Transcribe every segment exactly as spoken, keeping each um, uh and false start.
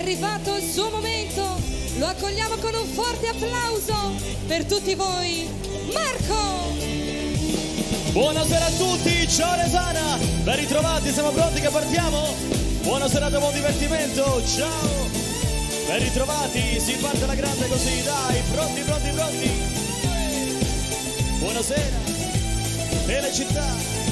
arrivato il suo momento, lo accogliamo con un forte applauso per tutti voi, Marco! Buonasera a tutti, ciao Resana, ben ritrovati, siamo pronti che partiamo? Buona serata, buon divertimento, ciao! Ben ritrovati, si parte alla grande così, dai, pronti, pronti, pronti! Buonasera, Telecittà!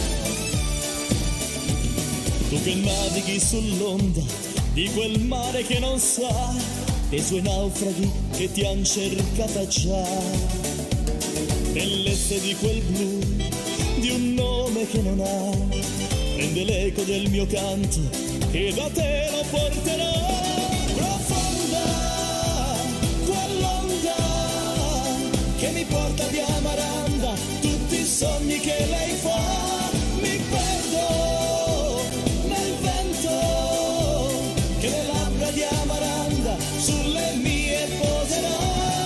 Tu che navighi sull'onda di quel mare che non sa dei suoi naufraghi che ti han cercata già, nell'este di quel blu di un nome che non ha, prende l'eco del mio canto e da te lo porterò. Profonda quell'onda che mi porta di Amaranda, tutti i sogni che lei fa, mi perdo nel vento che le labbra di Amaranda sulle mie poserà.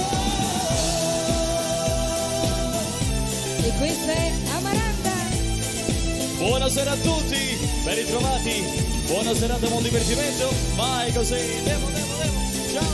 E questa è Amaranda. Buonasera a tutti, ben ritrovati, buona serata, buon divertimento, vai così, andiamo, andiamo, andiamo, ciao!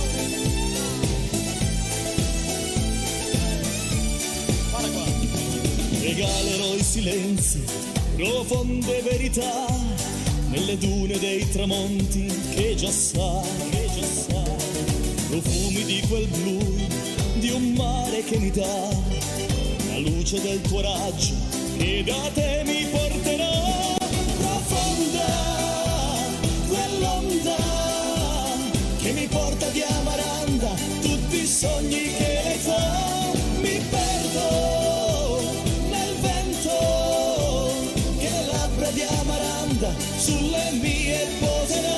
Guarda qua! Regalerò i silenzi, profonde verità, nelle dune dei tramonti che già sa, che già sa, profumi di quel blu, di un mare che mi dà, la luce del tuo raggio che da te mi porterò. Profonda quell'onda che mi porta di Amaranda, tutti i sogni che lei fa, mi perdo nel vento che le labbra di Amaranda sulle mie poserà.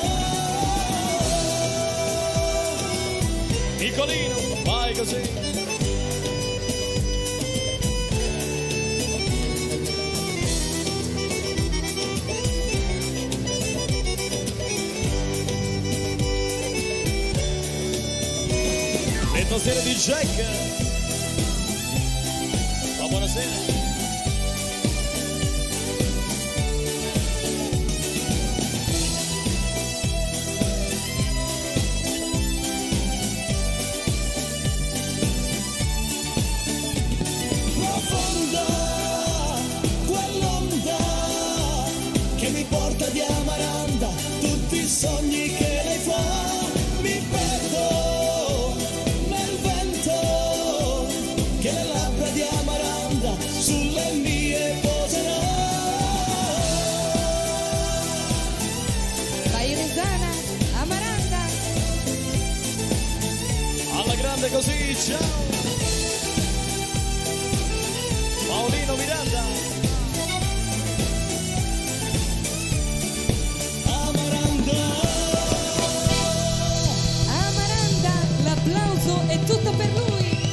Piccolino, vai così. Buonasera di Jack. Ma buonasera. Profonda quell'onda che mi porta di Amaranda, tutti i sogni che lei fa, mi perdo che le labbra di Amaranda sulle mie poserà. Vai Resana, Amaranda. Alla grande così, ciao! Paolino Miranda. Amaranda. Amaranda, l'applauso è tutto per lui.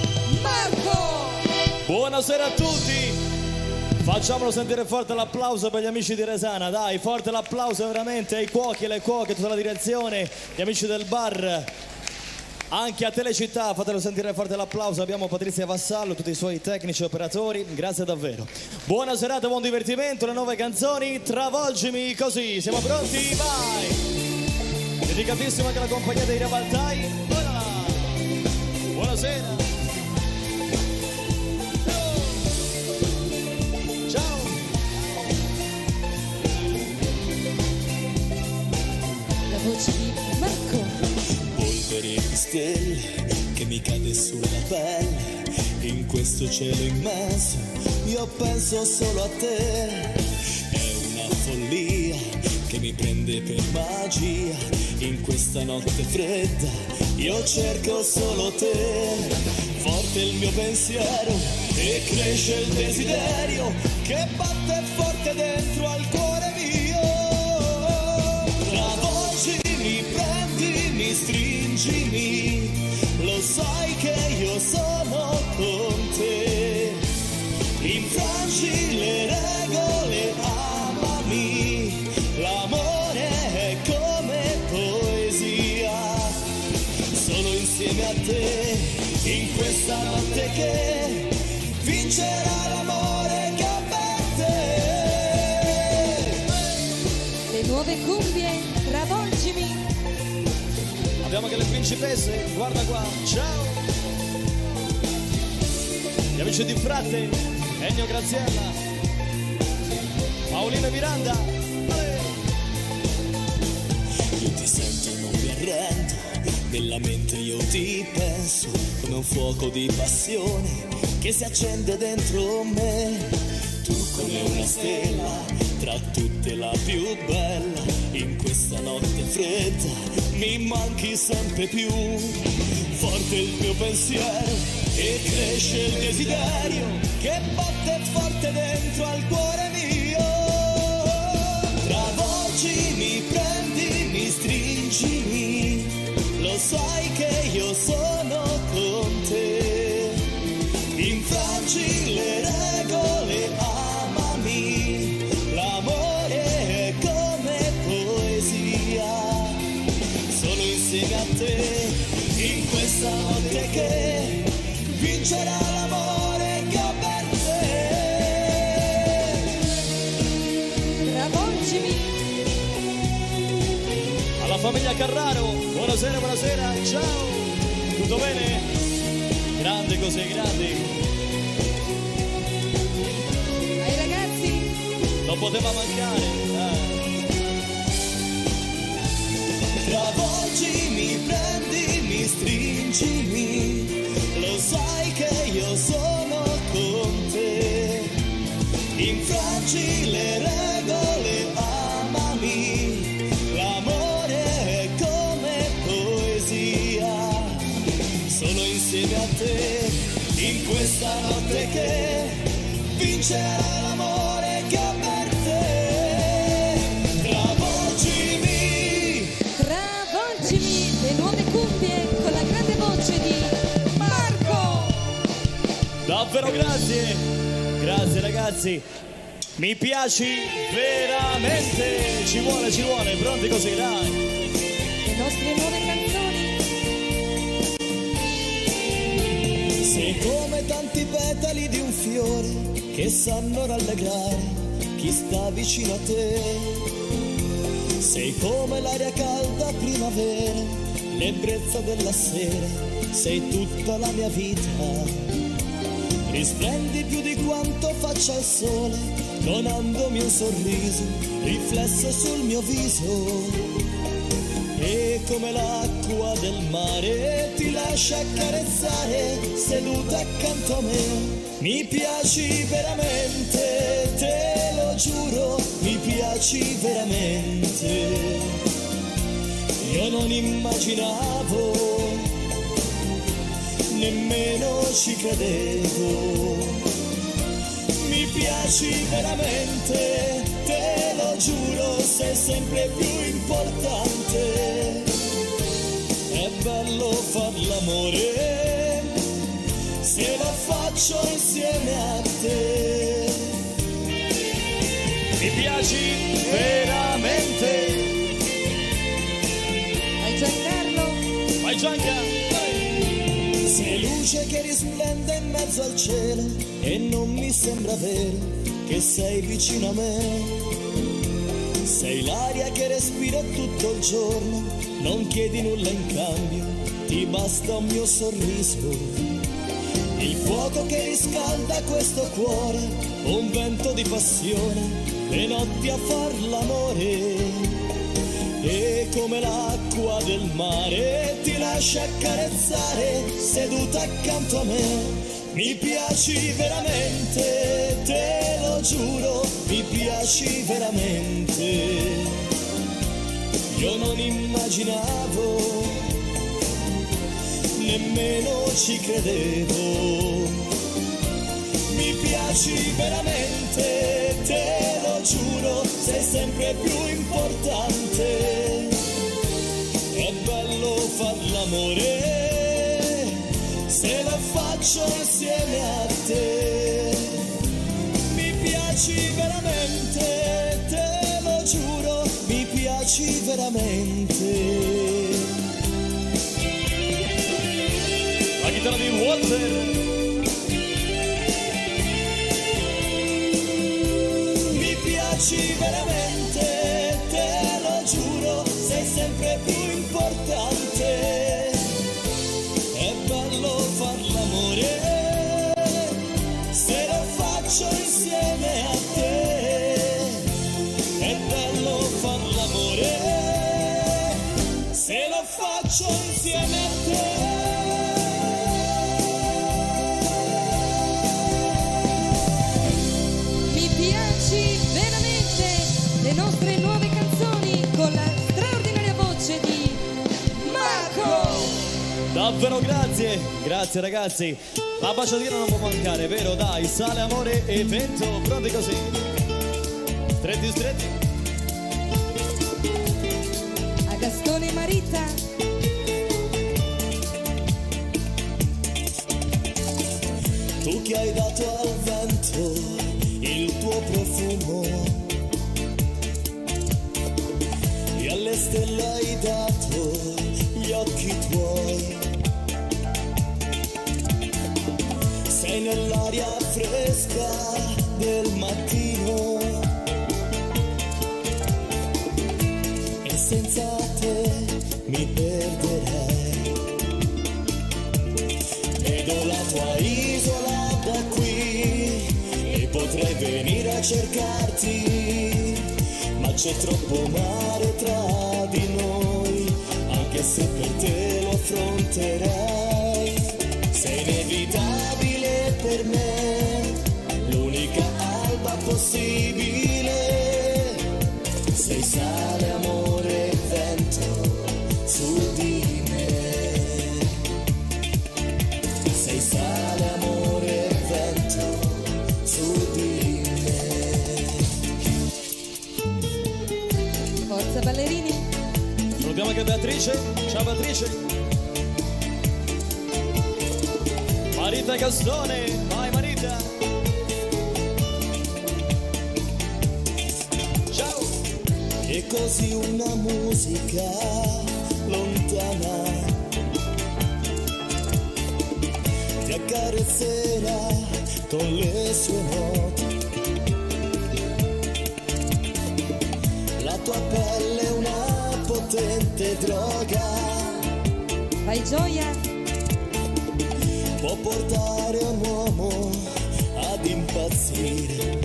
Buonasera a tutti, facciamolo sentire forte l'applauso per gli amici di Resana, dai, forte l'applauso veramente ai cuochi e alle cuoche, tutta la direzione, gli amici del bar, anche a Telecittà, fatelo sentire forte l'applauso, abbiamo Patrizia Vassallo, tutti i suoi tecnici e operatori, grazie davvero. Buona serata, buon divertimento, le nuove canzoni, travolgimi così, siamo pronti? Vai! Dedicatissimo anche alla compagnia dei Ravaltai, buonasera! Voce di Marco. Polvere di stelle che mi cade sulla pelle, in questo cielo immenso io penso solo a te. È una follia che mi prende per magia, in questa notte fredda io cerco solo te. Forte il mio pensiero e cresce il desiderio che batte forte dentro al cuore mio. Travolgimi, prendimi, stringimi, lo sai che io sono con te. Infrangi le regole, amami, l'amore è come poesia. Solo insieme a te, in questa notte che vincerà l'amore che avverte. Le nuove cumbie, travolgimi. Abbiamo anche le principesse, guarda qua, ciao! Gli amici di Fratte, Ennio Graziella, Paolino e Miranda. Ale. Io ti sento, non mi arrendo, nella mente io ti penso, come un fuoco di passione che si accende dentro me. Tu come una stella, tra tutte la più bella, in questa notte fredda mi manchi sempre più. Forte il mio pensiero e cresce il desiderio che batte forte dentro al cuore mio. Travolgimi, prendi, mi stringimi, lo sai che io sono con te. Infrangi le regole, amami, l'amore è come poesia, solo insieme a te, in questa notte che vincerà l'amore che ho per te. Travolgimi. Alla famiglia Carraro, buonasera, buonasera, ciao! Tutto bene? Grande così, grandi. Ai ragazzi. Non poteva mancare. Eh. Travolgimi, prendimi, stringimi, lo sai che io sono con te. Infrangi le regole, amami, l'amore è come poesia, solo insieme a te, in questa notte che vincerà l'amore che ho per te. Travolgimi, Travolgimi, le nuove cuffie con la grande voce di Marco. Davvero grazie, grazie ragazzi, mi piaci veramente, ci vuole, ci vuole, pronti così, dai. Le nostre nuove canzoni. sei come tanti petali di un fiore che sanno rallegrare chi sta vicino a te. Sei come l'aria calda primavera, l'ebbrezza della sera, sei tutta la mia vita. Risplendi più di quanto faccia il sole, donandomi un sorriso riflesso sul mio viso. E come l'acqua del mare ti lascia accarezzare seduta accanto a me. Mi piaci veramente, te lo giuro, mi piaci veramente. Io non immaginavo, nemmeno ci credevo. Mi piaci veramente, te lo giuro, sei sempre più importante. È bello far l'amore, se lo faccio insieme a te. Mi piaci veramente. Vai Giancarlo. Vai Gianca, vai. Sei luce che risplende in mezzo al cielo e non mi sembra vero che sei vicino a me. Sei l'aria che respiro tutto il giorno, non chiedi nulla in cambio, ti basta un mio sorriso. Il fuoco che riscalda questo cuore, un vento di passione, le notti a far l'amore. E come l'acqua del mare ti lascia accarezzare seduta accanto a me. Mi piaci veramente, te lo giuro, mi piaci veramente. Io non immaginavo, nemmeno ci credevo. Mi piaci veramente, te lo giuro, sei sempre più importante. È bello far l'amore, se lo faccio insieme a te. Mi piaci veramente, te lo giuro, mi piaci veramente. La chitarra di Walter. Mi piaci veramente, te lo giuro, sei sempre più importante. faccio insieme a te. Mi piaci veramente le nostre nuove canzoni con la straordinaria voce di Marco. Davvero grazie, grazie ragazzi. La baciatina non può mancare, vero? Dai, sale, amore e vento, pronti così. Stretti, stretti. A Gastone e Marita. Tu che hai dato al vento il tuo profumo e alle stelle hai dato gli occhi tuoi. Sei nell'aria fresca del mattino e senza te mi perderei. Vedo la tua isola da qui e potrei venire a cercarti, ma c'è troppo mare tra di noi, anche se per te lo affronterei. Sei inevitabile per me, l'unica alba possibile. Sei sale, amore e vento su di me. Sei sale, amore e vento su di me. Forza ballerini. Salutiamo anche Beatrice. Ciao Beatrice. Marita Gastone, vai Marita. Ciao. E così una musica lontana ti accarezzerà con le sue note. La tua pelle è una potente droga, Fai gioia. può portare un uomo ad impazzire.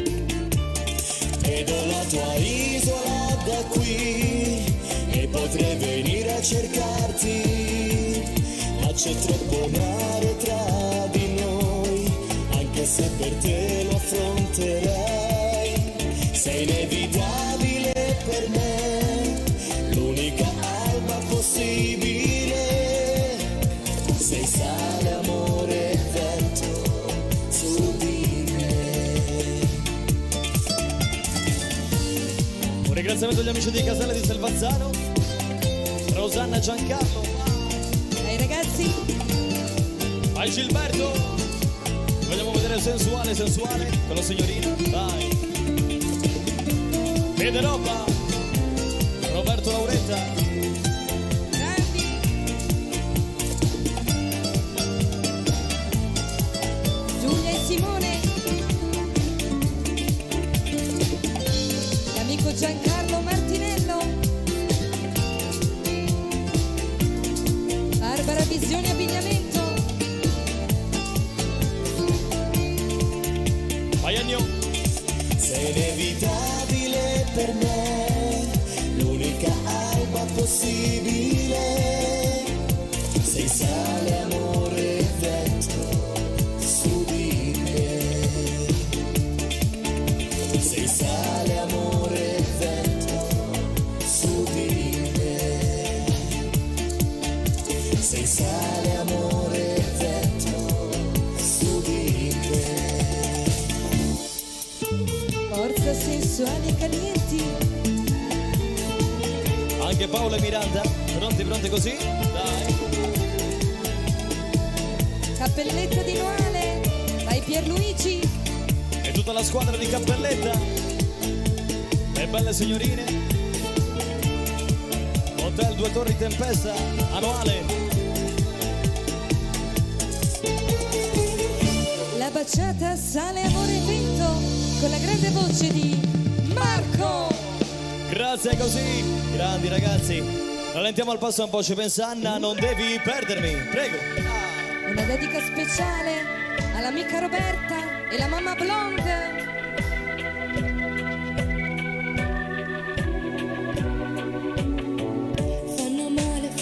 Vedo la tua isola da qui e potrei venire a cercarti, ma c'è troppo mare tra di noi, anche se per te lo affronterei. Sei inevitabile per me, l'unica alba possibile. Sei sale, amore e vento su di me. Un ringraziamento agli amici di Casale di Selvazzano, Rosanna e Giancarlo. Ai ragazzi. Vai Gilberto. Vogliamo vedere sensuale, sensuale con la signorina. Vai. Federopa. Roberto Lauretta. Grandi. Giulia e Simone. L'amico Giancarlo Martinello. Barbara Visioni Abbigliamento. Vai Agno. Sei inevitabile per me, l'unica alba possibile. Sei sale, amore e vento su di me. Sei sale, amore e vento su di me. Sei sale, amore e vento su di me. Forza sensuali e calienti. Anche Paola e Miranda. Pronti, pronti così? Dai. Cappelletta di Noale. Dai Pierluigi. E tutta la squadra di Cappelletta. E belle signorine. Hotel Due Torri Tempesta. Annuale. La baciata sale, amore e vento con la grande voce di Marco. Grazie così. Grandi ragazzi. Rallentiamo al passo un po', ci pensa Anna, non devi perdermi. Prego. Una dedica speciale all'amica Roberta e la mamma Blonde. Fanno male,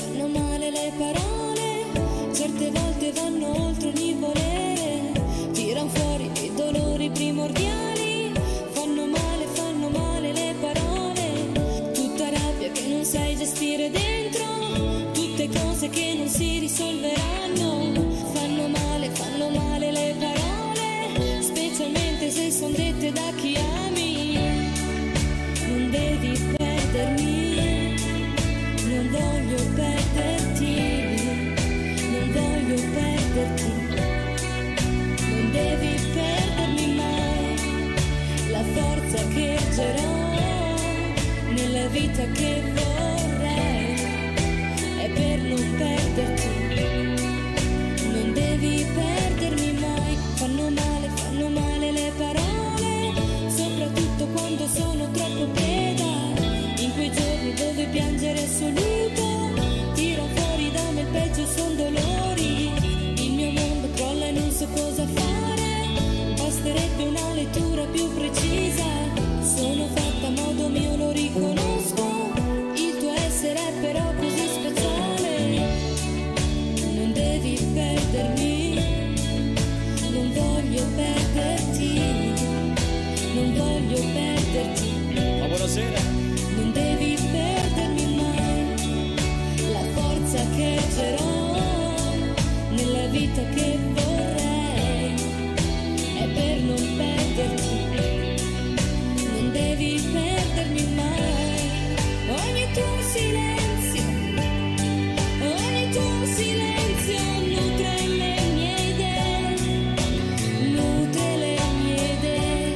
cose che non si risolveranno. Fanno male, fanno male le parole, specialmente se son dette da chi ami. Non devi perdermi, non voglio perderti, non voglio perderti, non devi perdermi mai. La forza che userò nella vita che vorrei è per non perderti. Non devi perdermi mai. Fanno male, fanno male le parole, soprattutto quando sono troppo piena. In quei giorni dove piangere è assoluto, tira fuori da me il peggio, son dolori. Il mio mondo crolla e non so cosa fare, basterebbe una lettura più precisa. Sono fatta a modo mio, lo riconosco, il tuo essere è però così speciale. Non devi perdermi, non voglio perderti, non voglio perderti. Ma buonasera. Non devi perdermi mai. La forza che userò nella vita che vorrei è per non perderti. Non devi perdermi mai. Ogni tuo silenzio, ogni tuo silenzio nutre le mie idee, nutre le mie idee.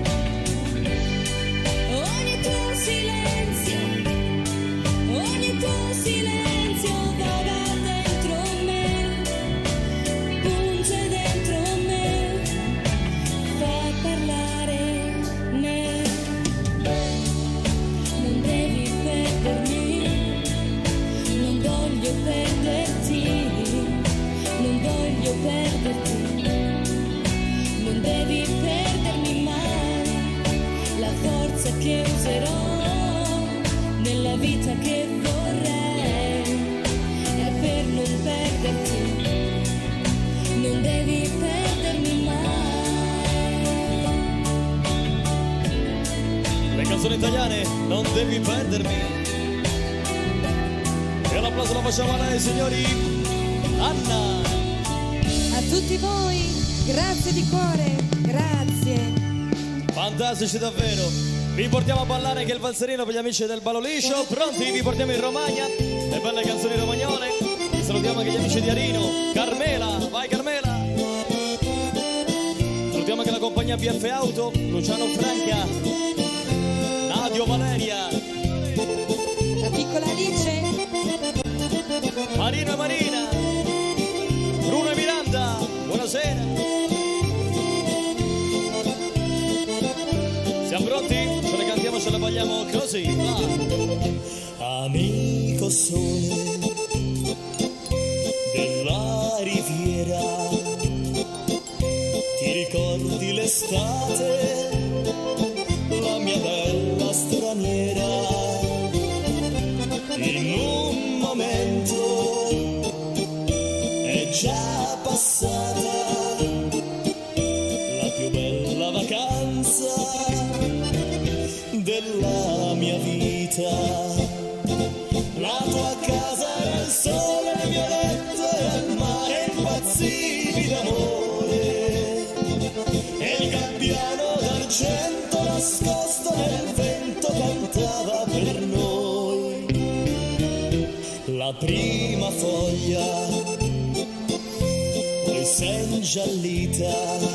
Ogni tuo silenzio, ogni tuo silenzio vaga dentro me, punge dentro me, fa parlare me. Non devi perdermi, non voglio perderti, non voglio perderti, non devi perdermi mai. La forza che userò nella vita che vorrei è per non perderti, non devi perdermi mai. Le canzoni italiane, non devi perdermi. E l'applauso lo facciamo a lei, signori. Anna. A tutti voi, grazie di cuore, grazie. Fantastici davvero. Vi portiamo a ballare anche il valzerino per gli amici del Ballo Liscio. Pronti? Vi portiamo in Romagna. Le belle canzoni romagnole. Vi salutiamo anche gli amici di Arino. Carmela, vai Carmela. Salutiamo anche la compagnia B F Auto, Luciano Franca, Nadio Valeria, La piccola Alice, Marino e Marina, Bruno e Miranda. Buonasera. Siamo pronti? Ce le cantiamo, ce le balliamo così. Va. Amico sole della riviera, ti ricordi l'estate, la mia bella straniera? In un momento è già passata la più bella vacanza della mia vita. La tua casa era il sole, il mio letto e il mare impazzivi d'amore, e il gabbiano d'argento nascosto nel vento cantava per noi. La prima foglia poi s'è ingiallita,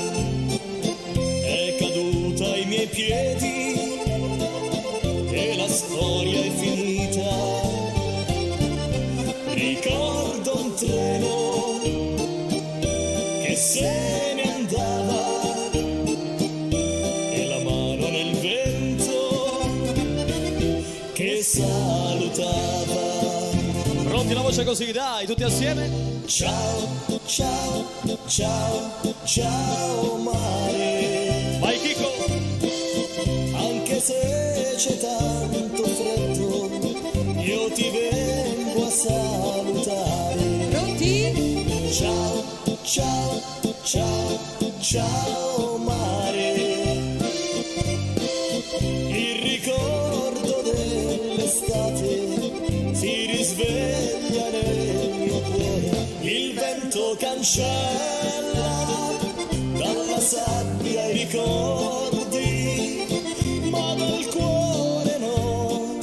è caduta ai miei piedi e la storia è finita. Ricordo un treno che se ne andava e la mano nel vento che salutava. Pronti, la voce così, dai, tutti assieme. Ciao, ciao, ciao, ciao mare. Vai Chico. Anche se c'è tanto freddo, io ti vengo a salutare. pronti? Ciao, ciao, ciao, ciao mare. Il ricordo dell'estate si risveglia nei cuore il vento cancella dalla sabbia i ricordi, ma dal cuore no,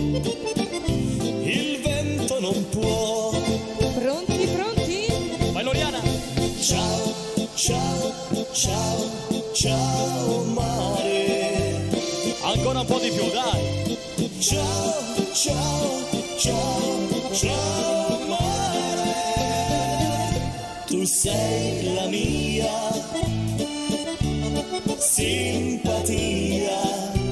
il vento non può. Pronti, pronti? Vai Loriana! Ciao, ciao, ciao, ciao mare. Ancora un po' di più, dai! Ciao, ciao, ciao, ciao mare. Tu sei la mia simpatia,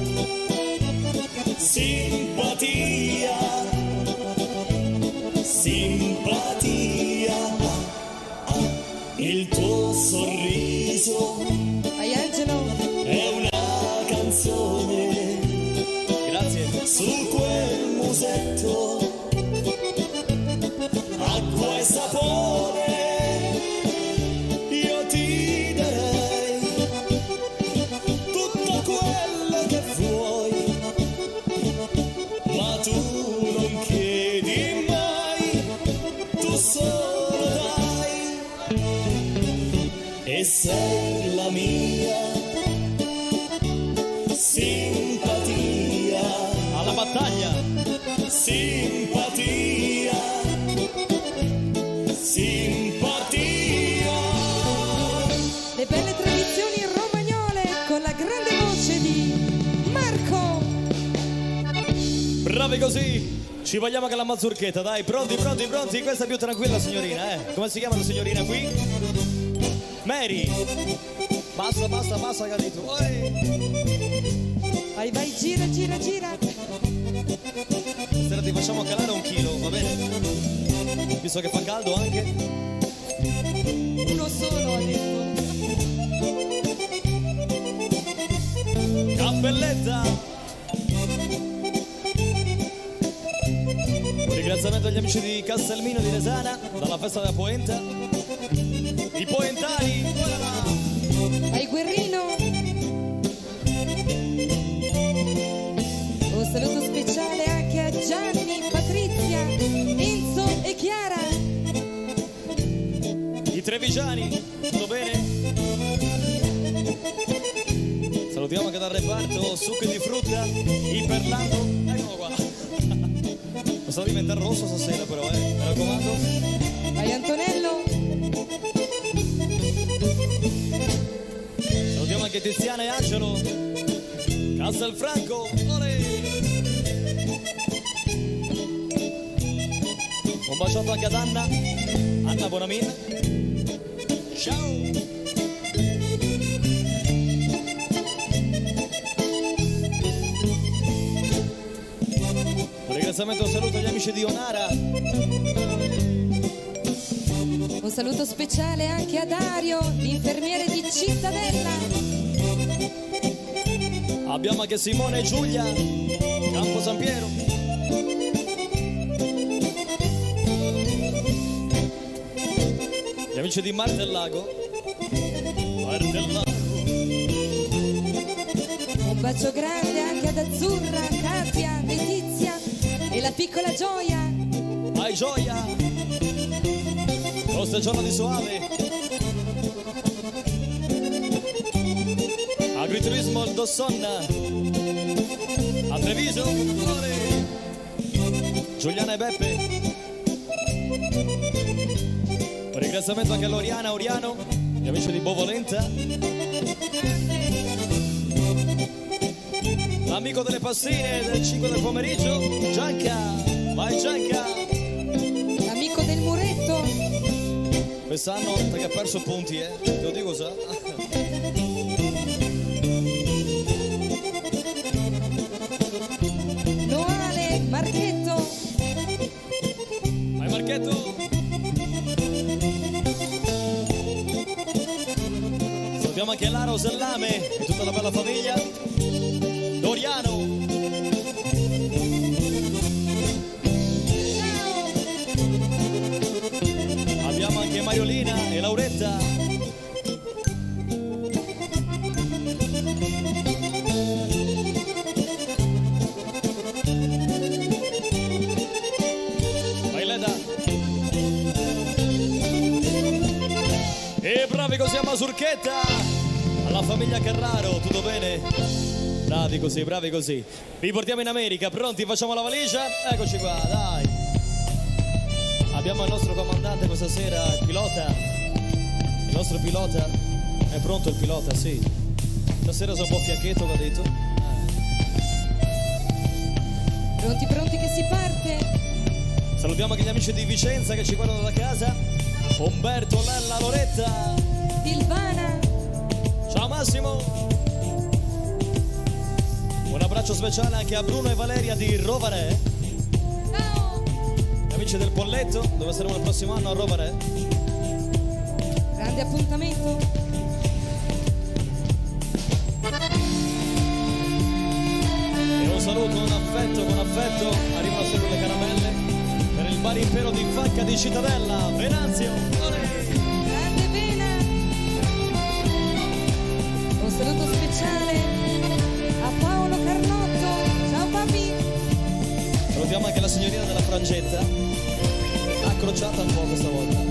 simpatia, simpatia. Ah, il tuo sorriso Vai Angelo! è una canzone. Grazie! Su quel musetto, acqua e sapone, io ti darei tutto quello che vuoi, ma tu non chiedi mai, tu solo dai, e sei la mia simpatia. Alla battaglia! Simpatia, simpatia. Le belle tradizioni romagnole con la grande voce di Marco! Bravi così! Ci vogliamo che la mazurchetta, dai! Pronti, pronti, pronti! Questa è più tranquilla signorina, eh! Come si chiama la signorina qui? Mary! Basta, basta, basta, capito? Vai, vai, gira, gira, gira! Stasera ti facciamo calare un chilo, va bene? Visto che fa caldo anche. Uno solo ha detto. Cappelletta! Un ringraziamento agli amici di Castelmino di Resana, dalla festa della Poenta. I poentari! Vai Guerrino! Un saluto speciale anche a Gianni, Patrizia, Enzo e Chiara! I trevigiani, tutto bene? Salutiamo anche dal reparto succhi di frutta, il perlando, eccolo qua. Non sta diventare rosso stasera però, eh, mi raccomando. Vai Antonello! Salutiamo anche Tiziana e Angelo, Castelfranco, olè! Un baciato anche ad Anna, Anna Bonamina. Ciao! Un ringraziamento e un saluto agli amici di Onara. Un saluto speciale anche a Dario, l'infermiere di Cittadella! Abbiamo anche Simone e Giulia, Campo San Piero. Gli amici di Martellago. Martellago. Un bacio grande anche ad Azzurra, Katia, Letizia e la piccola Gioia! Vai Gioia! Questo è il giorno di Soave. Agriturismo il Dossonna. A Treviso. Olè. Giuliana e Beppe. Un ringraziamento anche a Loriana, Oriano, gli amici di Bovolenta. L'amico delle passine del cinque del pomeriggio, Gianca. Vai Gianca. Amico del muretto! Quest'anno che ha perso punti, eh? Te lo dico, sa? Noale, Marchetto! Vai Marchetto! Salutiamo anche Lara Osellame e tutta la bella famiglia. Doriano! Abbiamo anche Mariolina e Lauretta. Vai Leda. bravi così a Masurchetta, alla famiglia Carraro, tutto bene? Bravi così, bravi così. Vi portiamo in America, pronti? Facciamo la valigia? Eccoci qua, dai. Abbiamo il nostro comandante questa sera, il pilota. Il nostro pilota. È pronto il pilota, sì. Stasera sono un po' fiacchetto, l'ha detto. Pronti, pronti che si parte. Salutiamo anche gli amici di Vicenza che ci guardano da casa. Umberto, Lella, Loretta, Silvana. Ciao Massimo. Un abbraccio speciale anche a Bruno e Valeria di Rovare. Ciao. Gli amici del Polletto, dove saremo il prossimo anno a Rovare. Grande appuntamento. E un saluto, un affetto, con affetto. Arrivano sempre le caramelle per il bar impero di Facca di Cittadella, Venanzio. Grande Vena. Un saluto speciale a Paolo Carlotto. Ciao papi. Salutiamo anche la signorina della frangetta, accrociata un po' questa volta.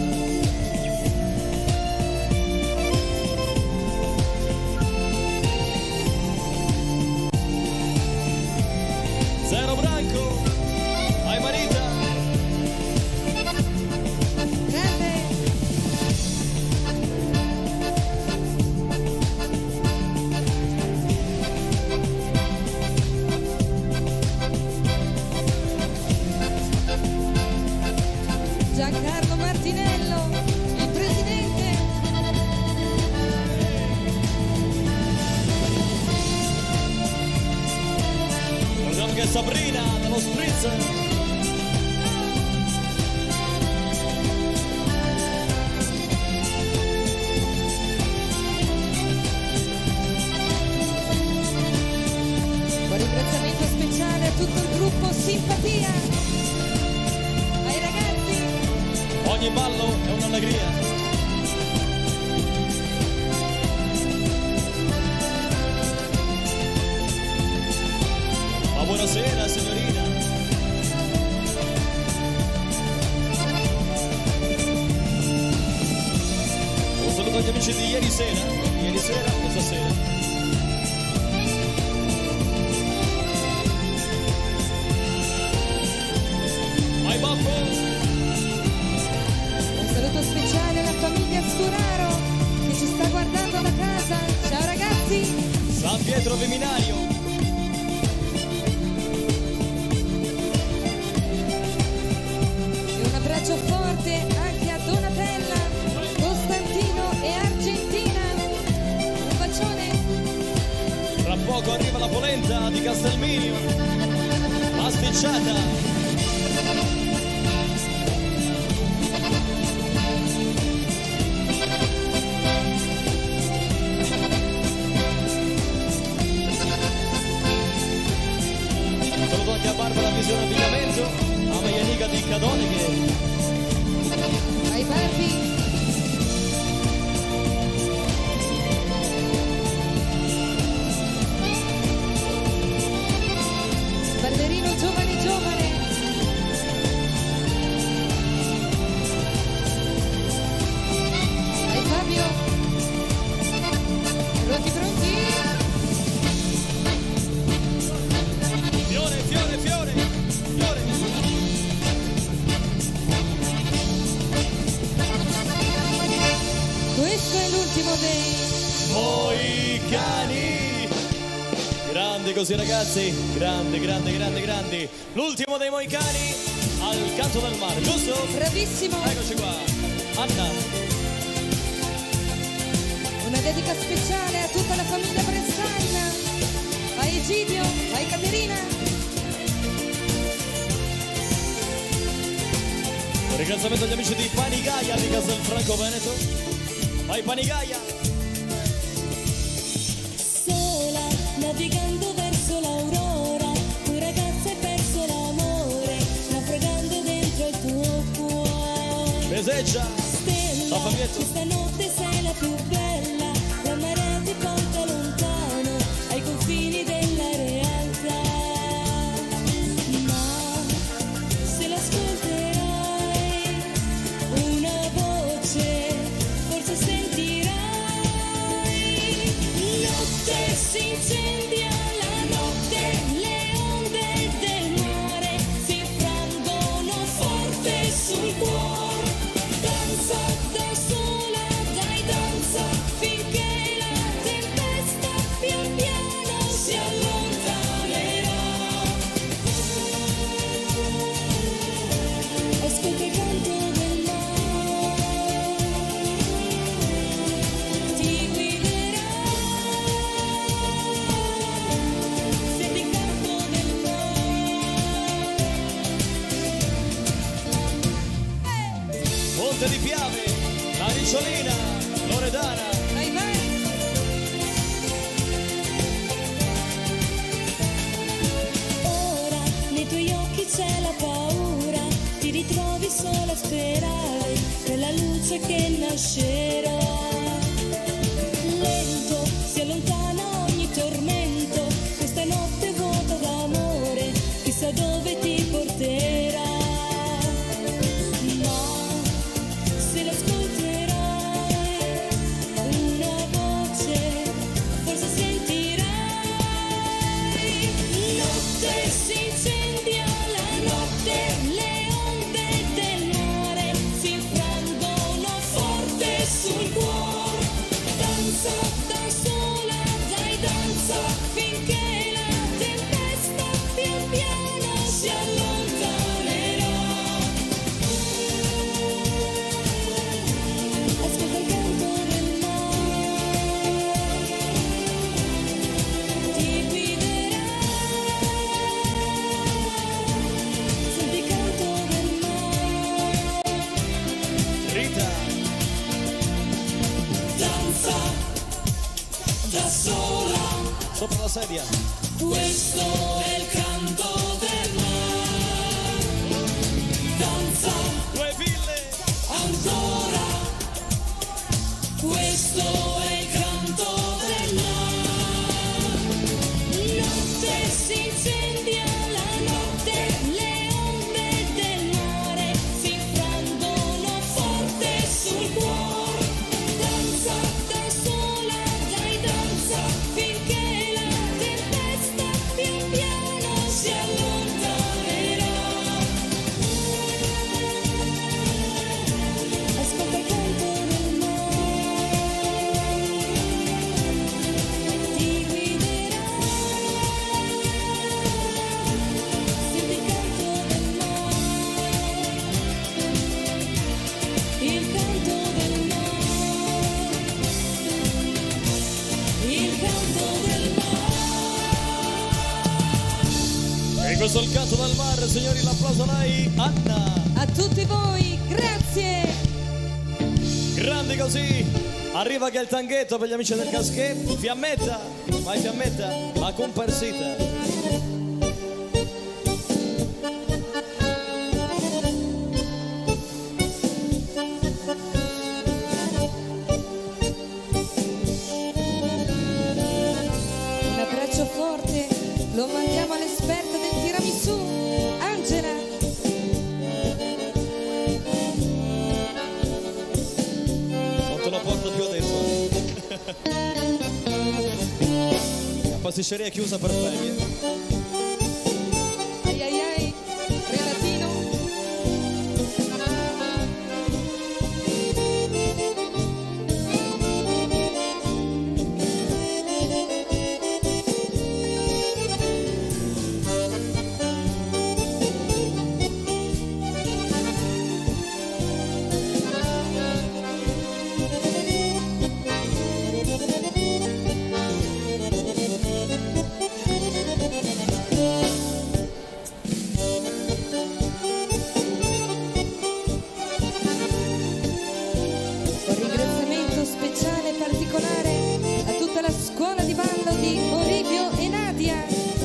Zero Branco, hai Marita. Grande. Giancarlo Martinello, il presidente. Salutiamo anche Sabrina dello Spritz. Un ringraziamento speciale a tutto il gruppo Simpatia, ai ragazzi. Ogni ballo è un'allegria. Ma buonasera signorina. Un saluto agli amici di ieri sera, ieri sera e stasera. Vai Babbo! Un saluto speciale alla famiglia Sturaro che ci sta guardando da casa. Ciao ragazzi. San Pietro Viminario. E un abbraccio forte anche a Donatella, Costantino e Argentina. Un bacione. Tra poco arriva la polenta di Castelminio. Pasticciata. Saluto anche a Barbara Visione Abbigliamento, a Maianica di Cadone che Ai papi. Ballerino giovane giovane. Ai Fabio. Pronti pronti. Fiore, fiore, fiore, fiore. Questo è l'ultimo dei Moicani. Grandi così ragazzi, grandi, grandi, grandi, grandi. L'ultimo dei Moicani al canto del mare, giusto? bravissimo. Eccoci qua. Anna. Una dedica speciale a tutta la famiglia Bressagna, a Egidio, a Caterina. Un ringraziamento agli amici di Panigaia di Castelfranco Veneto. Vai Panigaia. Sola, navigando verso l'aurora, tu ragazza hai perso l'amore, naufragando dentro il tuo cuore. Peseggia. Stella, Ciao Fabietto. questa notte sei la più bella, la marea ti porta lontano, ai confini della realtà. Ma se l'ascolterai, una voce forse sentirai. Monte di Piave, la Ricciolina, Loredana. Vai, vai. Ora nei tuoi occhi c'è la paura, ti ritrovi solo a sperare nella luce che nascerà. Lento si allontana ogni tormento, questa notte vuota d'amore, chissà dove ti porterà. Ma se l'ascolterai, una voce forse sentirai. Notte si incendia la notte, le onde del mare si infrangono forte sul cuore. Danza da sola, dai danza finché la tempesta pian piano si allontanerà. Ascolta il canto del mare, ti guiderà. Senti il canto del mare. Rita, Danza da sola, sopra la sedia. questo è il canto del mare. Danza Due ville, ancora, questo è il canto del mare. Notte si incendia la notte, le onde del mare si infrangono forte sul cuore. Danza da sola, dai danza finché la tempesta pian piano si allontanerà. Ascolta il canto del mare, ti guiderà. Senti il canto del mare, il canto del mare, il canto del mare. e questo è il canto del mare, signori, l'applauso a lei, Anna. A tutti voi, grazie. Grandi così, arriva che è il tanghetto per gli amici del Casquet. Fiammetta, vai Fiammetta, la comparsita. Un abbraccio forte lo mandiamo all'esperta del tiramisù, Angela. Non te lo porto più adesso. La pasticceria è chiusa per ferie. Ai ai ai, Renatino. Un ringraziamento speciale e particolare a tutta la scuola di ballo di Olivio e Nadia.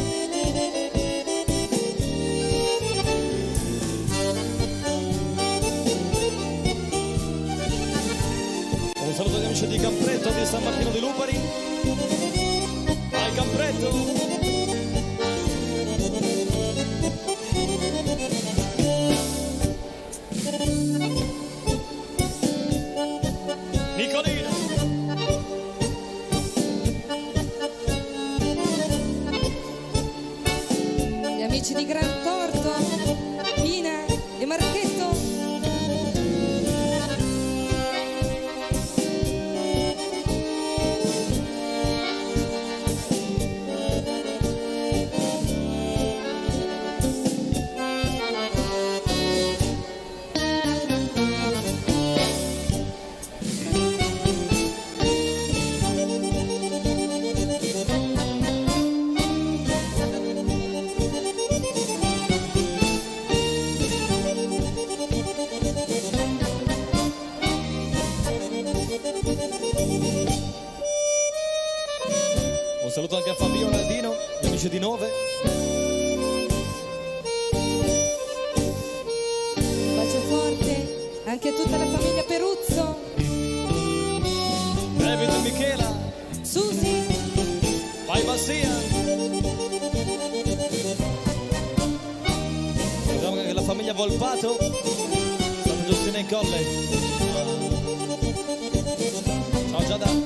Un saluto agli amici di Campretto, di San Martino di Lupari. Vai Campretto! Nicolino! Gli amici di Gran Torto, Pina e Marchetto. saluto anche a Fabiola e Dino, gli amici di Nove. Un bacio forte anche a tutta la famiglia Peruzzo. David e Michela. Susi. Vai Massia. Vediamo anche la famiglia Volpato. Sono Giustina in Colle. Ciao Giada.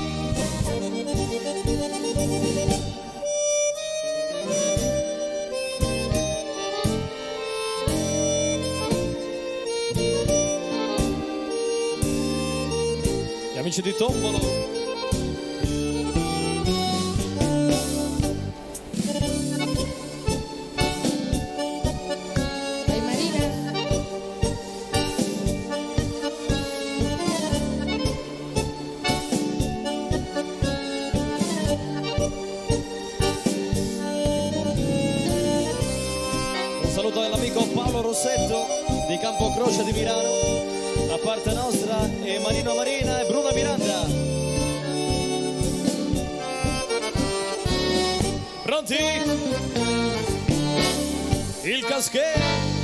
Gli amici di Tombolo. Vai Marina. Un saluto all'amico Paolo Rossetto di Campo Croce di Milano. Da parte nostra e Marino Marina e Bruna Miranda. Pronti? Il caschè.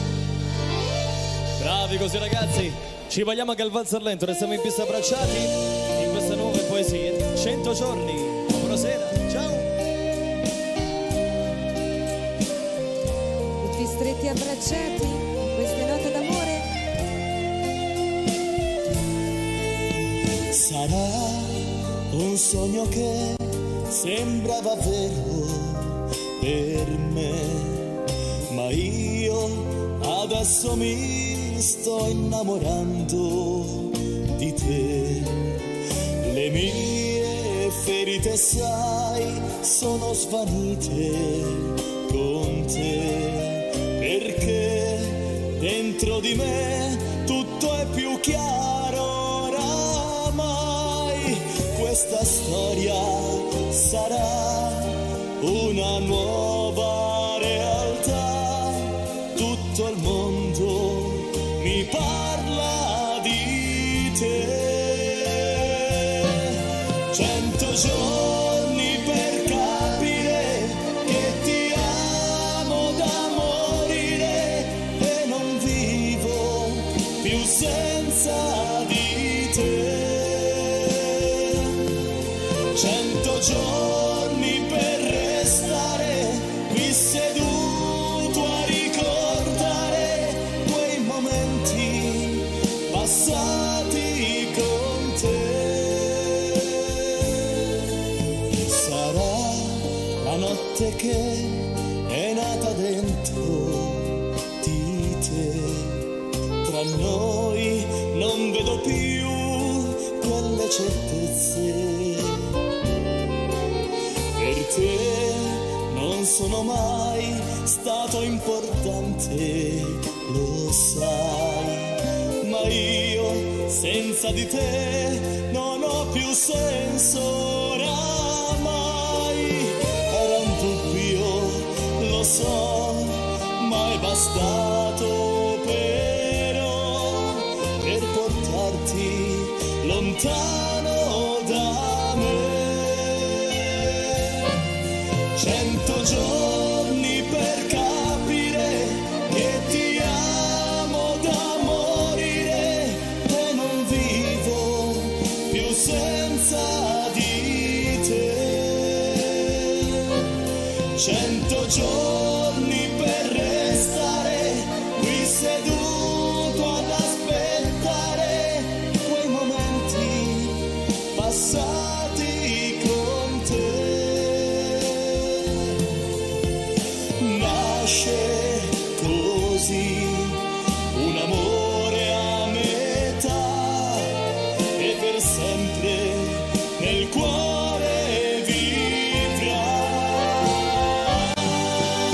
Bravi così ragazzi. Ci vogliamo anche al valzer lento, restiamo in pista abbracciati in queste nuove poesie. cento giorni. Buonasera, ciao. Tutti stretti abbracciati in queste note d'amore. Sarà un sogno che sembrava vero per me, ma io adesso mi sto innamorando di te. Le mie ferite, sai, sono svanite con te, perché dentro di me tutto è più chiaro. Questa storia sarà una nuova realtà, tutto il mondo mi parla di te. Cento giorni per capire che ti amo da morire e non vivo più senza di te. Cento giorni per restare qui seduto a ricordare quei momenti passati con te. Sarà la notte che è nata dentro di te. Tra noi non vedo più quelle certezze. Per te non sono mai stato importante, lo sai, ma io senza di te non ho più senso oramai. Era un dubbio, lo so, ma è bastato però per portarti lontano da me. Cento giorni per capire che ti amo da morire e non vivo più senza di te. Cento giorni per restare qui seduto ad aspettare quei momenti passati con te. Nasce così un amore a metà e per sempre nel cuore vivrà.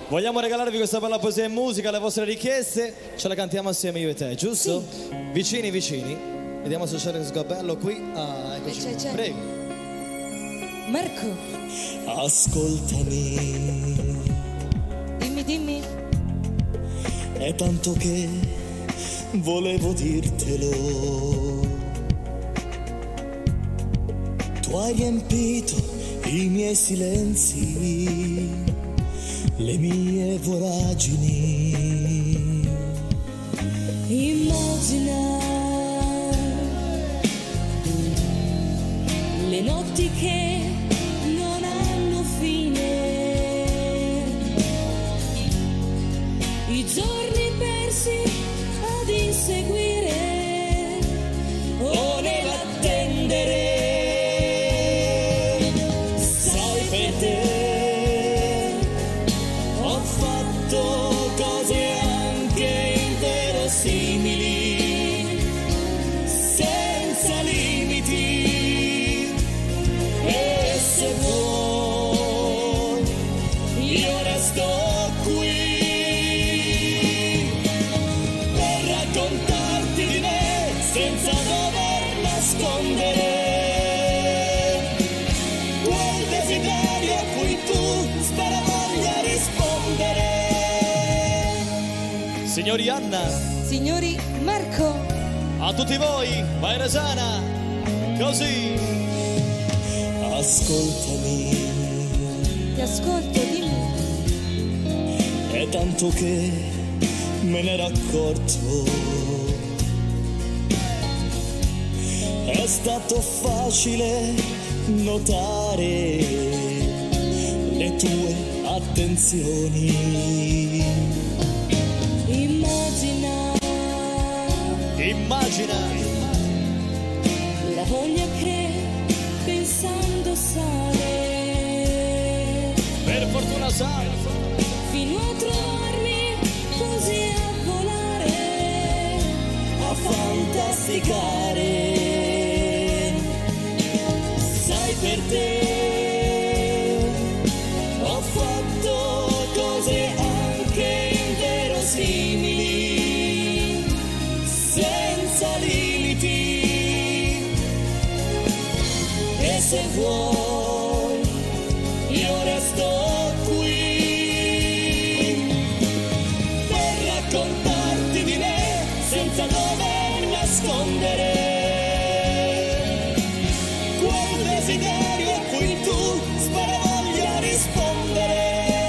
Vogliamo regalarvi questa bella poesia e musica, le vostre richieste, ce la cantiamo assieme io e te, giusto? Sì. Vicini, vicini. Vediamo se c'è il sgabello qui. Ah, eccoci. C'è, c'è. Prego. Marco. Ascoltami. Dimmi, dimmi. È tanto che volevo dirtelo. Tu hai riempito i miei silenzi, le mie voragini. Immagina le notti che non hanno fine, i giorni persi ad inseguire o nell'attendere. Sai, per te ho fatto cose anche inverosimili, senza limiti, e se vuoi io resto qui per raccontarti di me senza dover nascondere quel desiderio a cui tu sparavoglia rispondere. Signori Anna, Signori Marco. a tutti voi, vai Resana, così. Ascoltami, Ti ascolto, dimmi. è tanto che me ne ero accorto. È stato facile notare le tue attenzioni. Immagina Immagina la voglia che pensando sale, per fortuna sai, fino a trovarmi così a volare, A fantasticare. Sai, per te ho fatto cose anche inverosimili, senza limiti, e se vuoi io resto qui per raccontarti di me senza dover nascondere quel desiderio a cui tu sparavoglia rispondere,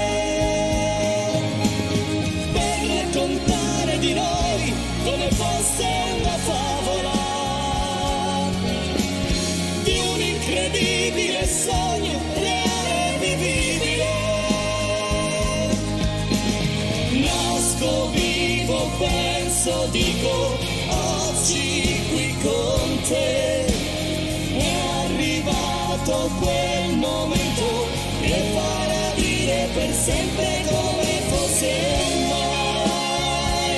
per raccontare di noi come fosse una favola, di un incredibile sogno reale e vivibile. Nasco, vivo, penso, dico, oggi qui con te è arrivato quel momento che farà dire per sempre come fosse mai.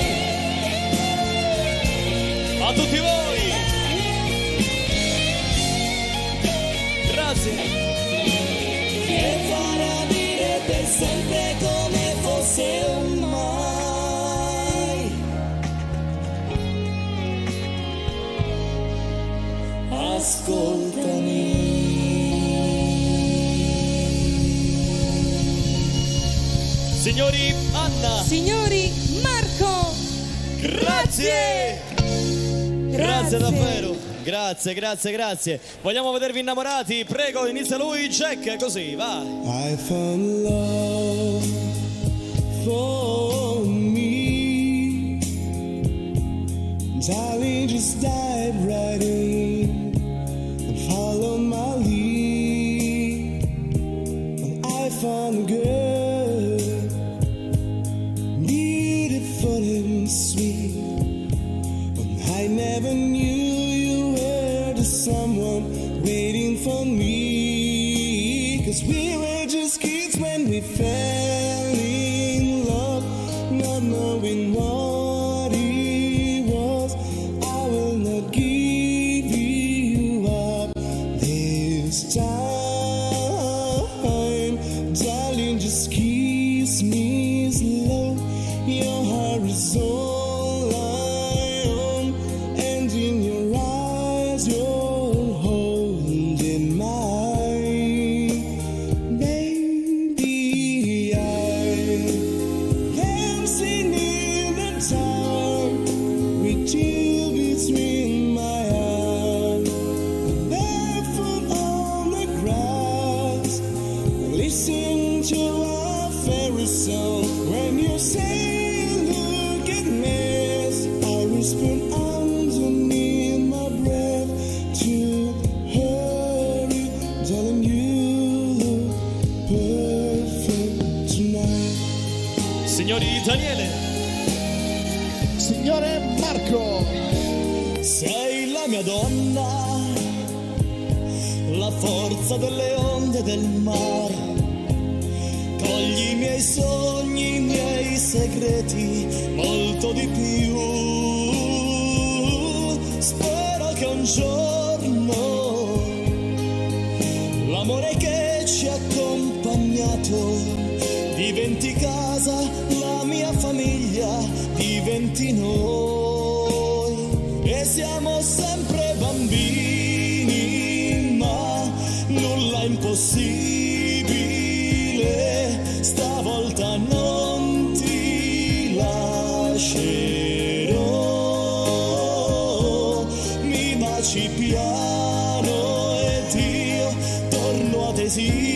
a tutti voi. Grazie. Che farà dire per sempre come fosse mai. Ascoltami. Signori Anna, Signori Marco. grazie. Grazie davvero. Grazie, grazie, grazie. Vogliamo vedervi innamorati? Prego, inizia lui, Jack, così, vai. I found love for me. Darling, just dive right in and follow my lead. And I found a girl, beautiful and sweet. And I never knew you were the someone waiting for me. 'Cause we were just kids when we fell in love, not knowing what it was. I will not give you up this time, darling, just kiss me guitar with you between my arms, barefoot on the grass, listen to our favorite song. When you say look at me, I whisper underneath my breath to hurry, telling you look perfect tonight. Signori Daniele, Signore Marco, sei la mia donna, la forza delle onde del mare. Cogli i miei sogni, i miei segreti, molto di più. Spero che un giorno l'amore che ci ha accompagnato diventi casa, la mia famiglia diventi noi. E siamo sempre bambini, ma nulla è impossibile. Stavolta non ti lascerò. Mi baci piano ed io torno ad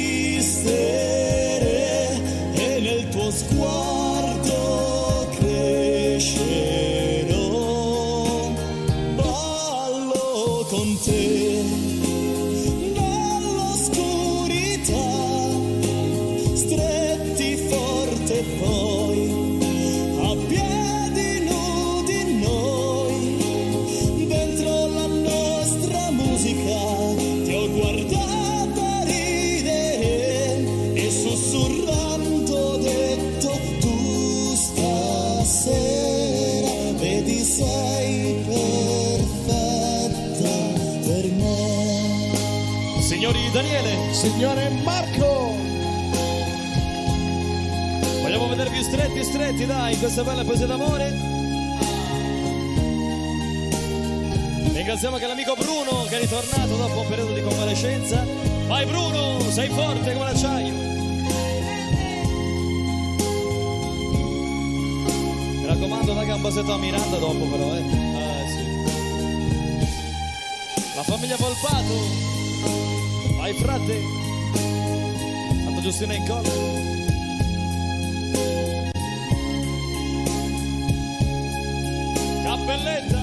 esistere, e nel tuo sguardo crescerò. Ballo con te nell'oscurità, stretti forte poi, a piedi nudi noi, dentro la nostra musica. Ti ho guardata ridere e sussurrando ho detto: tu stasera vedi sei perfetta per me. signori Daniele, Signore Marco, vogliamo vedervi stretti stretti, dai, in questa bella poesia d'amore. Ringraziamo anche l'amico Bruno che è ritornato dopo un periodo di convalescenza. Vai Bruno, sei forte come l'acciaio. Mi raccomando, dai, che un basetto a Miranda dopo però, eh. Eh sì. La famiglia Volpato. Vai frate. Santa Giustina in colla. Cappelletta.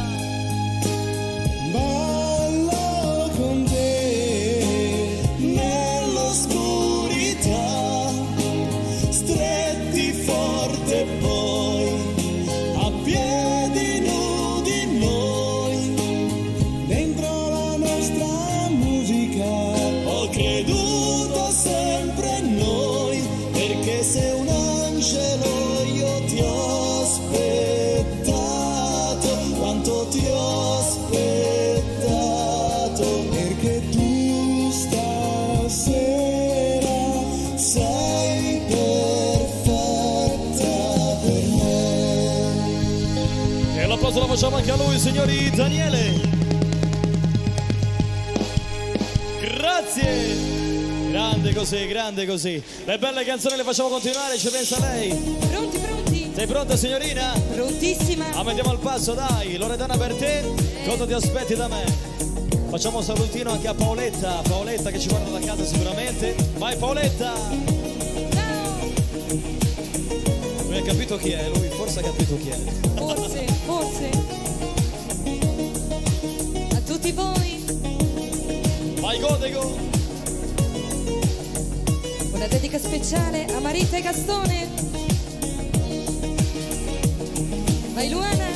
Ballo con te nell'oscurità, stretti forte poi, a piedi nudi noi, dentro la nostra musica. Ho creduto sempre in noi, perché sei un angelo, io ti ho aspettato, quanto ti ho aspettato, perché tu stasera sei perfetta per me. E l'applauso lo facciamo anche a lui, signori Daniele. Grazie. Grande così, grande così. Le belle canzoni le facciamo continuare, ci pensa lei. Pronti, pronti? Sei pronta signorina? Prontissima. Ah, mettiamo al passo, dai. Loredana per te, cosa ti aspetti da me? Facciamo un salutino anche a Paoletta. Paoletta che ci guarda da casa sicuramente. Vai Paoletta. Ciao. Lui ha capito chi è, lui forse ha capito chi è. Forse, forse. A tutti voi. Vai Godego. Una dedica speciale a Marita e Gastone. Vai Luana.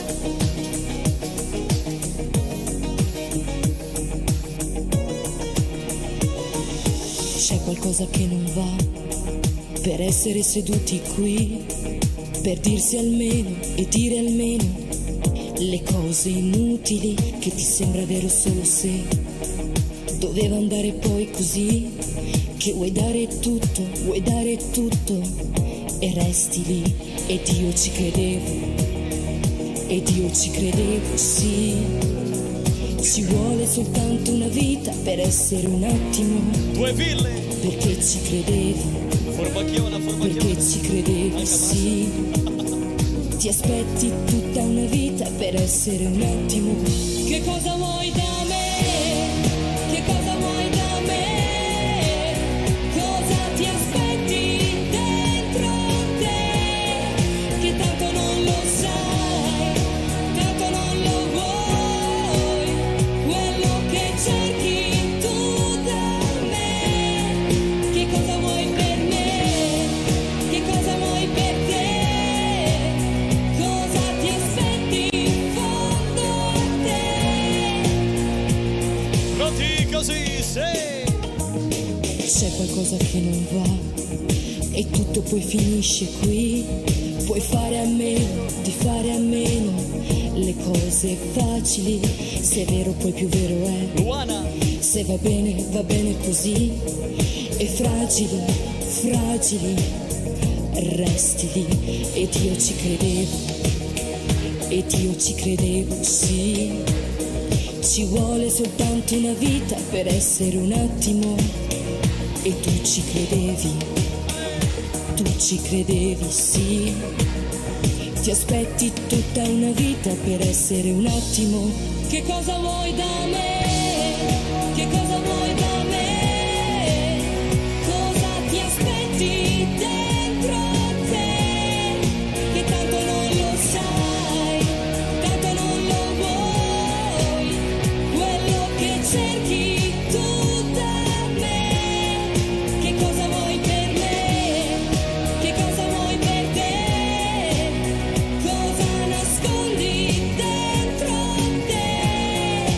C'è qualcosa che non va per essere seduti qui, per dirsi almeno e dire almeno le cose inutili che ti sembra vero solo se doveva andare poi così, che vuoi dare tutto, vuoi dare tutto e resti lì. Ed io ci credevo, ed io ci credevo, sì. Ci vuole soltanto una vita per essere un attimo, Due ville. perché ci credevo, Forbacchiona, perché forbacchiona. ci credevo, sì. Ti aspetti tutta una vita per essere un attimo. Che cosa vuoi da me? Che cosa vuoi da me? Cosa ti aspetti dentro te? Che tanto non lo sai, tanto non lo vuoi. Quello che cerchi tu da me. Che cosa vuoi per me? Che cosa vuoi per te? Cosa ti aspetti in fondo a te? Pronti così, sì. C'è qualcosa che non va e tutto poi finisce qui. Puoi fare a meno di fare a meno le cose facili. Se è vero poi più vero è. Luana, Se va bene va bene così. E fragili, fragili, resti lì. Ed io ci credevo, ed io ci credevo, sì. Ci vuole soltanto una vita per essere un attimo. E tu ci credevi, tu ci credevi, sì. Ti aspetti tutta una vita per essere un attimo. Che cosa vuoi da me? Che cosa vuoi da me? Cosa ti aspetti dentro te? Che tanto non lo sai, tanto non lo vuoi. Quello che cerchi tu da me. Che cosa vuoi per me? Che cosa vuoi per te? Cosa nascondi dentro te?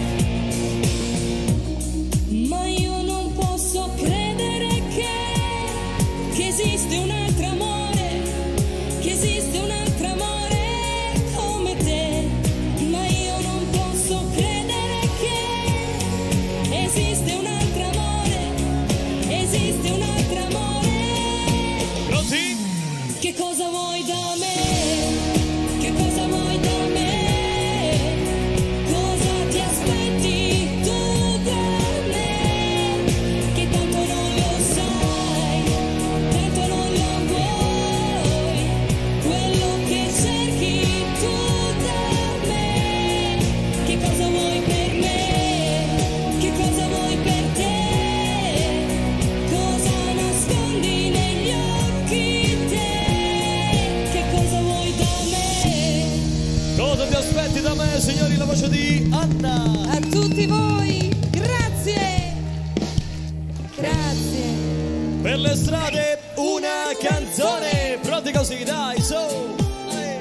Ma io non posso credere che, che esiste un altro amore, che esiste un altro amore come te. Ma io non posso credere che esiste un altro amore, esiste un altro amore. pronti? Che cosa vuoi da me? Che cosa vuoi da me? Cosa ti aspetti tu da me? Che tanto non lo sai, tanto non lo vuoi. Quello che cerchi tu da me. Che cosa vuoi per me? Che cosa vuoi per te? Cosa nascondi negli occhi te? Che cosa vuoi da me? Cosa ti aspetti da me, signori? La voce di Anna. A tutti voi, grazie! Grazie! Per le strade una canzone. Pronti così, dai, su. Ehi.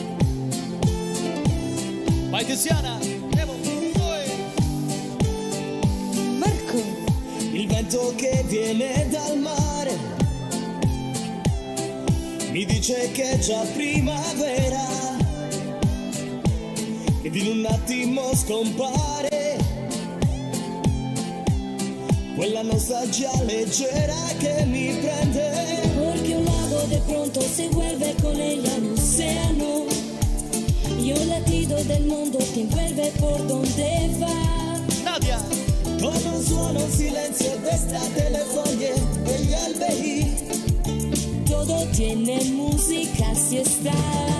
Vai Tiziana. Andiamo. Oi. Marco, Il vento che viene dal mare mi dice che è già primavera ed in un attimo scompare quella nostalgia leggera che mi prende. Porque un lago de pronto se vuelve con ella un océano y un latido del mundo te envuelve por donde va. Nadia. Con un suono, un silenzio d'estate, le foglie e gli alberi. Todo tiene música si está.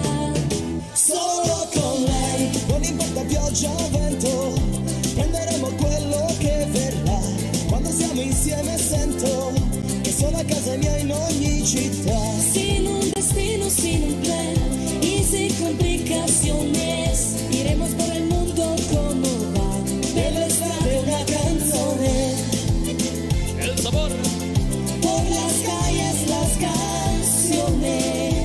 Solo con lei, non importa pioggia o vento, prenderemo quello che verrà. Quando siamo insieme sento che sono a casa mia in ogni città. Sin un destino, sin un plan y sin complicaciones, iremos por el mundo como va. Per le strade una canzone, El sabor. Por las calles las canciones.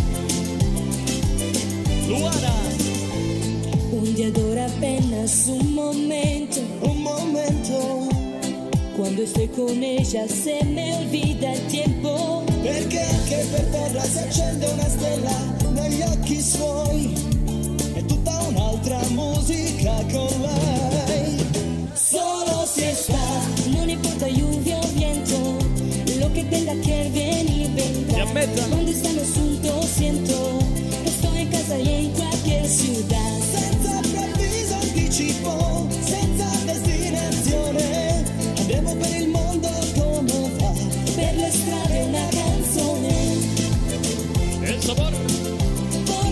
Luana. Un día dura apenas un momento. un momento, Cuando estoy con ella se me olvida el tiempo. perché anche per terra si accende una stella negli occhi suoi. È tutta un'altra musica con lei. Solo si está, non importa lluvia o viento, lo que tenga que venir vendrá. Ti ammetta. Cuando estamos juntos siento que estoy en casa y en cualquier ciudad. Senza preavviso, anticipo, senza destinazione, andremo per il mondo come va. Per le strade una canzone. El sabor. Por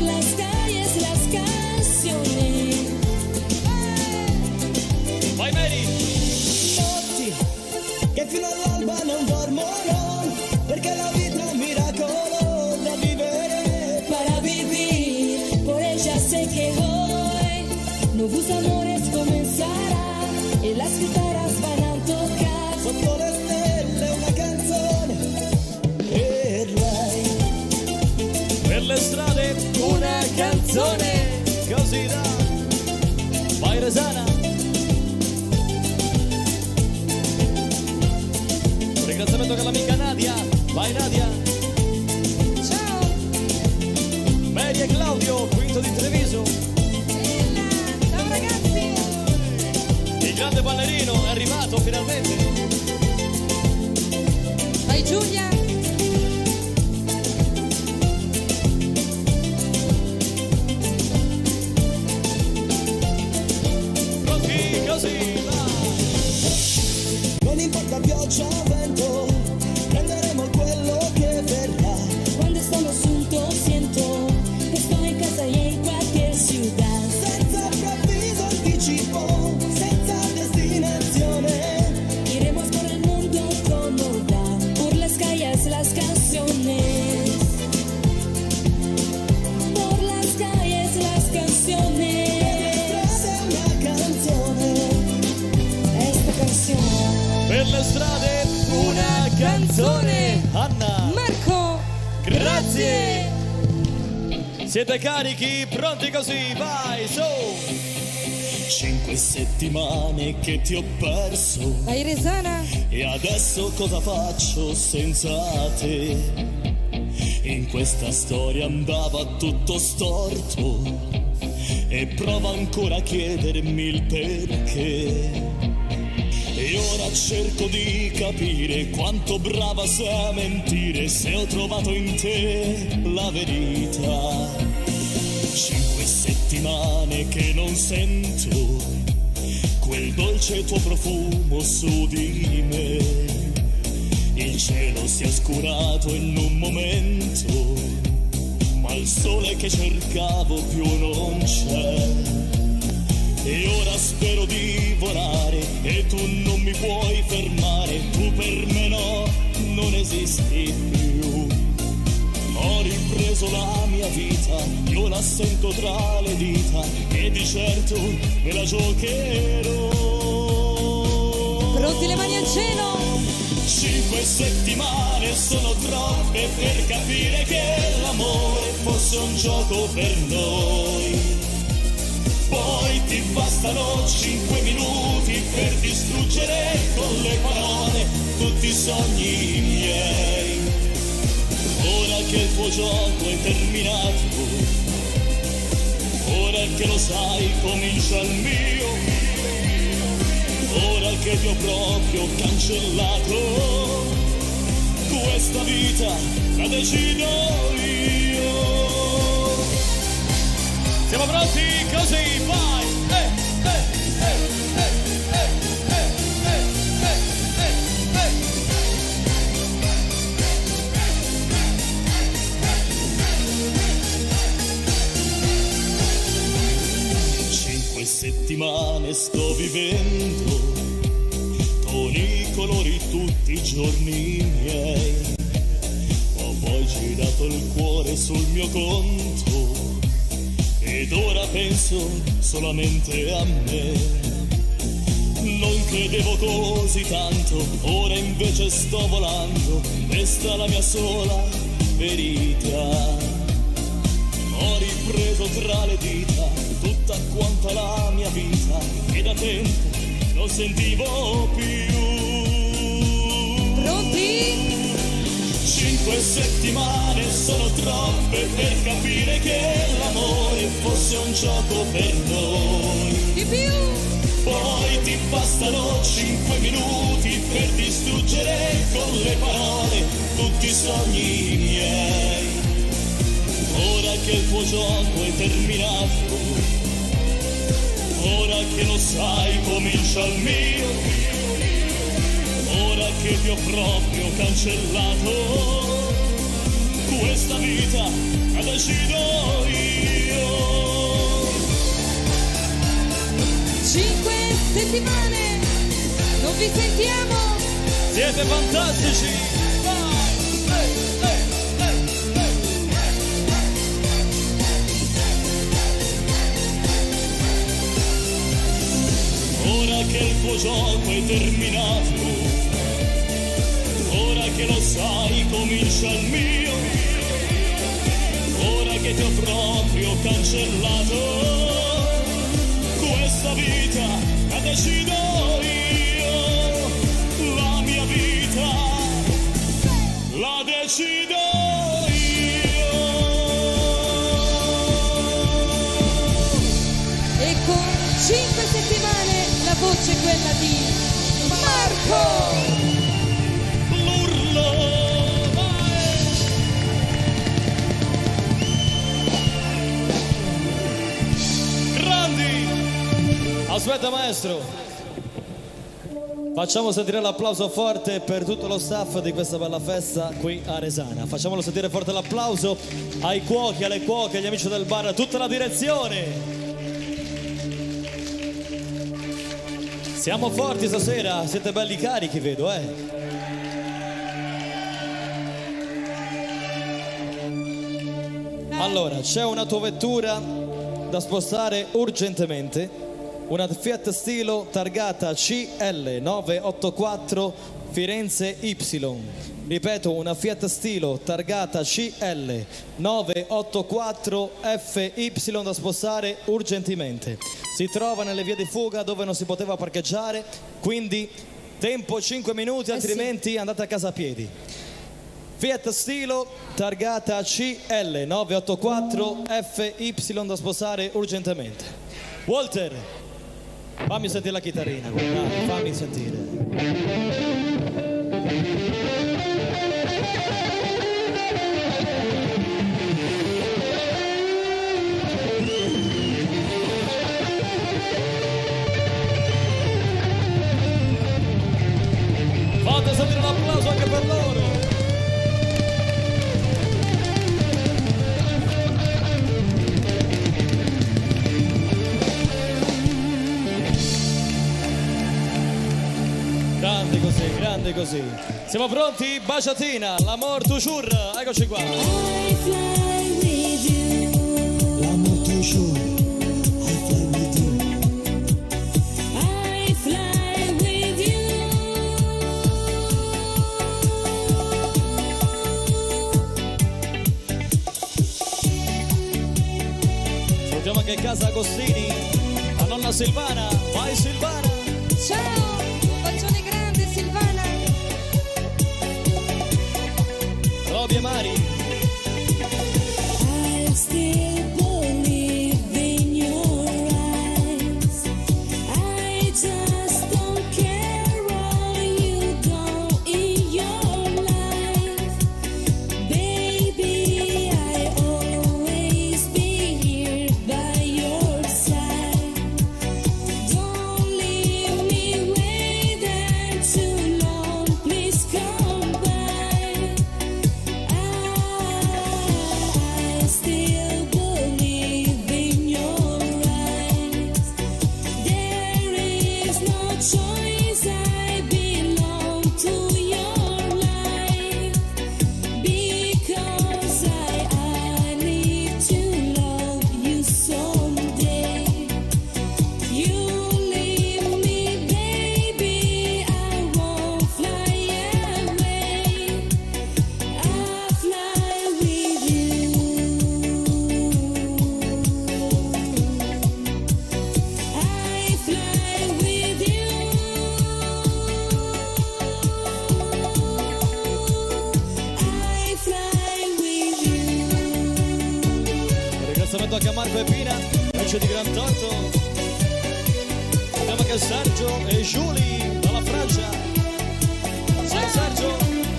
canzone. Così da. Vai Resana. Un ringraziamento con l'amica Nadia. Vai Nadia. Ciao. Mary e Claudio, quinto di Treviso. Bella. Ciao ragazzi. Il grande ballerino è arrivato finalmente. Vai Giulia. Pronti, così va. Non importa pioggia o vento, prenderemo quello che verrà. Cuando estamos juntos siento que estoy en casa y en cualquier ciudad. Senza preavviso anticipo, senza destinazione. Iremos por el mundo como va, por las calles las canciones, por las calles las canciones. Strada è una canzone. Esta canción Per le strade una canzone. Anna, Marco. grazie. Siete carichi? Pronti così? Vai, su. Cinque settimane che ti ho perso Vai Resana. e adesso cosa faccio senza te? In questa storia andava tutto storto e provo ancora a chiedermi il perché. E ora cerco di capire quanto brava sei a mentire, se ho trovato in te la verità. Cinque settimane che non sento quel dolce tuo profumo su di me. Il cielo si è scurato in un momento, ma il sole che cercavo più non c'è. E ora spero di volare e tu non mi puoi fermare, tu per me no, non esisti più. Ho ripreso la mia vita, io la sento tra le dita e di certo me la giocherò. Pronti le mani al cielo. Cinque settimane sono troppe per capire che l'amore fosse un gioco per noi. Poi ti bastano cinque minuti per distruggere con le parole tutti i sogni miei. Ora che il tuo gioco è terminato, ora che lo sai comincia il mio, ora che ti ho proprio cancellato, questa vita la decido io. Siamo pronti? Così, vai! Eh, eh, eh, eh, eh, eh, eh, eh, eh, eh. Cinque settimane sto vivendo con i colori tutti i giorni miei. Ho poi girato il cuore sul mio conto ed ora penso solamente a me. Non credevo così tanto, ora invece sto volando, questa è la mia sola verità. Ho ripreso tra le dita tutta quanta la mia vita e da tempo non sentivo più. Pronti? Cinque settimane sono troppe per capire che l'amore fosse un gioco per noi. Di più. Poi ti bastano cinque minuti per distruggere con le parole tutti i sogni miei. Ora che il tuo gioco è terminato, ora che lo sai comincia il mio. Ora che ti ho proprio cancellato, questa vita la decido io. Cinque settimane. Non vi sentiamo. siete fantastici! Vai! Eh, eh, eh, eh. Ora che il tuo gioco è terminato, ora che lo sai comincia il mio, ora che ti ho proprio ho cancellato questa vita, la decido io, la mia vita la decido io. E con cinque settimane la voce è quella di Marco. L'urlo, aspetta maestro, facciamo sentire l'applauso forte per tutto lo staff di questa bella festa qui a Resana. Facciamolo sentire forte l'applauso ai cuochi, alle cuoche, agli amici del bar, a tutta la direzione. Siamo forti stasera, siete belli carichi vedo, eh. Allora, c'è un'autovettura da spostare urgentemente. Una Fiat Stilo targata C L nove otto quattro Firenze Y. Ripeto, una Fiat Stilo targata C L nove otto quattro F Y da spostare urgentemente. Si trova nelle vie di fuga dove non si poteva parcheggiare, quindi tempo cinque minuti, altrimenti eh sì. Andate a casa a piedi. Fiat Stilo targata C L nove otto quattro F Y da spostare urgentemente. Walter, fammi sentire la chitarrina, dai, fammi sentire. Fate sentire un applauso anche per loro. Grande così, grande così. Siamo pronti? Baciatina, l'amor toujours, eccoci qua. I fly with you. L'amor toujours, I fly with you. I fly with you. Salutiamo anche casa Agostini, la nonna Silvana. Vai Silvana. Ciao, un bacione grande Silvana. Roby e Mari. I still believe in your eyes. I just don't care all you do in your life. Baby, I always be here by your side. Don't leave me waiting too long, please come by. I still believe in your eyes. There is no choice, I belong to your life. Because I, I need to love you someday. You leave me, baby, I won't fly away. I fly with you. I fly with you. I fly with you. Un ringraziamento anche a Marco e Pina, voce di Gran Torto. Andiamo anche a Sergio e Julie dalla Francia. Ciao Sergio.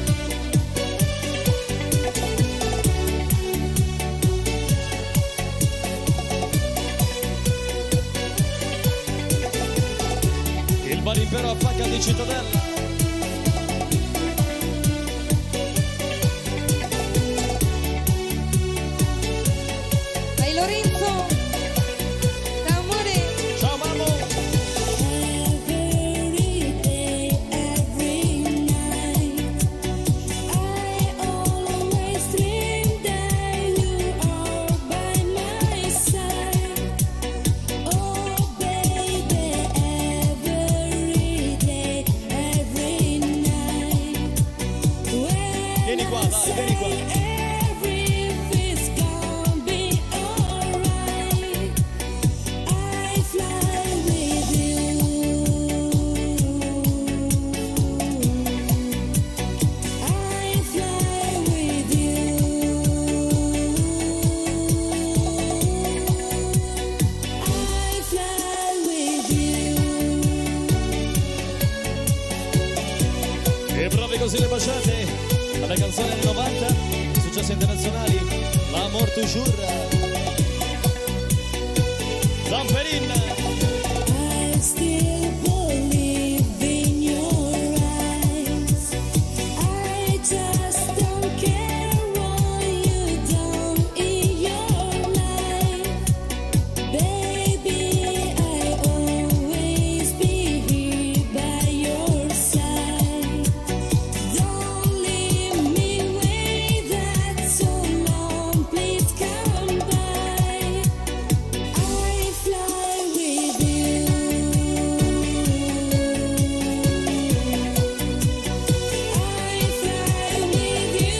Il bar impero a Facca di Cittadella. Vai Lorenzo. Ciao amore. Ciao Mamo. Every day, every night, I always dream that you are by my side. Oh baby, every day, toujours. Zamperin. I still believe in your eyes. I just don't care what you've done in your life. Baby, I'll always be here by your side. Don't leave me way that's so long, please come by. I fly with you. I fly with you.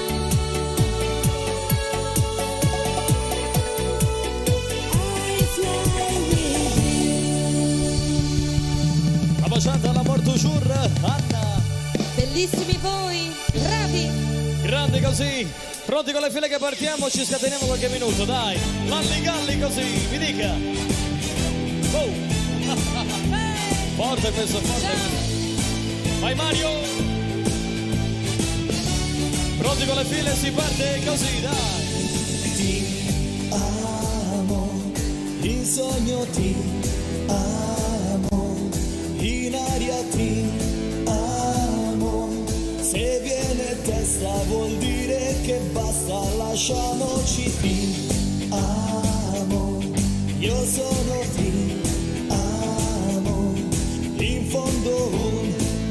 I fly with you. Abbaciata all'amor toujours, Anna. Bellissimi voi, bravi. Grandi così. Pronti con le file che partiamo, ci scateniamo qualche minuto, dai. Lalli galli così, mi dica. Oh. Forte questo, forte questo. Vai Mario. Pronti con le file, si parte così, dai. Ti amo, in sogno ti amo, in aria ti amo. Se viene testa vuol dire che basta, lasciamoci. Ti amo, io sono ti amo, in fondo un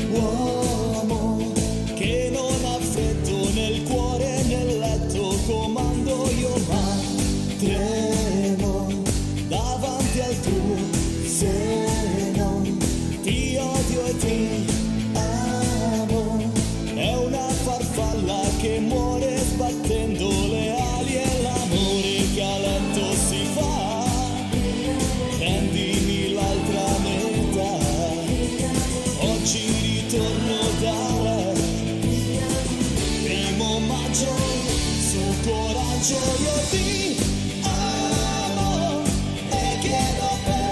uomo che non ha freddo nel cuore e nel letto, comando io ma tremo davanti al tuo seno. Ti odio e ti amo, è una farfalla che muore sbattendo le ali, e l'amore che a letto si fa. Prendimi l'altra metà, oggi ritorno da lei. Primo maggio, su coraggio io ti amo e chiedo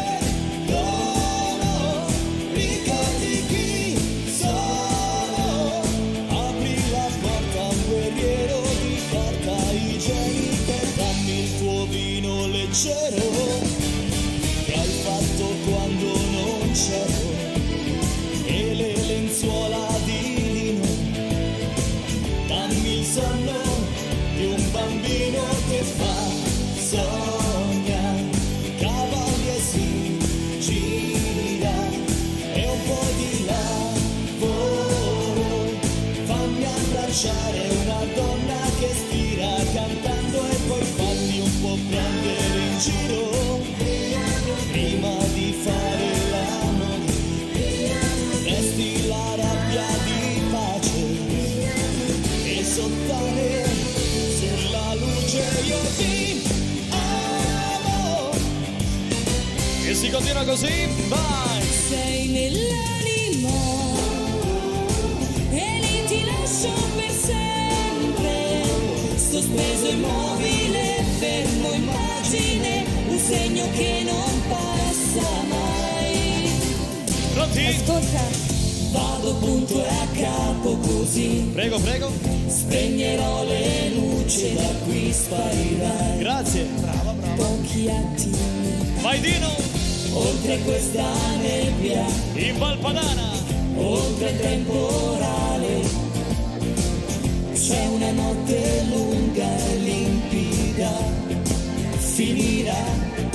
perdono. Ricordi chi sono, apri la porta a un guerriero di carta igienica e dammi il tuo vino leggero che hai fatto quando non c'ero, e le lenzuola di lino. Dammi il sonno di un bambino che fa sogna, cavalli e si gira, e un po' di lavoro. Fammi abbracciare una donna che stira cantando, e poi fammi un po' prendere in giro prima di fare l'amore. Resti la rabbia di pace e sottane sulla luce io ti amo. E si continua così, vai. Sei nell'anima e lì ti lascio per sempre, sospeso immobile, fermo immagine, un segno che non passa mai. Pronti? Ascolta, vado punto e a capo così, Prego, prego. spegnerò le luci, da qui sparirai. Grazie. Brava, brava. Pochi attimi, Vai Dino. oltre questa nebbia, In Valpadana. oltre il temporale, c'è una notte lunga e limpida, finirà.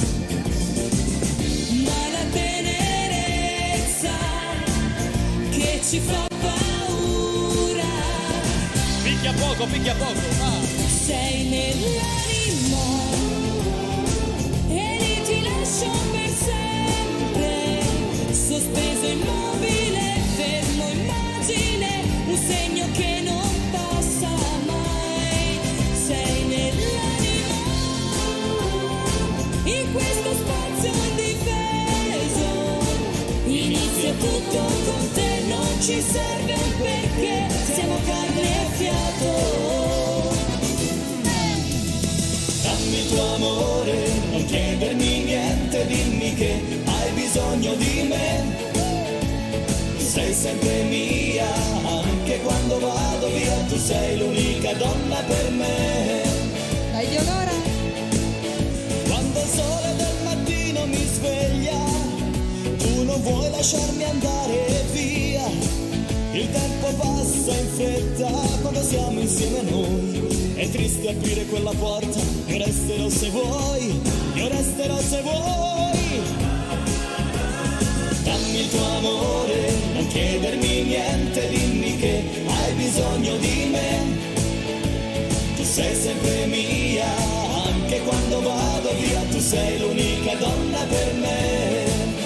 Ma la tenerezza che ci fa paura, Picchia poco, picchia poco. Ah. sei nell'anima e lì ti lascio per sempre, sospeso immobile, fermo immagine, un segno che non passa mai. Sei nell'anima, in questo spazio indifeso, inizia tutto con te, non ci serve un perché, siamo carne e fiato. Dammi il tuo amore, non chiedermi niente, dimmi che hai bisogno di me. Sei sempre mia, anche quando vado via, tu sei l'unica donna per me. Dai Leonora. lasciarmi andare via. Il tempo passa in fretta quando siamo insieme noi. È triste aprire quella porta, io resterò se vuoi, io resterò se vuoi. Dammi il tuo amore, non chiedermi niente, dimmi che hai bisogno di me. Tu sei sempre mia, anche quando vado via, tu sei l'unica donna per me.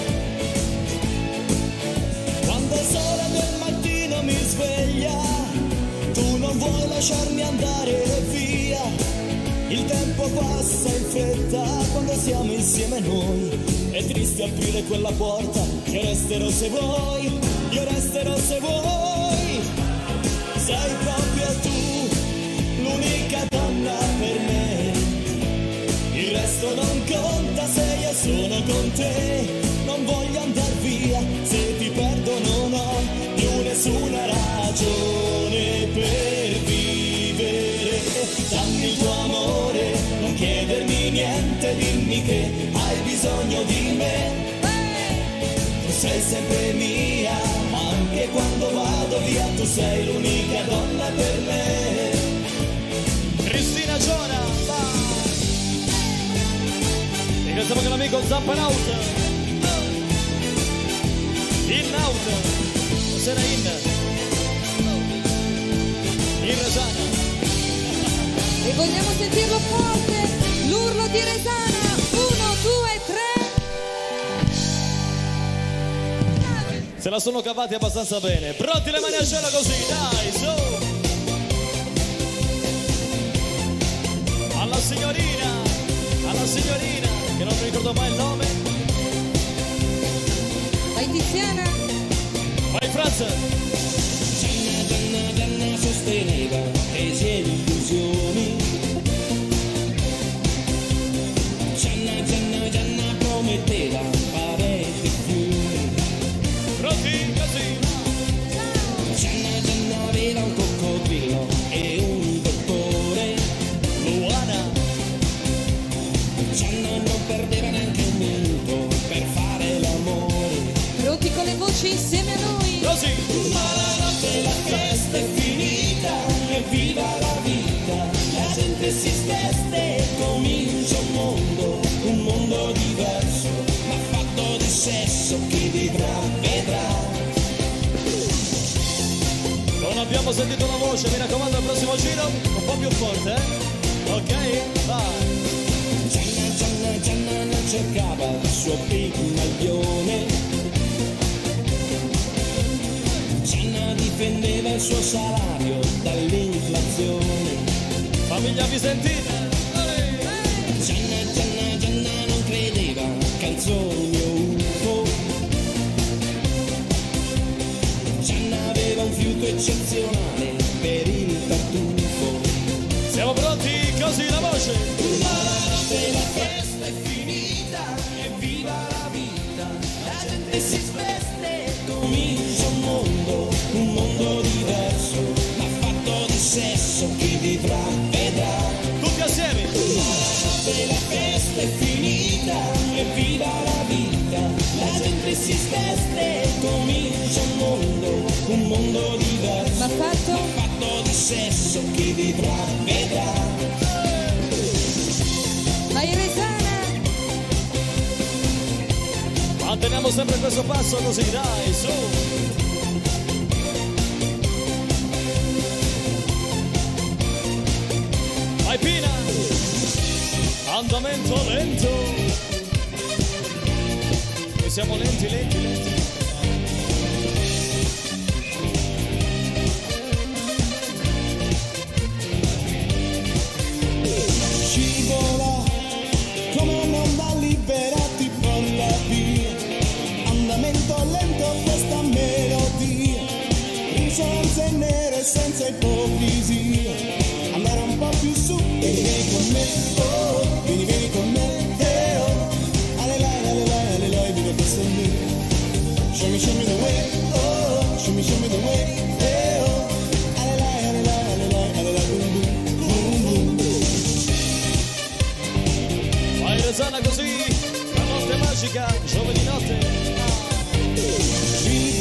Quando il sole del mattino mi sveglia, tu non vuoi lasciarmi andare via. Il tempo passa in fretta quando siamo insieme noi. È triste aprire quella porta, io resterò se vuoi, io resterò se vuoi. Sei proprio tu, l'unica donna per me. Il resto non conta se io sono con te. Non voglio andar via, se ti perdo non ho più nessuna ragione per vivere. Dammi il tuo amore, non chiedermi niente, dimmi che hai bisogno di me. Tu sei sempre mia, anche quando vado via, tu sei l'unica donna per me. Cristina Giona, vai! Ringraziamo anche l'amico Zampanaut. In out, stasera in in Resana. E vogliamo sentirlo forte, l'urlo di Resana. Uno, due, tre. Se la sono cavati abbastanza bene. Pronti le mani al cielo così, dai, su! Alla signorina, alla signorina, che non mi ricordo mai il nome. Vai Tiziana. Vai Franz. Gianna, Gianna, Gianna sosteneva tesi e illusioni. Gianna, Gianna, Gianna prometteva parecchi fiumi. Pronti, così. Gianna, Gianna aveva un coccodrillo e un dottore. Luana. Gianna non perdeva neanche un minuto per fare l'amore. Pronti con le voci insieme a noi. Così. Ma la notte la festa è finita, evviva la vita, la gente si sveste e comincia un mondo, un mondo diverso, ma fatto di sesso, chi vivrà vedrà. Non abbiamo sentito la voce, mi raccomando al prossimo giro, un po' più forte, eh? Ok? Vai. Gianna, Gianna, Gianna non cercava il suo pigmaglione. Gianna difendeva il suo salario dall'inflazione. Famiglia Visentina. Gianna, Gianna, Gianna non credeva canzoni o U F O. Gianna aveva un fiuto eccezionale per il tartufo. Siamo pronti? Così la voce. Ma la notte la festa è finita, evviva la vita, la gente si sveste e comincia un mondo, un mondo diverso, ma fatto di sesso, chi vivrà vedrà. Tutti assieme. Ma la notte la festa è finita, evviva la vita, la gente si sveste e comincia un mondo, un mondo diverso, Ma fatto? ma fatto di sesso, chi vivrà vedrà. Vai Resana. Manteniamo sempre questo passo così, dai, su. Vai Pina. Andamento lento. Noi siamo lenti, lenti, lenti. Scivola come un'onda libera ti porta via. Andamento lento questa melodia, risonanze nere senza ipocrisia. Andare un po' più su, vieni vieni con me, oh, vieni vieni con me, eh oh. Alelai, alelai, alelai, vieni questo me. Show me, show me the way, oh, show me, show me the way, eh oh. Alelai, alelai, alelai, alelai, boom, boom, boom, boom. Vai Resana così, la notte magica, giovedì notte.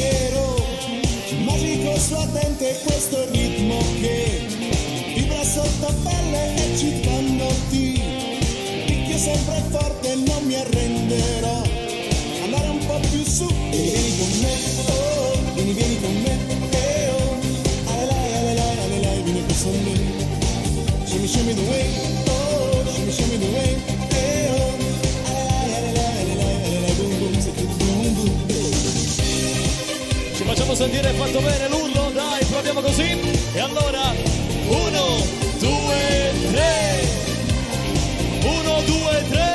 leggero, magico, suadente, questo ritmo che vibra sotto a pelle eccitandoti. Picchio sempre forte, non mi arrenderò. Andare un po' più su, vieni, vieni con me, oh, vieni, vieni con me, eh, oh. Alelai, alelai, alelai, vieni qui con me. Shimmy, shimmy the way, oh, shimmy, shimmy the way, eh, oh. Alelai, alelai, alelai, alelai, boom, boom, boom, boom, boom. Ci facciamo sentire fatto bene l'urlo, dai, proviamo così. E allora, uno, due, tre. Uno, due, tre.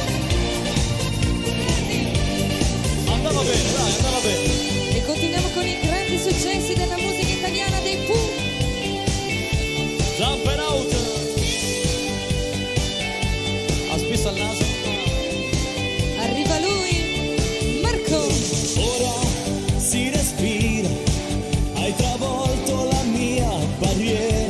Andava bene, dai, andava bene. E continuiamo con i grandi successi della musica italiana dei Pooh. Jumper out. Ha spisso al naso. Arriva lui, Marco. Ora si respira, hai travolto la mia barriera,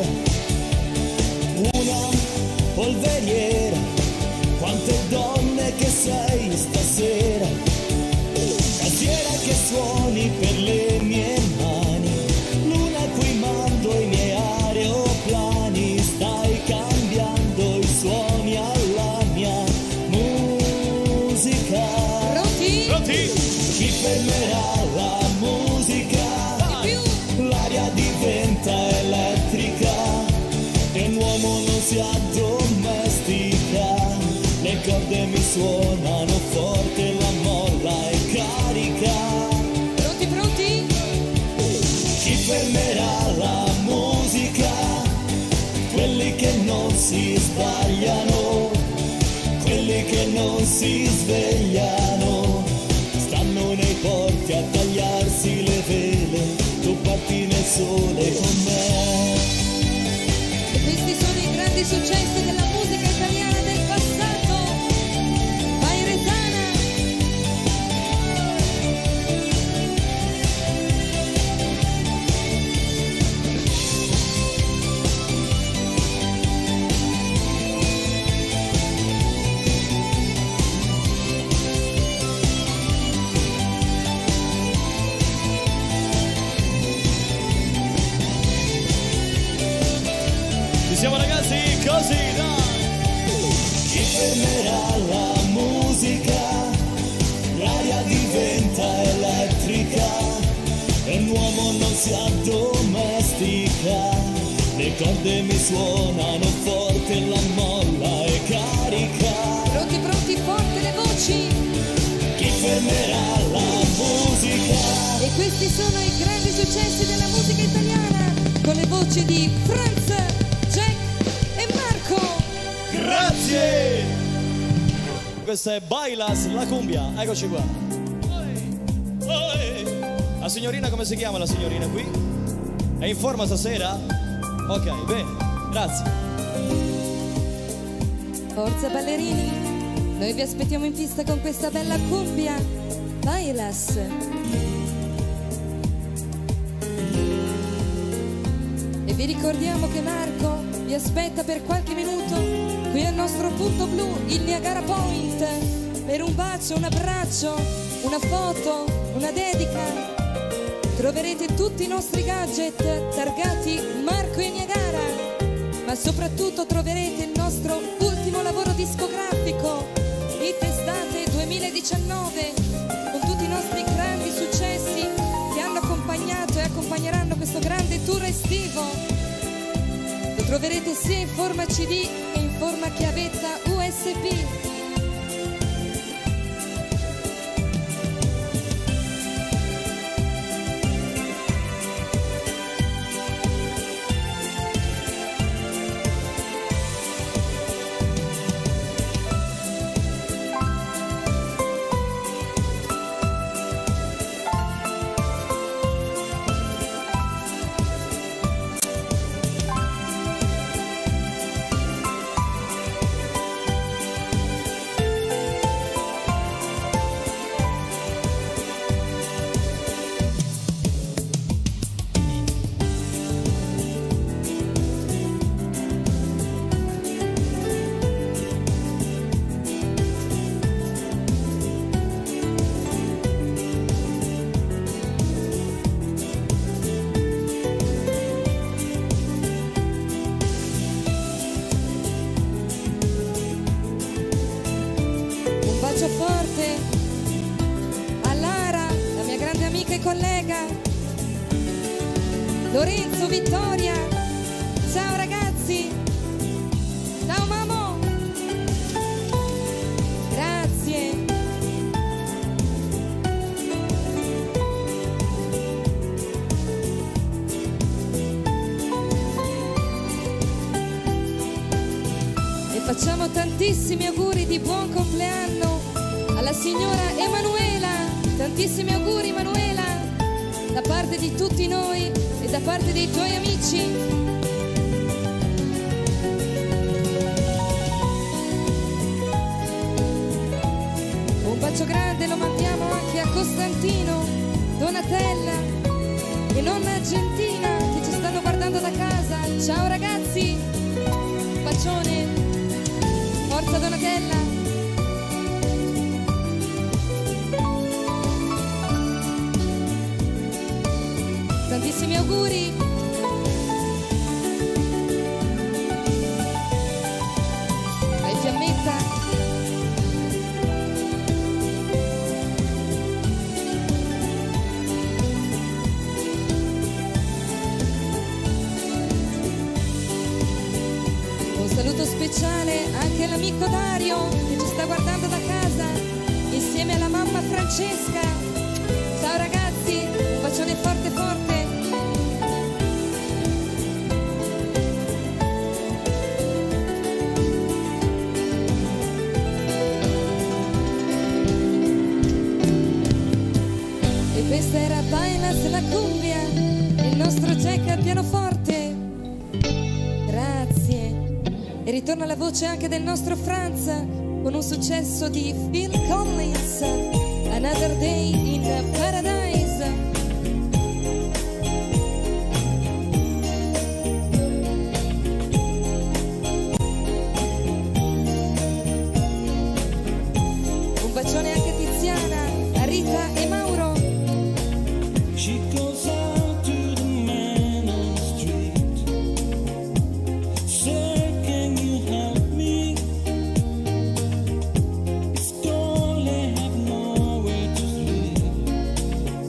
una polveriera, quante donne che sei stasera, cantiera che suoni per le mie mani, luna a cui mando i miei aeroplani, stai cambiando i suoni alla mia musica. Pronti? Pronti? Chi fermerà la musica? Di più. L'aria diventa elettrica e un uomo non si addomestica. Le corde mi suonano forte, la molla è carica. Pronti, pronti? Chi fermerà la musica? Quelli che non si sbagliano, quelli che non si svegliano, stanno nei porti a tagliarsi le vele, tu parti nel sole con me. E questi sono i grandi successi della musica italiana del passato. Vai Resana. Ci siamo ragazzi, così dai. Chi fermerà la musica? L'aria diventa elettrica e un uomo non si addomestica. Le corde mi suonano forte, la molla è carica. Pronti, pronti, forte le voci. Chi fermerà la musica? E questi sono i grandi successi della musica italiana con le voci di Franz, Jack e Marco. Grazie. Questa è Bailas, la cumbia. Eccoci qua. La signorina, come si chiama la signorina qui? È in forma stasera? Ok, bene, grazie. Forza ballerini, noi vi aspettiamo in pista con questa bella cumbia. Bailas. E vi ricordiamo che Marco vi aspetta per qualche minuto qui al nostro punto blu, il Niagara Point, per un bacio, un abbraccio, una foto, una dedica. Troverete tutti i nostri gadget targati Marco e Niagara, ma soprattutto troverete il nostro ultimo lavoro discografico, Hit Estate duemiladiciannove, con tutti i nostri grandi successi che hanno accompagnato e accompagneranno questo grande tour estivo. Lo troverete sia in forma C D che in forma chiavetta U S B. bacio forte a Lara, la mia grande amica e collega, Lorenzo, Vittoria, ciao ragazzi, ciao mamma, grazie. E facciamo tantissimi auguri di buon compleanno alla signora Emanuela, tantissimi auguri Emanuela, da parte di tutti noi e da parte dei tuoi amici. Un bacio grande lo mandiamo anche a Costantino, Donatella e nonna Argentina che ci stanno guardando da casa. Ciao ragazzi, un bacione, forza Donatella. Tantissimi auguri. Vai Fiammetta. Un saluto speciale anche all'amico Dario che ci sta guardando da casa insieme alla mamma Francesca. Ciao ragazzi, un bacione forte forte. E questa era Bailas la cumbia, il nostro Jack al pianoforte. Grazie. E ritorna la voce anche del nostro Franz con un successo di Phil Collins, Another Day in Paradise. Un bacione anche a Tiziana, a Rita e Mauro. She goes out to the man on the street. Sir, can you help me? It's cold, I have nowhere to sleep.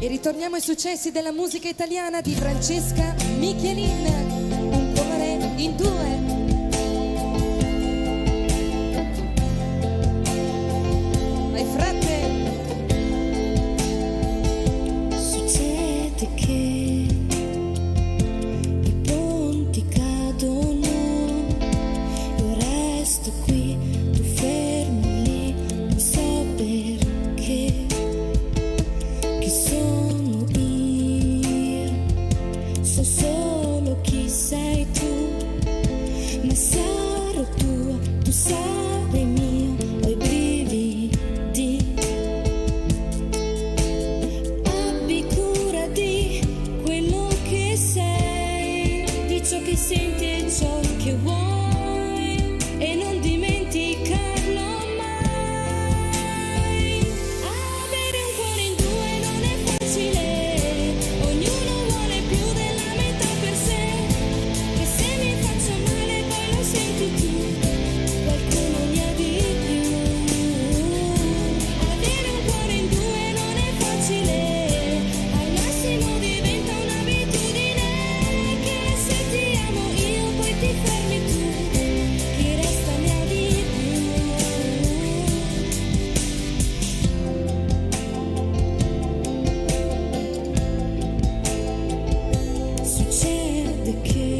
ritorniamo ai successi della musica italiana di Francesca Michelin, Un cuore in due. Vai frate. Succede che i ponti cadono, io resto qui, tu fermo lì, non so perché. Chi sono io? So solo chi sei tu, ma sarò tua, tu sarai mio, ho i brividi. Abbi cura di quello che sei, di ciò che senti e ciò che vuoi, e non dimenticarlo mai. Avere un cuore in due non è facile, ognuno vuole più della metà per sé, che se mi faccio male poi lo senti tu, qualcuno mi ha di più. Avere un cuore in due non è facile, al massimo diventa un'abitudine, che se ti amo io poi ti fermi tu, chi resta ne ha di più. Succede che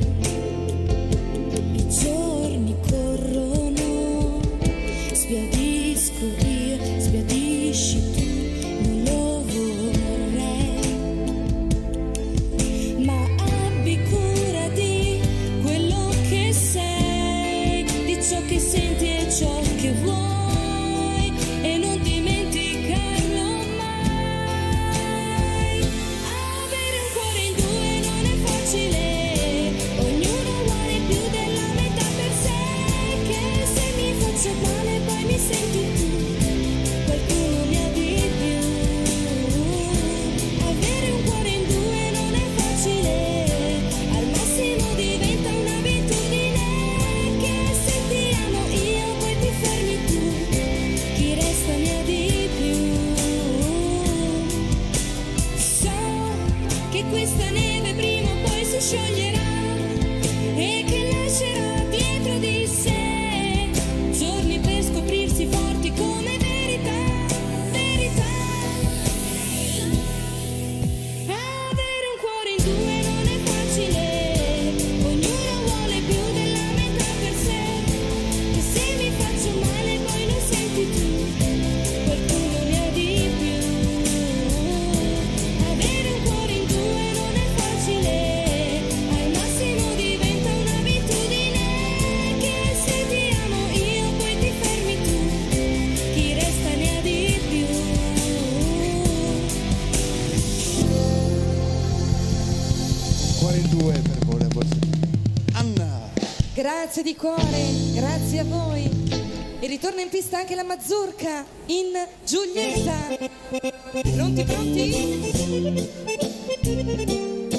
i giorni corrono, sbiadisco io, sbiadisci tu, non lo vorrei, ma abbi cura di quello che sei, di ciò che senti e ciò che vuoi, e non dimenticarlo mai. Avere un cuore in due non è facile, ognuno vuole più della metà per sé, che se mi faccio male poi mi senti tu, qualcuno mi ha di più. Avere un cuore in due non è facile, al massimo diventa un'abitudine, che se ti amo io poi ti fermi tu, chi resta ne ha di più. So che questa neve prima o poi si scioglierà e che lascerà dietro di sé giorni per scoprirsi forti come verità, verità. Avere un cuore in due non è facile, ognuno vuole più della metà per sé, che se mi faccio male poi lo senti tu, qualcuno ne ha di più. Avere un cuore in due non è facile, al massimo diventa un'abitudine, che se ti amo io poi ti fermi tu, chi resta ne ha di più. Cuore in due, per favore, forse. Anna. Grazie di cuore, grazie a voi. E ritorna in pista anche la Mazurka in Giulietta. Pronti, pronti?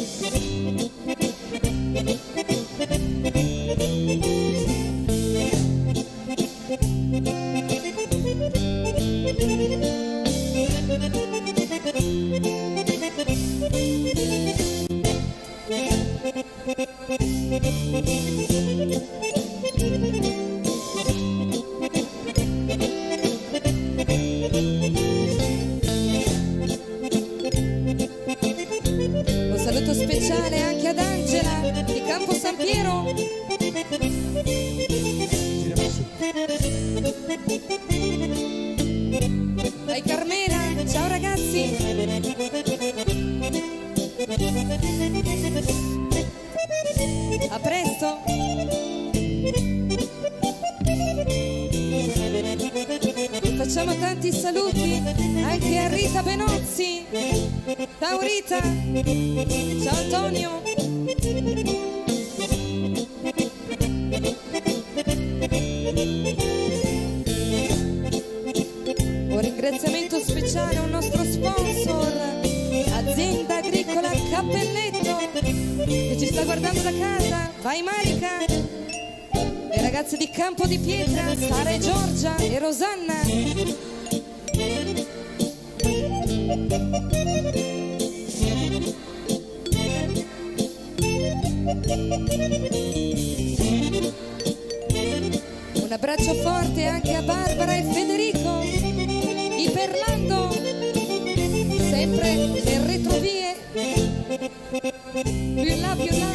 Un saluto speciale anche ad Angela di Campo San Piero. Vai Carmela, ciao ragazzi. A presto. Facciamo tanti saluti anche a Rita Benozzi. Ciao Rita. Ciao Antonio. Un ringraziamento speciale a un nostro sponsor, Azienda Agricola Cappelletto, che ci sta guardando da casa. Vai Marica. Le ragazze di Campo di Pietra, Sara e Giorgia e Rosanna. Un abbraccio forte anche a Barbara e Federico, Iperlando, sempre le retrovie, più in là, più in là.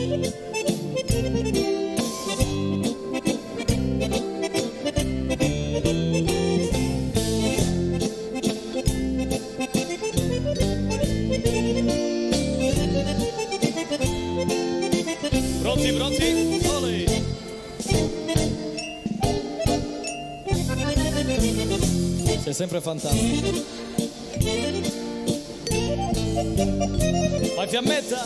Pronti, pronti? Olè! Sei sempre fantastico. Vai fiammetta!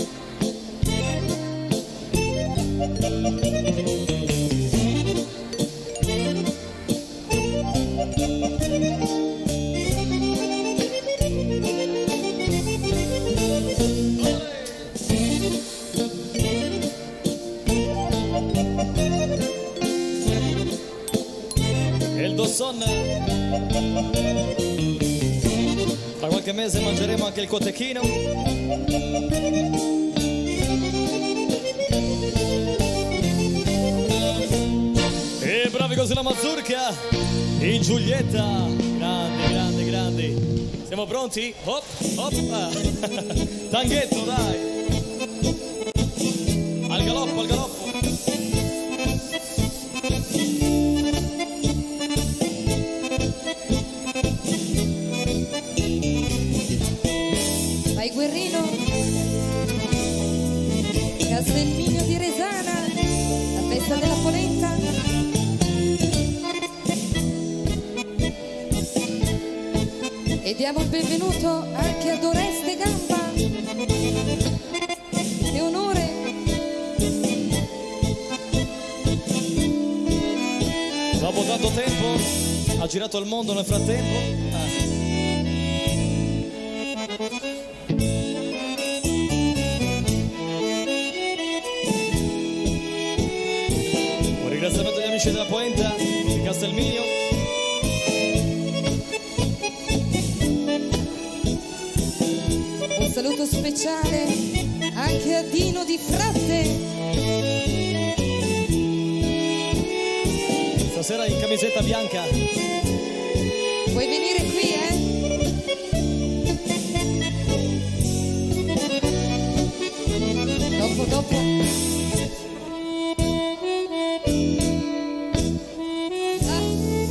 E il Dosson. Tra qualche mese mangeremo anche il cotechino. E bravi così la mazurka in Giulietta. Grandi, grandi, grandi. Siamo pronti? Hop, hop. Ah. Tanghetto, dai. Al galoppo, al galoppo. Vai Guerrino, Castellmino di Resana, la festa della polenta. E diamo il benvenuto anche ad Oreste Gamba. Che onore! Dopo tanto tempo ha girato il mondo nel frattempo. Ah. Un ringraziamento agli amici della Poenta di Castelmino. Un saluto speciale anche a Dino di Fratte. Stasera in camisetta bianca. Puoi venire qui, eh? Dopo, dopo. Ah.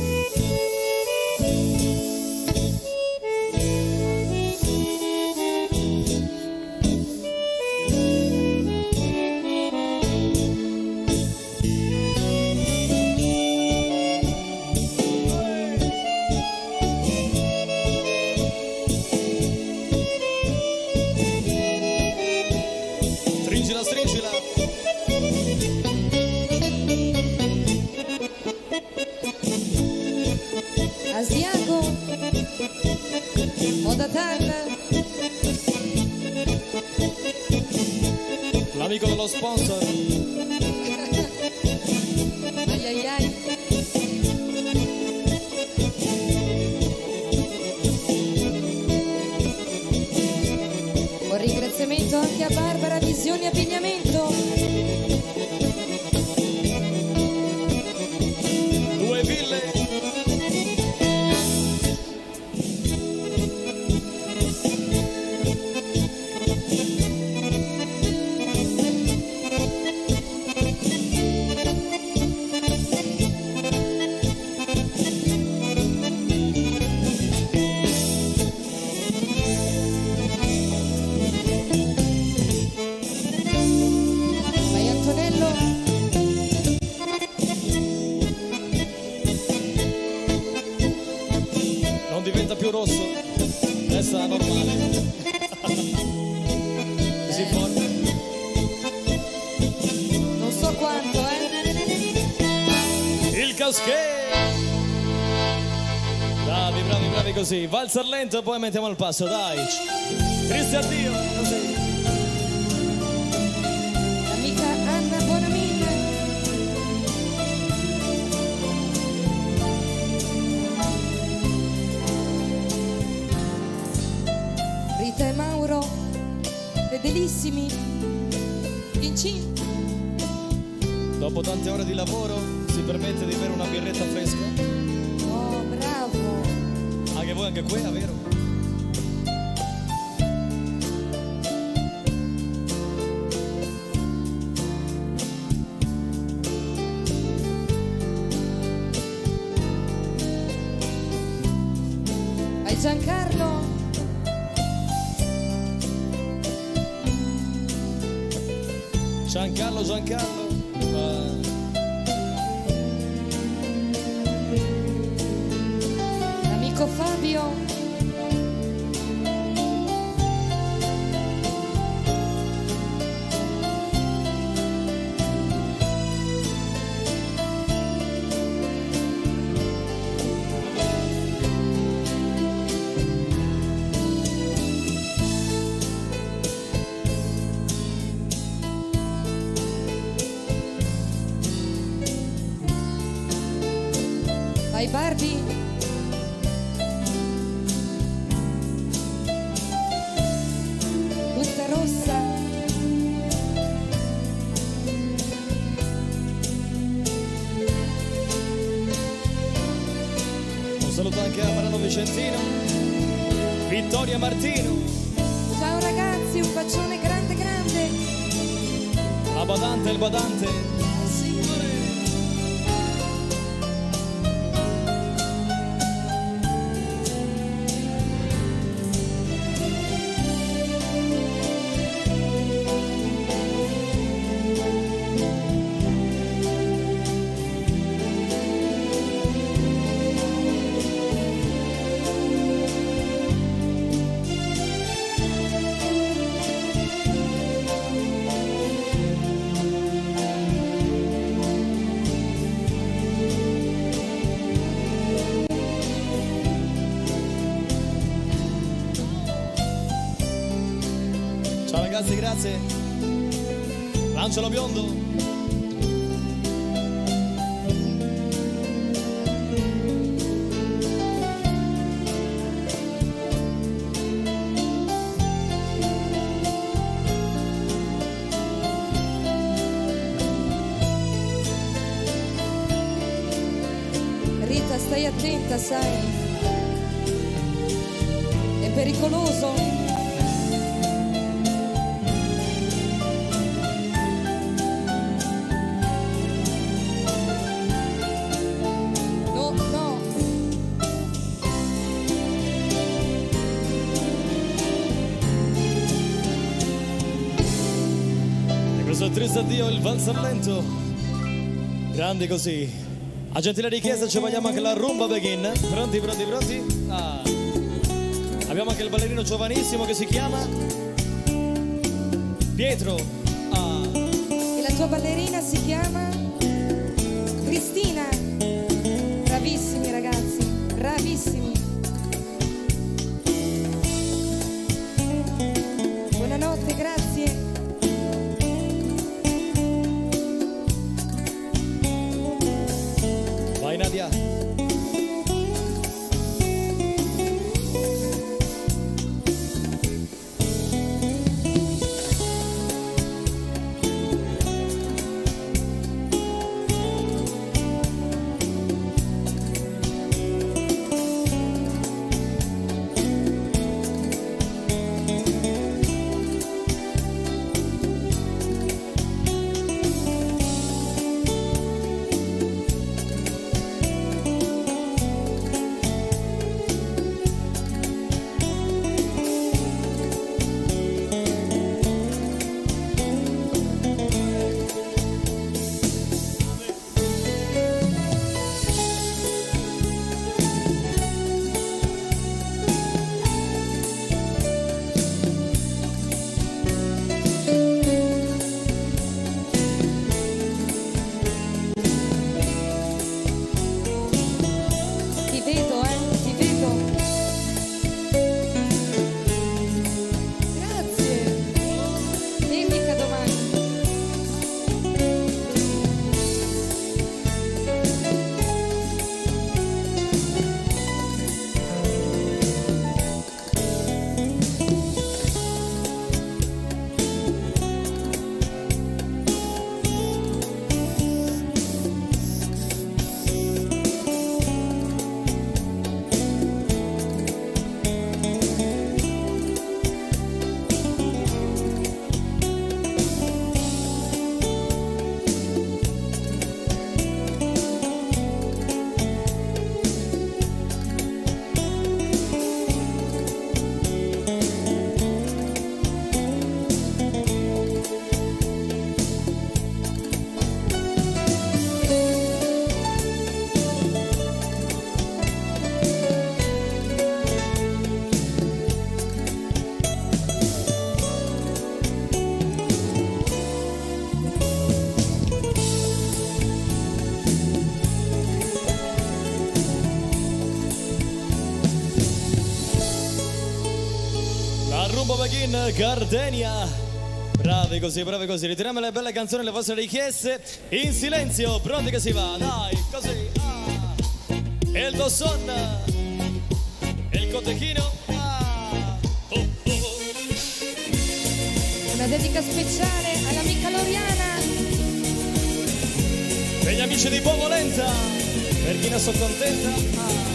Stringila, stringila. Asiago, Odatan, L'amico dello sponsor. ai ai ai. Un ringraziamento anche a Barbara Visioni Abbigliamento. Due ville. Vai Antonello. Non diventa più rosso. Resta normale. Così forte. Non so quanto, eh. Il Casquet. Bravi, bravi, bravi così. Valzer lento e poi mettiamo il passo, dai. Cristian Dio. Così. L'amica Anna Bonamin. Rita e Mauro, fedelissimi, in C. Dopo tante ore di lavoro si permette di bere una birretta fresca? Oh, bravo. Anche voi, anche qui, vero? Hai Giancarlo? Giancarlo, Giancarlo. Uh, Amico Fabio? Hai Barbie? Busta rossa? un saluto anche a Marano Vicentino, Vittoria Martino, Ciao ragazzi, un bacione grande grande. la badante e il badante. Eh sì. Ciao ragazzi, grazie. Lancialo biondo. Rita, stai attenta, sai? È pericoloso. No, no. E questo triste addio, il valsamento. Grandi così. A gentile richiesta ci vogliamo anche la rumba begin. Pronti, pronti, pronti? Ah. Abbiamo anche il ballerino giovanissimo che si chiama Pietro. Ah. E la tua ballerina si chiama Cristina. Bravissimi ragazzi, bravissimi. Buonanotte, grazie. Vai Nadia. Joaquin Gardenia. Bravi così, bravi così. Ritiriamo le belle canzoni, le vostre richieste. In silenzio, pronti che si va. Dai, così. Ah. E il Dosson. E il cotechino. Ah. Oh, oh. Una dedica speciale all'amica Loriana. Per gli amici di Povolenta. Per chi ne so contenta. Ah.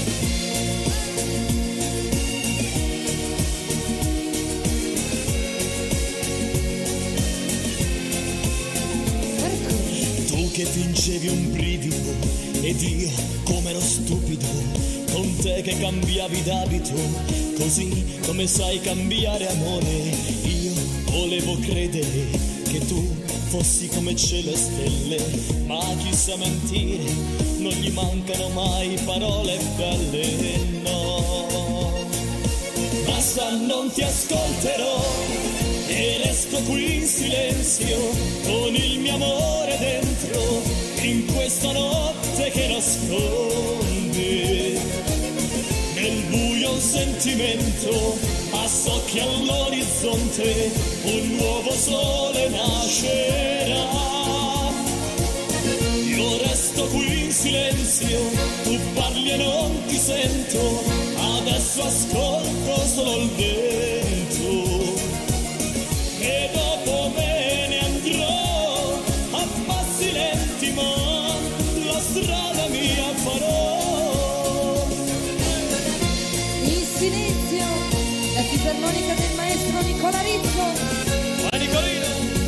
Che fingevi un brivido ed io come ero stupido, con te che cambiavi d'abito, così come sai cambiare amore. Io volevo credere che tu fossi come cielo e stelle, ma chi sa mentire, non gli mancano mai parole belle, no. Basta, non ti ascolterò e resto qui in silenzio con il mio amore dentro in questa notte che nasconde nel buio un sentimento, ma so che all'orizzonte un nuovo sole nascerà. Io resto qui in silenzio, tu parli e non ti sento, adesso ascolto solo il vento. E dopo me ne andrò a passi lenti, ma la strada mia farò. In silenzio, la fisarmonica del maestro Nicola Rizzo. Vai Nicolino!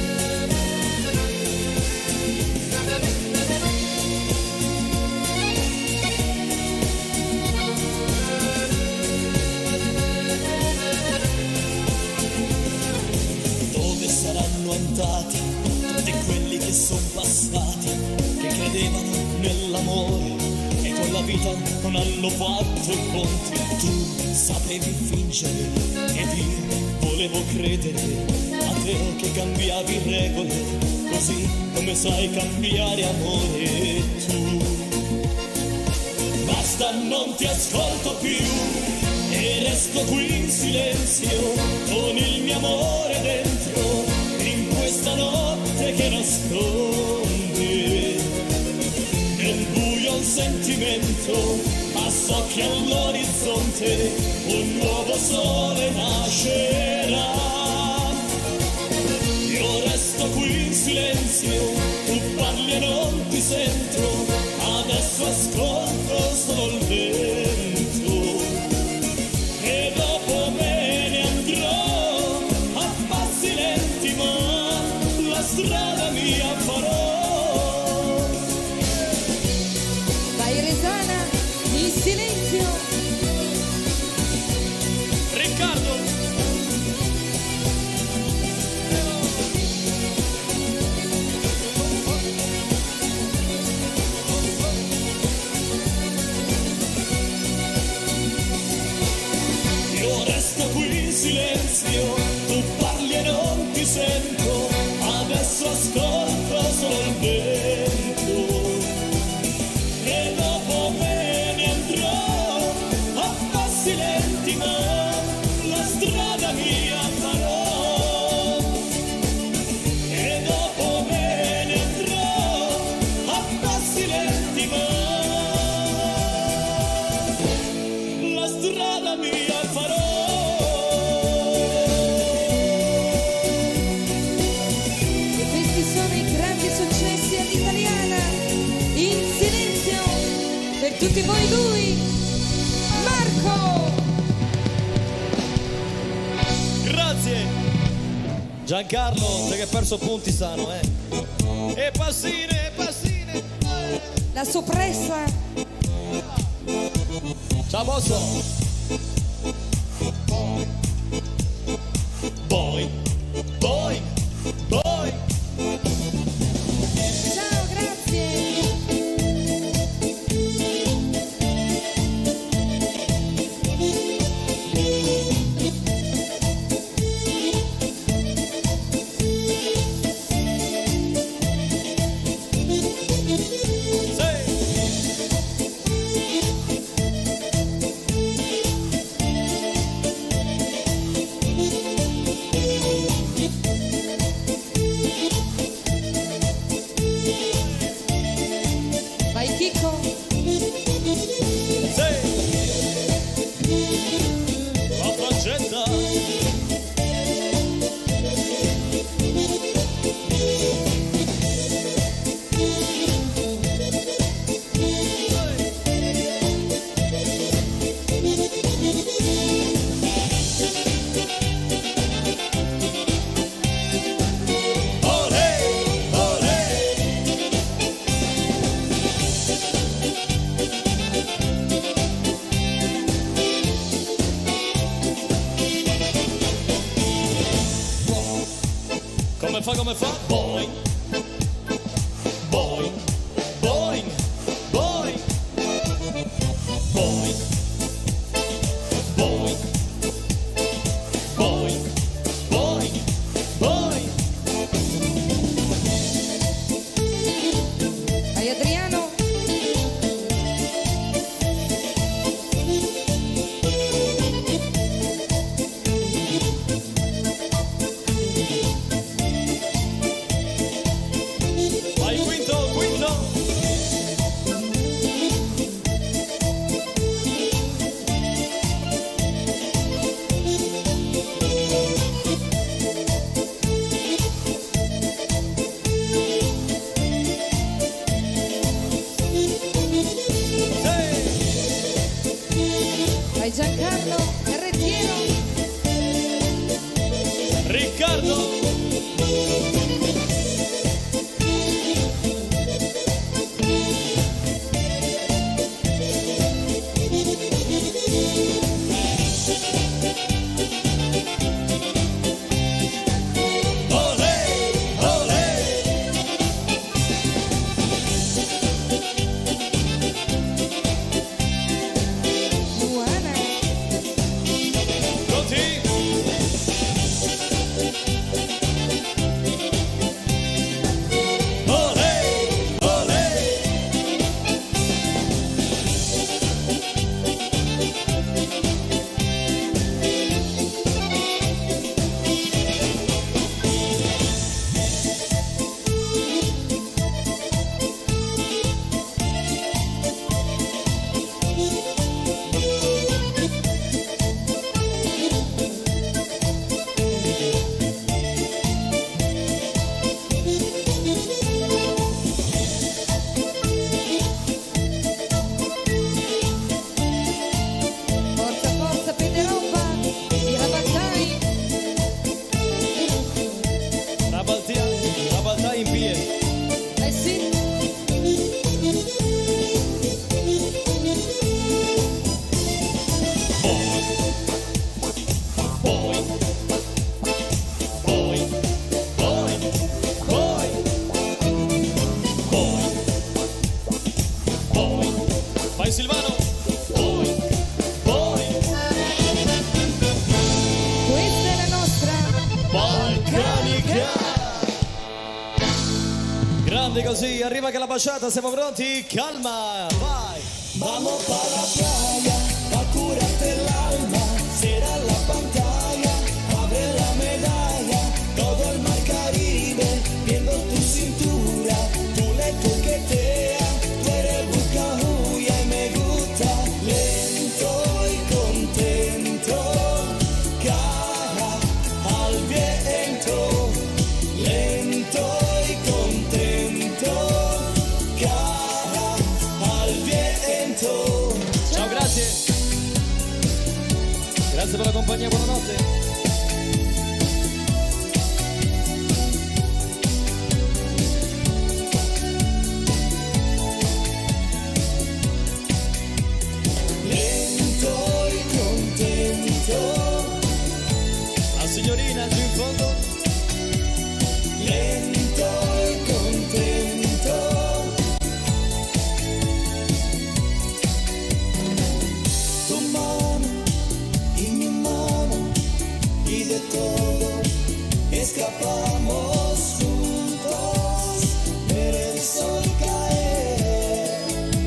Andati tutti quelli che sono passati, che credevano nell'amore e con la vita non hanno fatto i conti. Tu sapevi fingere ed io volevo credere a te che cambiavi regole, così come sai cambiare amore tu. Basta, non ti ascolto più e resto qui in silenzio con il mio amore dentro questa notte che nasconde nel buio un sentimento, ma so che all'orizzonte un nuovo sole nascerà. Io resto qui in silenzio, tu parli e non ti sento, adesso ascolto solo il vento. E dopo me ne andrò a passi lenti, ma la strada mia farò. Vai Resana, in silenzio. Riccardo! Io resto qui in silenzio, tu parli e non ti sento, adesso ascolto solo il vento. E dopo me ne andrò a passi lenti, ma la strada mia farò. E dopo me ne andrò a passi lenti, ma la strada mia farò. Successi all'italiana, in silenzio, per tutti voi lui, Marco! Grazie! Giancarlo, te che hai perso punti sano, eh! E passine, passine! Eh. La soppressa! Ciao mosso! Boy, boy, boy! Ciao, grazie! Sì. La faccenda. Come fa, come fa? Boing, boing, boing, boing, boing, boing, boing, boing, boing. Vai Adriano. Vai quinto, quinto. Vai Giancarlo. Carrettiero. Riccardo. Luana. Pronti? Olè, olè. Forza, forza, Pederobba. I Rabattai. Rabaltia, Rabaltai in piedi. Eh sì. Boing, boing, boing, boing, boing, boing. Vai Silvano. Boing, boing. Questa è la nostra Balcanica. Grande così, arriva che la baciata, siamo pronti? Calma, vai. Vamos pa' la playa, pa' curarte el alma, será la pantalla, abre la medalla, todo el mar Caribe, viendo tu cintura, tú le coqueteas, tú eres busca juya y me gusta, lento y contento, cara al viento, lento y contento, cara al viento. Ciao, grazie. Grazie per la compagnia, buonanotte. Lento y contento, La signorina giù in fondo. lento y contento. Tu mano y mi mano y de todo escapamos juntos, ver el sol caer.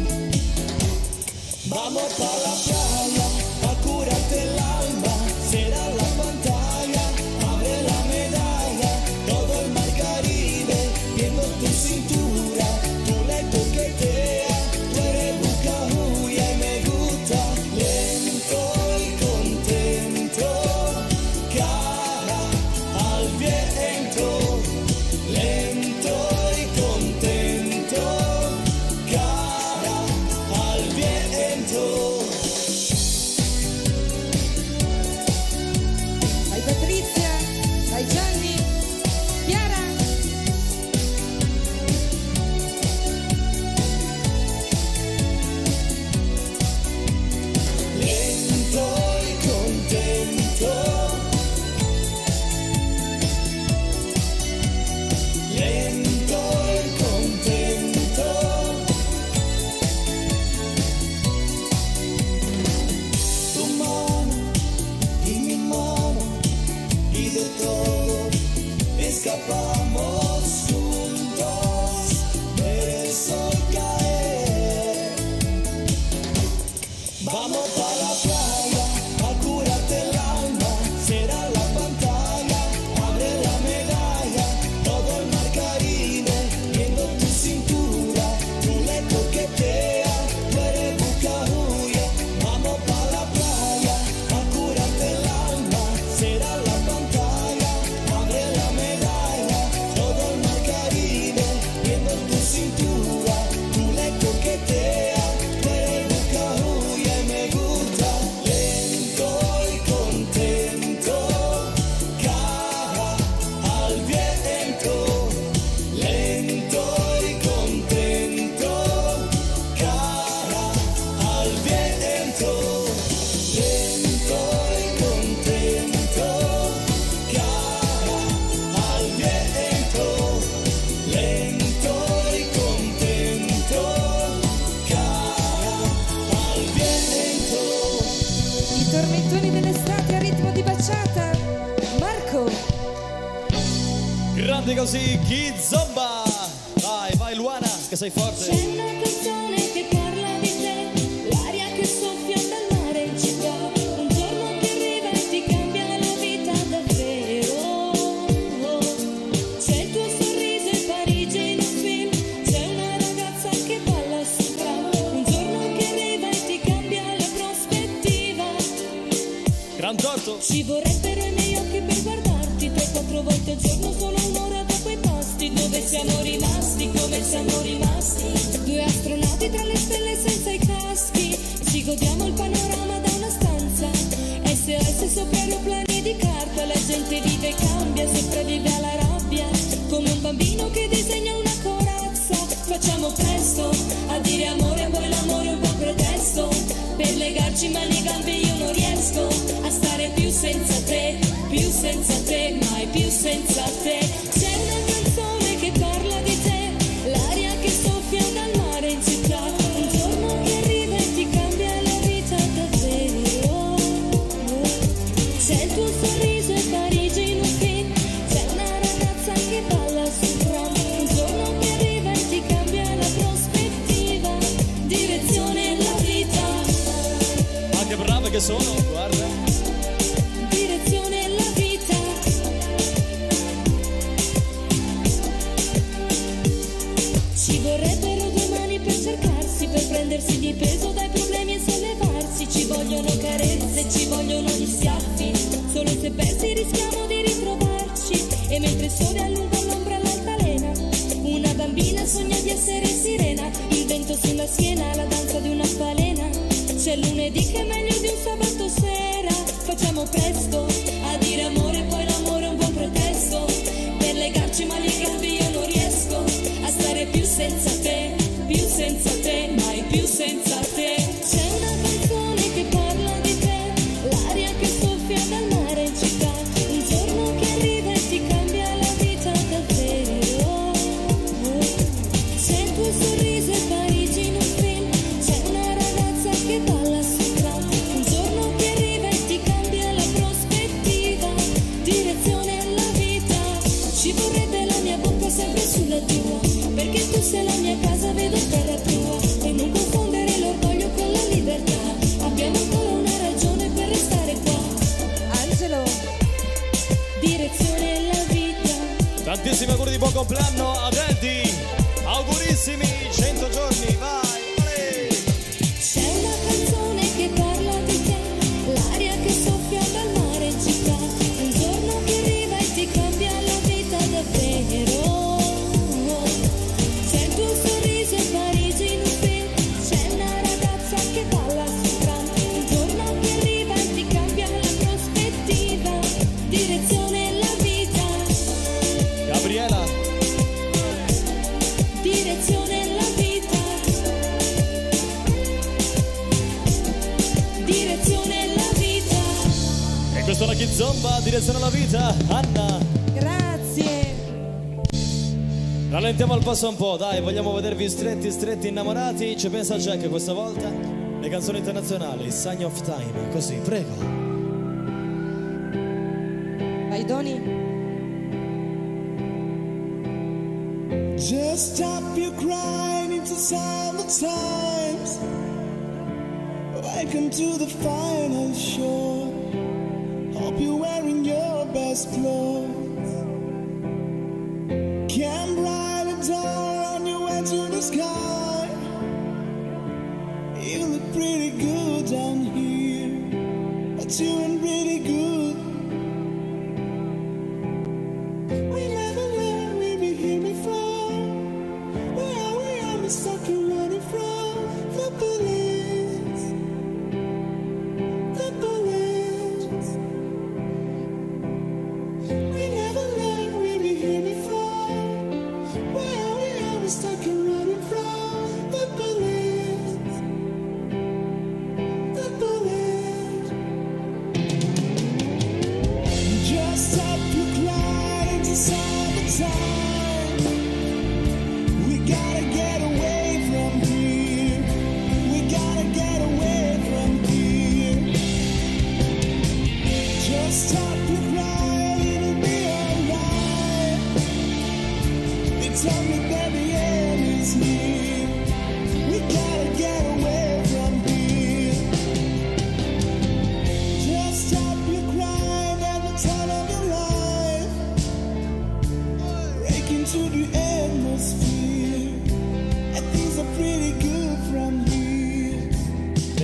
Vamos pa' la playa, a curarte el alma, será la pantalla, abre la medalla, todo el mar Caribe, viendo tu cintura, tú le coqueteas, tú eres busca lento, lento e contento, cara al viento, lento e contento, cara al viento. I tormentoni dell'estate a ritmo di baciata. Marco. Grandi così, Kizomba. Vai, vai Luana, che sei forte. C'è una canzone che parla di te, l'aria che soffia dal mare in città, un giorno che arriva e ti cambia la vita davvero. C'è il tuo sorriso in Parigi in un film, c'è una ragazza che balla sul tram, un giorno che arriva e ti cambia la prospettiva. Gran torto. Ci vorrebbero i miei occhi per guardarti tre quattro volte al giorno, solo un'ora da quei posti dove siamo rimasti, come siamo rimasti, due astronauti tra le stelle senza i caschi. Ci godiamo il panorama da una stanza, S O S sopra aeroplani di carta, la gente vive e cambia, sopravvive alla rabbia, come un bambino che disegna una corazza. Facciamo presto a dire amore, poi l'amore è un po' pretesto per legarci mani e gambe. Io non riesco a stare più senza te, più senza te, mai più senza te. C'è una canzone che parla di te, l'aria che soffia dal mare in città, un giorno che arriva e ti cambia la vita davvero. C'è il tuo sorriso e Parigi in un film, c'è una ragazza che balla sul tram, un giorno che arriva e ti cambia la prospettiva, direzione alla vita. Ma che brave che sono, guarda. Direzione alla vita. Ci vorrebbero due mani per cercarsi, per prendersi di peso dai problemi e sollevarsi. Ci vogliono carezze, ci vogliono gli schiaffi, solo se persi rischiamo di ritrovarci. E mentre il sole allunga l'ombra all'altalena, una bambina sogna di essere sirena, il vento sulla schiena, la danza di una balena. C'è lunedì che è meglio di un sabato sera. Facciamo presto a dire amore, poi l'amore è un buon pretesto per legarci mani e gambe. Io non riesco a stare più senza te, più senza te, mai più senza te. C'è una canzone che parla di te, l'aria che soffia dal mare in città, un giorno che arriva e ti cambia la vita davvero. C'è il tuo sorriso e Parigi in un film, c'è una ragazza che balla sul tram, un giorno che arriva e ti cambia la prospettiva, direzione alla vita. Ci vorrebbe la mia bocca sempre sulla tua, perché tu sei la mia casa, vedo terra tua, e non confondere l'orgoglio con la libertà. Abbiamo ancora una ragione per restare qua. Angelo. Direzione alla vita. Tantissimi auguri di buon compleanno a Eddie. Augurissimi, cento giorni, vai. Olè. C'è una canzone che parla di te, l'aria che soffia dal mare in città, un giorno che arriva e ti cambia la vita davvero. C'è il tuo sorriso e Parigi in un film, c'è una ragazza che balla sul tram, un giorno che arriva e ti cambia la prospettiva, direzione alla vita. Gabriela. Direzione alla vita. Direzione alla vita. E questa è la Kizomba, direzione alla vita. Anna. Grazie. Rallentiamo il passo un po', dai, vogliamo vedervi stretti, stretti, innamorati. Ci pensa Jack questa volta. Le canzoni internazionali, Sign of Time, così, prego. Vai Doni. Just stop your crying, it's a sign of times. Welcome to the final show. Hope you're wearing your best clothes. Can't write it down on your way to the sky. You look pretty good down here, but you ain't really good. We never learned we'd be here before. Where are we? I'm stuck in running from the police. The police. We never learned we'd be here before. Where are we? I'm stuck in running from the police. The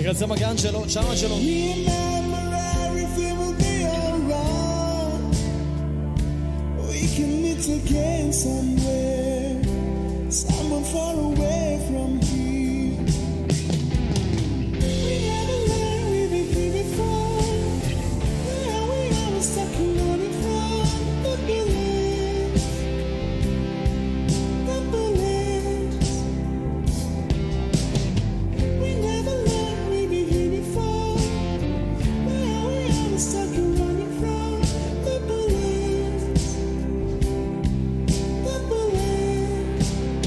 Ringraziamo anche Angelo. Ciao Angelo. Remember everything will be alright. We can meet again somewhere, somewhere far away from here. We never learned we've been here before. Where we are, we're stuck in running from the bullets, the bullets. We never learned we've been here before. Where we are, we're stuck in running from the bullets, the bullets.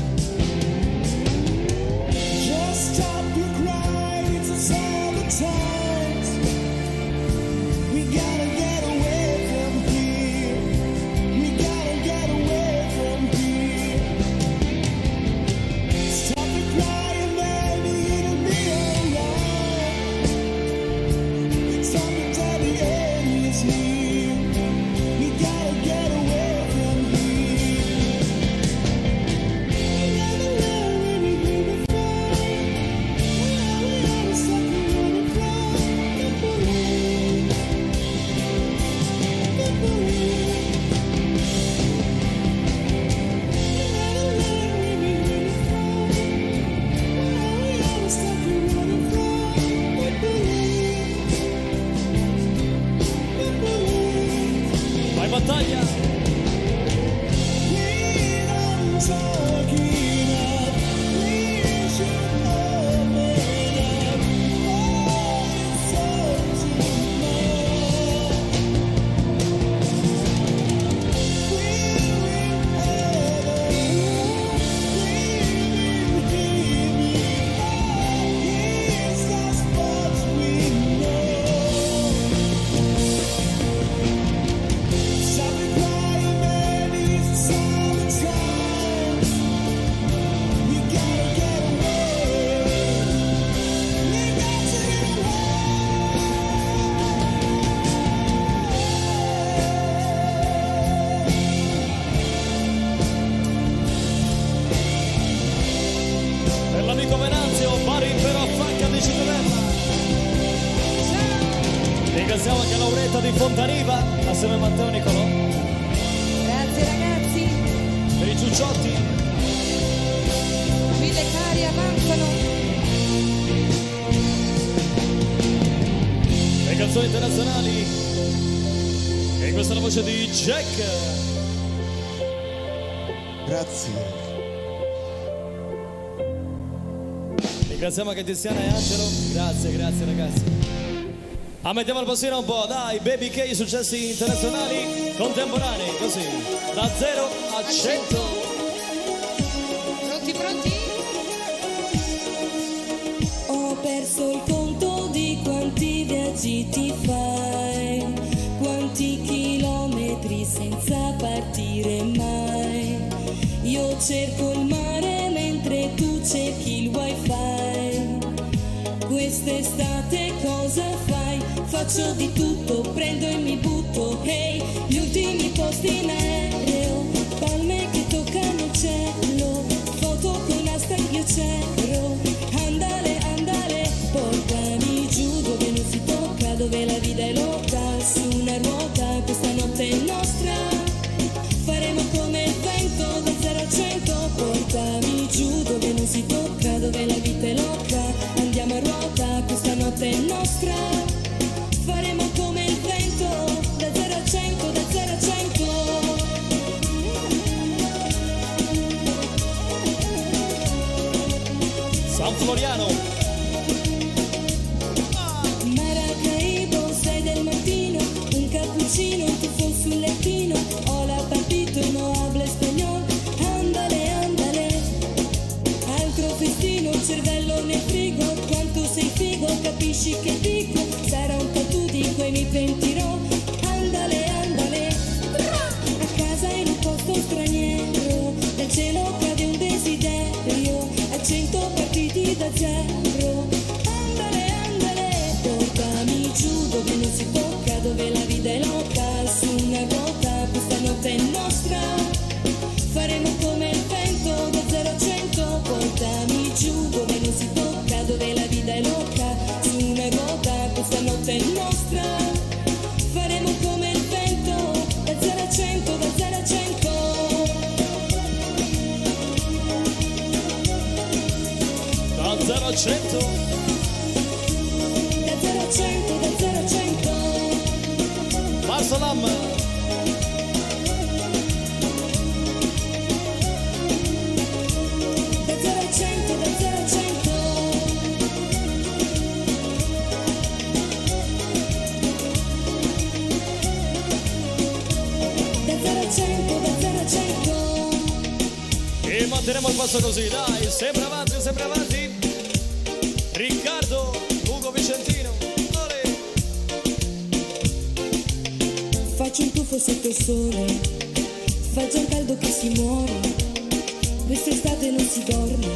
Just stop your cry, it's a sign of times. We gotta get away from here. We gotta get away from here. Stop the crying, baby, it'll be alright. Stop it, daddy, Amy is here. We gotta get away from here. We never learned we've been here before. Where we are, we're stuck in running from the bullets, the bullets. We never learned we've been here before. Where we are, we're stuck in running from the bullets, the bullets. Vai battaglia. Stop the crying, baby, it's a sign of times. We gotta get away. We got to get Per l'amico Venanzio, Bari però Franca di Cittadella. Ringraziamo anche Lauretta di Fontaniva, assieme a Matteo Nicolò. Grazie ragazzi, Per i ciucciotti, mille cari avanzano. le canzoni internazionali. E questa è la voce di Jack. Grazie. Ringraziamo anche Tiziana e Angelo. Grazie, grazie ragazzi. Ammettiamo il postino un po', dai, Baby K, successi internazionali contemporanei, così, da zero a cento. Pronti, pronti? Ho perso il conto di quanti viaggi ti fai, quanti chilometri senza partire mai. Io cerco il mare mentre tu cerchi il wifi. Quest'estate cosa fai? Faccio di tutto, prendo e mi butto. Hey, gli ultimi posti in aereo, palme che toccano il cielo, foto con hashtag io c'ero. Andale, andale, portami giù dove non si tocca, dove la vita è lotta, su una ruota, questa notte è nostra. Faremo come il vento da zero a cento, portami giù dove non si tocca, dove la vita è lotta, andiamo a ruota, questa notte è nostra. Faremo come il vento da zero a cento, da zero a cento. San Floriano. Maracaibo, sei del mattino, un cappuccino, un tuffo sul lettino. Hola papito, no habla español. Andale, andale, altro festino, cervello nel frigo. Quanto sei figo, capisci che dico? Sarà un po' tu di quei mi pentirò. Andale, andale, a casa in un posto straniero, dal cielo cade un desiderio, a cento partiti da zero. Andale, andale, portami giù dove non si tocca, dove la vita è lotta, su una ruota, questa notte è nostra. Faremo come il vento da zero a cento, portami giù dove non si tocca, dove la vita è lotta, su cento. Da zero a cento, da zero a cento. Marsalam. Da zero a cento, da zero a cento. Da zero a cento, da zero a cento. E manterremo il passo così, dai, sempre avanti, sempre avanti. Riccardo, Ugo Vicentino. Olè. Faccio un tuffo sotto il sole, fa già un caldo che si muore. Quest'estate non si dorme,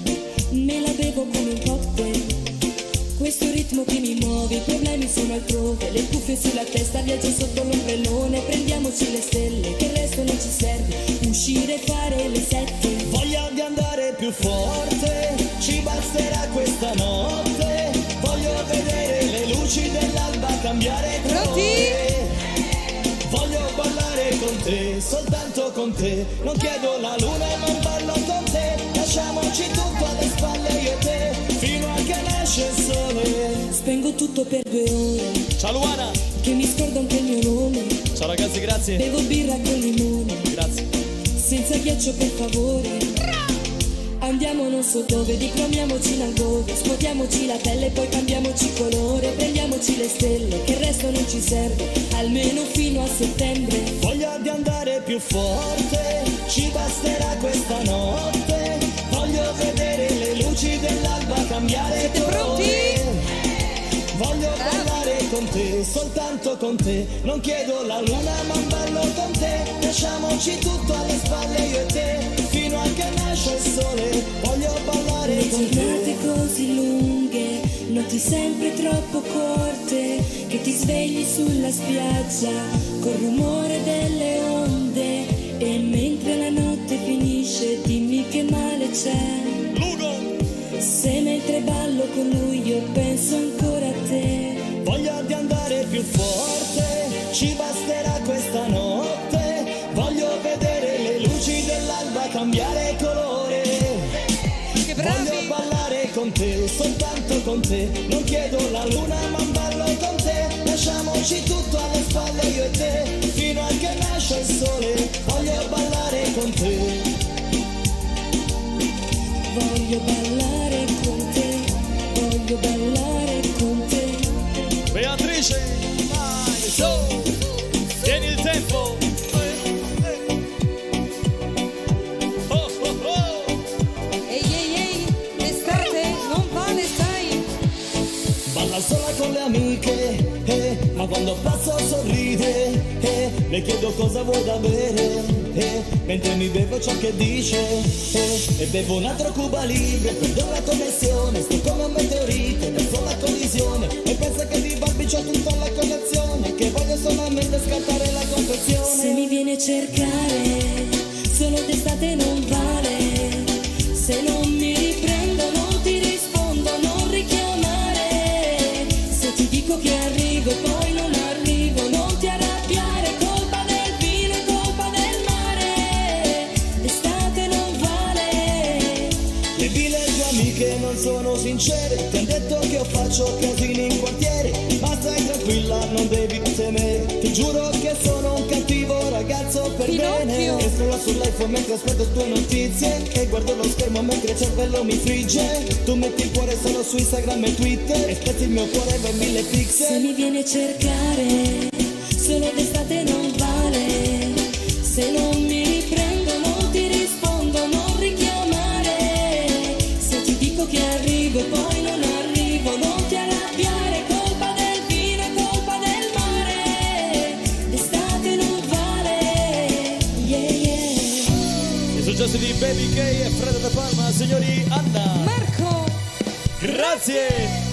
me la bevo come un cocktail. Questo ritmo che mi muove, i problemi sono altrove. Le cuffie sulla testa, viaggio sotto l'ombrellone. Prendiamoci le stelle, che il resto non ci serve. Uscire e fare le sette. Voglia di andare più forte, ci basterà questa notte. Voglio vedere le luci dell'alba cambiare colore. Voglio ballare con te, soltanto con te. Non chiedo la luna, non ballo con te. Lasciamoci tutto alle spalle io e te, fino a che nasce il sole. Spengo tutto per due ore, Ciao Luana. che mi scordo anche il mio nome. Ciao ragazzi, grazie. Bevo birra con limone, Grazie. senza ghiaccio per favore. Andiamo non so dove, diplomiamoci in algove. Scuotiamoci la pelle, poi cambiamoci colore. Prendiamoci le stelle, che il resto non ci serve, almeno fino a settembre. Voglia di andare più forte, ci basterà questa notte. Voglio vedere le luci dell'alba cambiare colore. Voglio ballare con te, soltanto con te. Non chiedo la luna, ma ballo con te. Lasciamoci tutto alle spalle io e te, fino a che nasce il sole. Voglio ballare Le con giornate te. così lunghe, notti sempre troppo corte, che ti svegli sulla spiaggia col rumore delle onde. E mentre la notte finisce, dimmi che male c'è. Lugo. Se mentre ballo con lui io penso ancora a te. Voglia di andare più forte, ci basterà questa notte. Voglio vedere le luci dell'alba cambiare colore. Che bravi! Voglio ballare con te, soltanto con te. Non chiedo la luna, ma ballo con te. Lasciamoci tutto alle spalle io e te, fino a che nasce il sole. Voglio ballare con te. Voglio ballare con te, voglio ballare con te. Beatrice. Vai, su. Tieni il tempo. Oh, oh, oh. Ehi ehi ehi, l'estate non vale, sai. Balla sola con le amiche, eh, ma quando passo sorride, eh, le chiedo cosa vuoi da bere, eh, mentre mi bevo ciò che dice, eh, e bevo un altro Cuba Libre, perdo la connessione, sto come un meteorite, verso la collisione, e pensa che di Barbie c'ho tutta la collezione, che voglio solamente scattare la confezione. Se mi viene a cercare, solo d'estate non vale. Se non mi riprendo, non ti rispondo, non richiamare. Se ti dico che arrivo e poi non arrivo, non ti arrabbiare, colpa del vino e colpa del mare. L'estate non vale. Le mille tue amiche non sono sincere, ti han detto che io faccio casini in quartiere, ma stai tranquilla, non devi temere. Ti giuro che sono un cattivo ragazzo per Pinocchio. bene. E scrollo sull'iPhone mentre aspetto tue notizie, e guardo lo schermo mentre il cervello mi frigge. Tu metti il cuore solo su Instagram e Twitter, e spezzi il mio cuore per mille Se pixel. mi viene a cercare, solo d'estate non vale. Se non mi riprendo, non ti rispondo, non richiamare. Se ti dico che arrivo e poi non arrivo, non ti arrabbiare, colpa del vino e colpa del mare. L'estate non vale, yeah yeah. I successi di Baby K e Fredo De Palma, signori Anna. Marco! Grazie.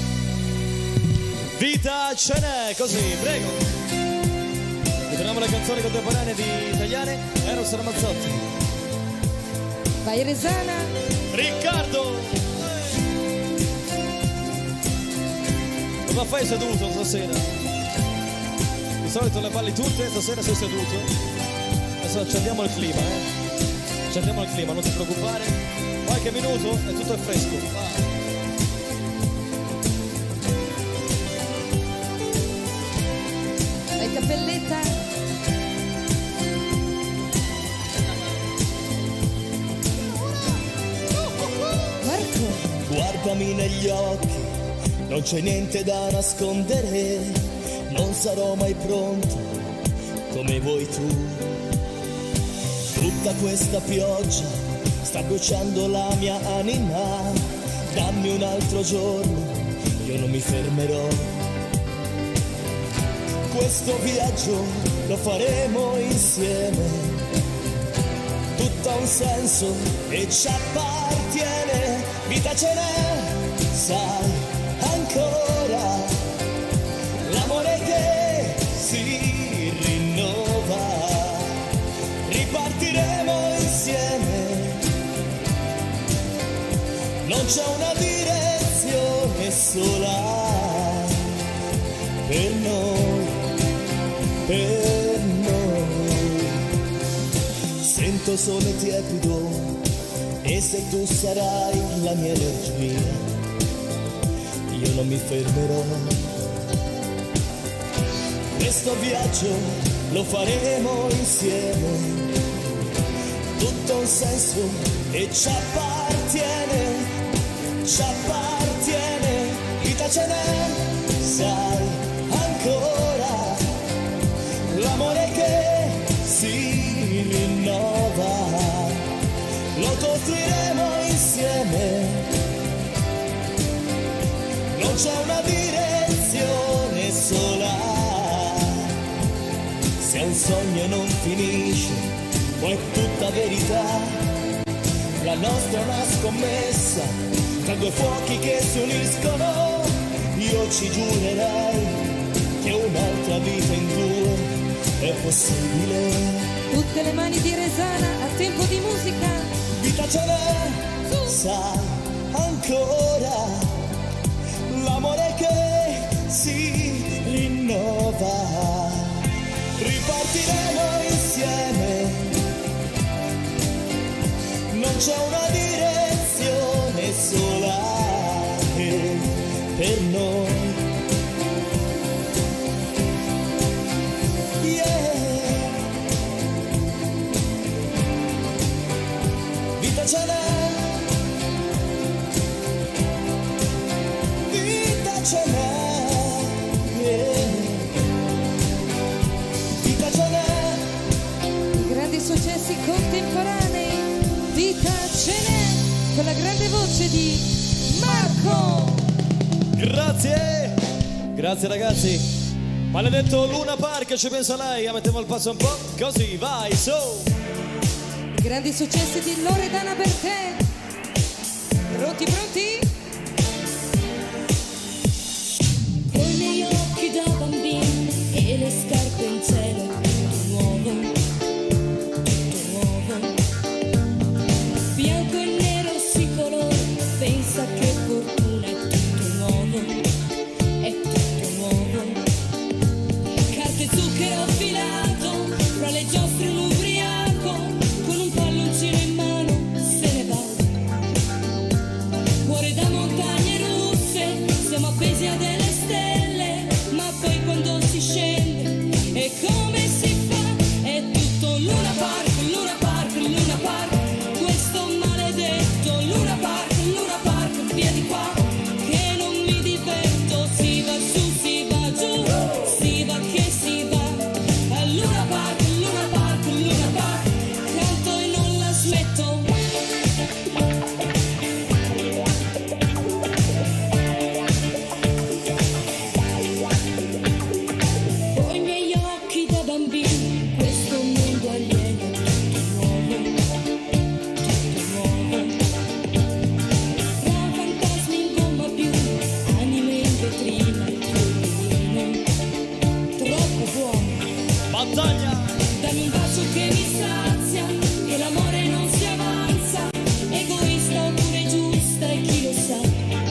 Vita ce n'è, così, prego. Ritorniamo alle canzoni contemporanee di italiane. Eros Ramazzotti. Vai Resana! Riccardo. Cosa fai seduto stasera? Di solito le balli tutte, stasera sei seduto. Adesso accendiamo il clima, eh. Accendiamo il clima, non ti preoccupare. Qualche minuto e tutto è fresco. Va. Velletta. Marco. Guardami negli occhi, non c'è niente da nascondere, non sarò mai pronto come vuoi tu. Tutta questa pioggia sta bruciando la mia anima, dammi un altro giorno, io non mi fermerò. Questo viaggio lo faremo insieme, tutto ha un senso e ci appartiene, vita ce n'è, sai ancora, l'amore che si rinnova, ripartiremo insieme, non c'è una direzione sola per noi, per noi. Sento sole tiepido e se tu sarai la mia energia, io non mi fermerò. Questo viaggio lo faremo insieme, tutto un senso e ci appartiene, ci appartiene, vita ce n'è, sai ancora, l'amore che si rinnova, lo costruiremo insieme, non c'è una direzione sola, se è un sogno e non finisce, poi è tutta verità, la nostra è una scommessa, tra due fuochi che si uniscono, io ci giurerei che un'altra vita in due è possibile. Tutte le mani di Resana a tempo di musica. Vita ce n'è, sai ancora, l'amore che si rinnova, ripartiremo insieme, non c'è una direzione sola per noi. Ce n'è, vita ce n'è, yeah. Vita ce n'è. I grandi successi contemporanei, vita ce n'è, con la grande voce di Marco. Grazie, grazie ragazzi. Maledetto Luna Park, ci pensa lei, la mettiamo al passo un po', così, vai, su. I grandi successi di Loredana Bertè. Pronti, pronti? Con i miei occhi da bambino e le scarpe in cielo, tutto nuovo, tutto nuovo. Bianco e nero si colora, pensa che fortuna, è tutto nuovo, è tutto nuovo. Carta e zucchero affilato, fra le giostre un ubriaco, con un palloncino in mano se ne va. Cuore da montagne russe, siamo appesi a delle stelle, ma poi quando si scende e come si fa? È tutto Luna Park, Luna Park, Luna Park, questo maledetto Luna Park, Luna Park, via di qua, che non mi diverto, si va su, si va giù, si va che si va, a Luna Park, Luna Park, Luna Park, canto e non la smetto. Con i miei occhi da bambino, questo mondo alieno, tutto nuovo, tutto nuovo. Tra fantasmi in gomma più, anime in vetrina, turbino, troppo buono. Battaglia! Dammi un bacio che mi sazia, che l'amore non si avanza, egoista oppure giusta e chi lo sa.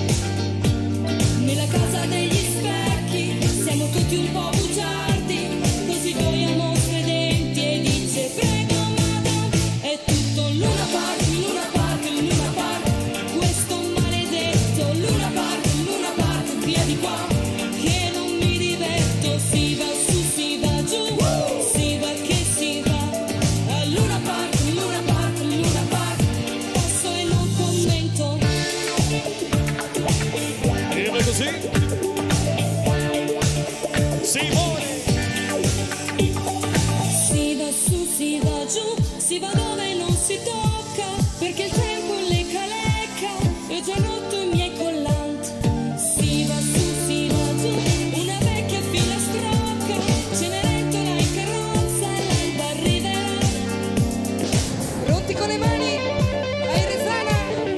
Nella casa degli specchi siamo tutti un po' bugiardi, così gioiamo credenti e dice prego madame, è tutto Luna Park, Luna Park, Luna Park, questo maledetto Luna Park, Luna Park, via di qua, che non mi diverto, si va su, si va giù, Simone. Si va su, si va giù, si va dove non si tocca, perché il tempo lecca lecca, e ho già rotto i miei collanti. Si va su, si va giù, una vecchia filastrocca, Cenerentola in carrozza e l'alba arriverà. Pronti con le mani? Vai Resana!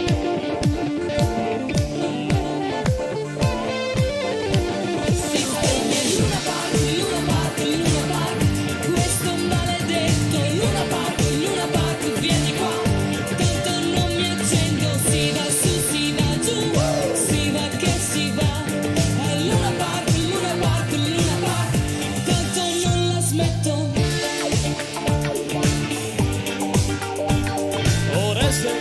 Si spegne il Luna Park, il Luna Park, il Luna Park, questo maledetto Luna Park, il Luna Park, vieni qua, tanto non mi accendo. Si va su, si va giù, si va che si va, al Luna Park, il Luna Park, il Luna Park, tanto non la smetto. Oreste.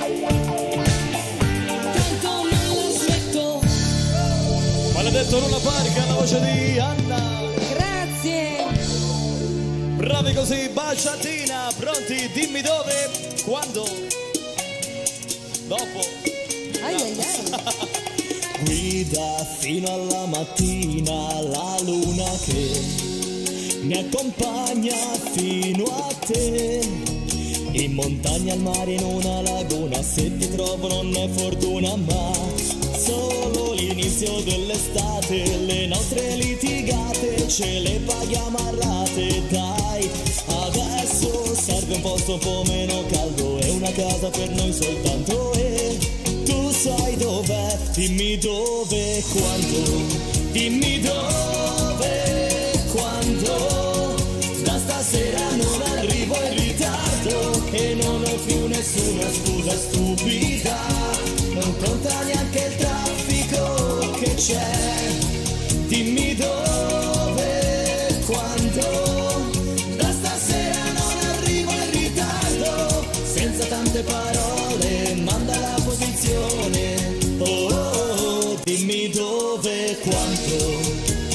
Tanto non la smetto. Maledetto Luna Park, alla voce di Anna. Grazie! Bravi così, baciatina. Pronti? Dimmi dove, quando. Dopo. Ai ai ai! Guida fino alla mattina la luna che mi accompagna fino a te. In montagna, al mare, in una laguna, se ti trovo non è fortuna ma solo l'inizio dell'estate. Le nostre litigate ce le paghiamo a rate. Dai, adesso serve un posto un po' meno caldo e una casa per noi soltanto. E tu sai dov'è, dimmi dove, quando, dimmi dove, quando. Da stasera non arrivo in ritardo e non ho più nessuna scusa stupida. Non conta neanche il traffico che c'è. Dimmi dove, quando. Da stasera non arrivo in ritardo. Senza tante parole, manda la posizione. Oh, oh, oh, dimmi dove, quanto.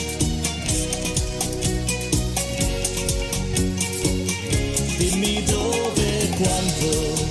Dimmi dove, quanto.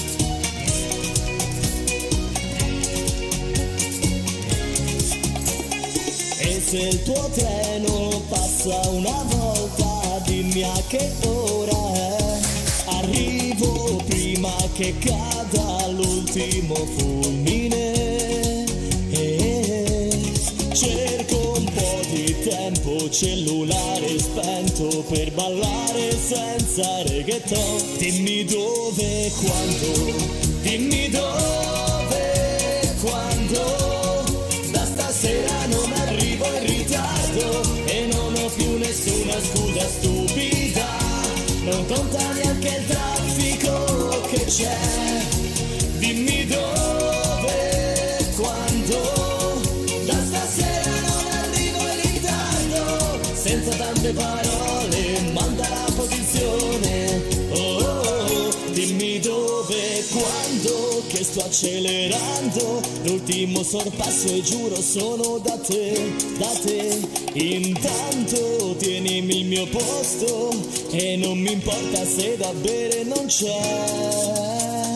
E se il tuo treno passa una volta, dimmi a che ora è. Arrivo prima che cada l'ultimo fulmine. E cerco un po' di tempo, cellulare spento, per ballare senza reggaeton. Dimmi dove, quando, dimmi dove, quando. Da stasera non arrivo in ritardo e non ho più nessuna scusa stupida. Non conta neanche il traffico che c'è. Dimmi dove, quando. Da stasera non arrivo in ritardo. Senza tante parole, manda la posizione. Oh, oh, oh, dimmi dove, quando. Che sto accelerando. L'ultimo sorpasso e giuro sono da te, da te. Intanto tienimi il mio posto e non mi importa se da bere non c'è.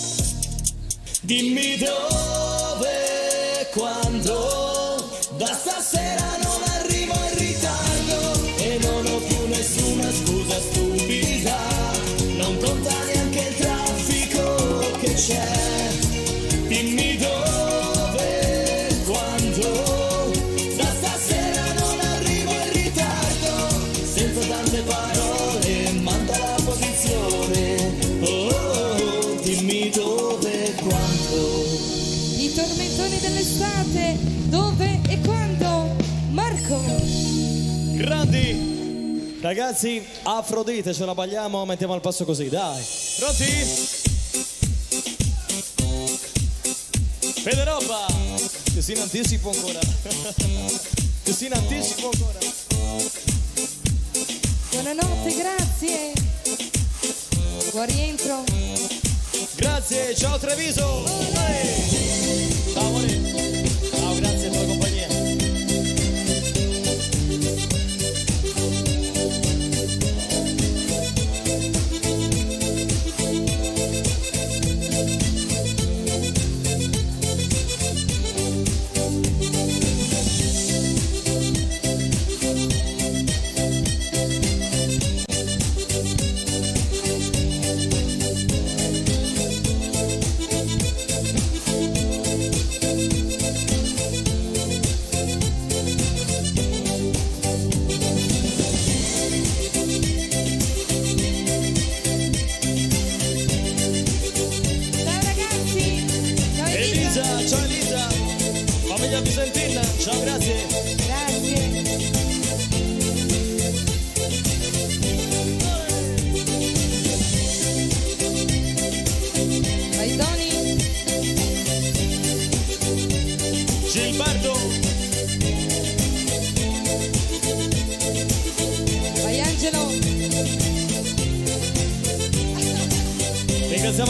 Dimmi dove, quando. Da stasera non arrivo in ritardo e non ho più nessuna scusa stupida. Non conta neanche il traffico che c'è. Dimmi dove, quando. Da stasera non arrivo in ritardo. Senza tante parole, manda la posizione. Oh, oh, oh, dimmi dove, quando. I tormentoni dell'estate, dove e quando? Marco! Grandi. Ragazzi, Afrodite, ce la balliamo, mettiamo al passo così, dai. Pronti? Federopa, che si in anticipo ancora. Che si in anticipo ancora. Buonanotte, grazie! Buon rientro! Grazie, ciao Treviso. Ehi. Ciao amore. Ciao, grazie per la compagnia.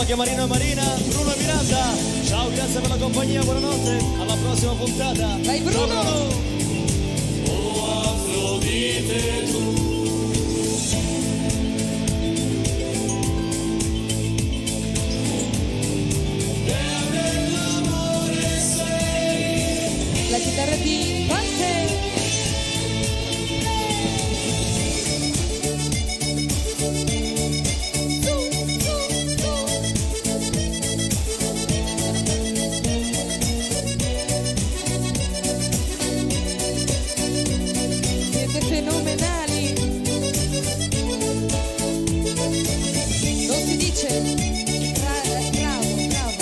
anche Marino e Marina, Bruno e Miranda. Ciao, grazie per la compagnia, buonanotte, alla prossima puntata. Vai Bruno! Ciao, Bruno. Oh Afrodite tu. La chitarra di Pante. Siete fenomenali. Non si dice Bra- bravo, bravo.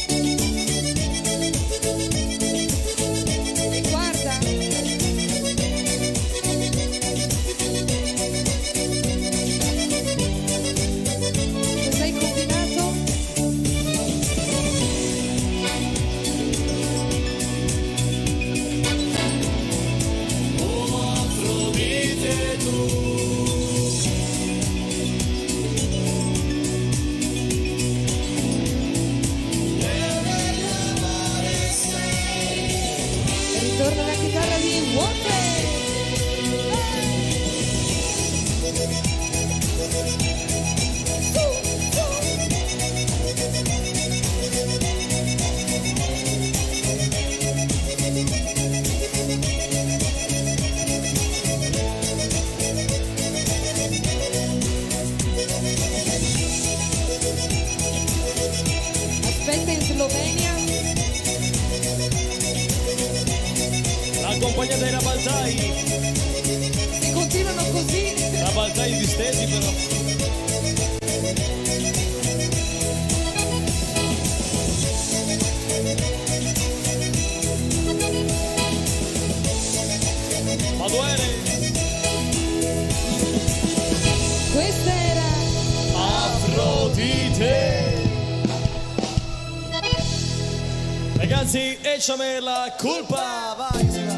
E guarda. Cosa hai combinato? Ritorna la chitarra di Walker. Aspetta in Slovenia. Accompagnata dai Rabaltai, Se continuano così. Rabaltai distesi però. Maduere, Questa era Afrodite. Ragazzi, échame la culpa, vai, si va.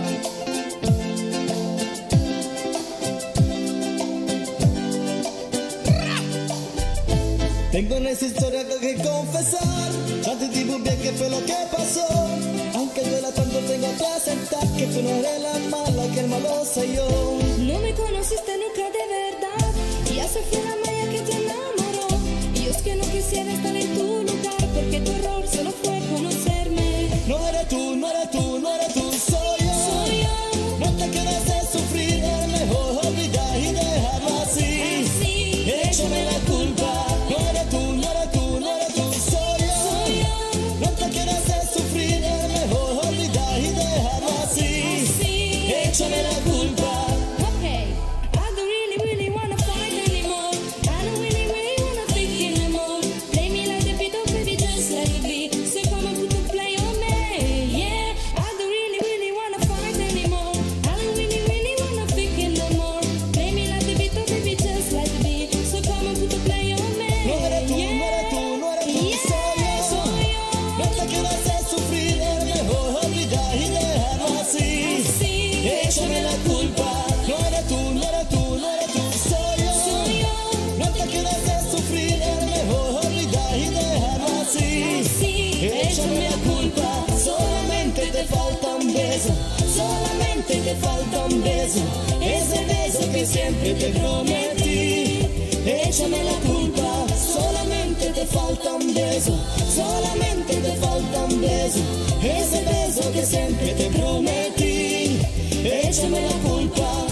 Tengo esa historia que confesar, antes de muy bien que fue lo que pasó. Aunque duela tanto tengo que aceptar que tú no eres la mala, que el malo soy yo. No me conociste nunca de verdad, y esa fue la malla que te enamoró. Y yo es que no quisiera estar en tu lugar, porque tu error solo fue conocerme. No eres tú, no eres tú, no eres tú, soy yo. Soy yo, No te quiero hacer sufrir, es mejor olvidar y dejarlo así. así, Échame la culpa. No eres tú, no eres tú, no eres tú, soy yo. soy yo, No te quiero hacer sufrir, es mejor olvidar y dejarlo así. así. Échame la culpa. Okay, I don't really, really wanna fight anymore. I don't really, really wanna think anymore. Play me like the Beatles, baby, just let it be. So come and put the play on me, yeah. I don't really, really wanna fight anymore. I don't really, really wanna think anymore. Play me like the Beatles, baby, just let it be. So come and put the play on me, No eres tú, yeah. no eres tú, no eres tú, Yeah, soy yo. soy yo. No te quiero hacer sufrir, es mejor olvidar y dejarlo así. Así, Échame la culpa. No eres tú, no eres tú, no eres tú, soy yo. soy yo. No te quiero hacer sufrir, es mejor olvidar y dejarlo así. Así, Échame la culpa. Solamente te falta un beso, solamente te falta un beso, ese beso que siempre te prometí. Échame la culpa. Solamente te falta un beso, solamente te falta un beso, ese beso que siempre te prometí. Échame la culpa.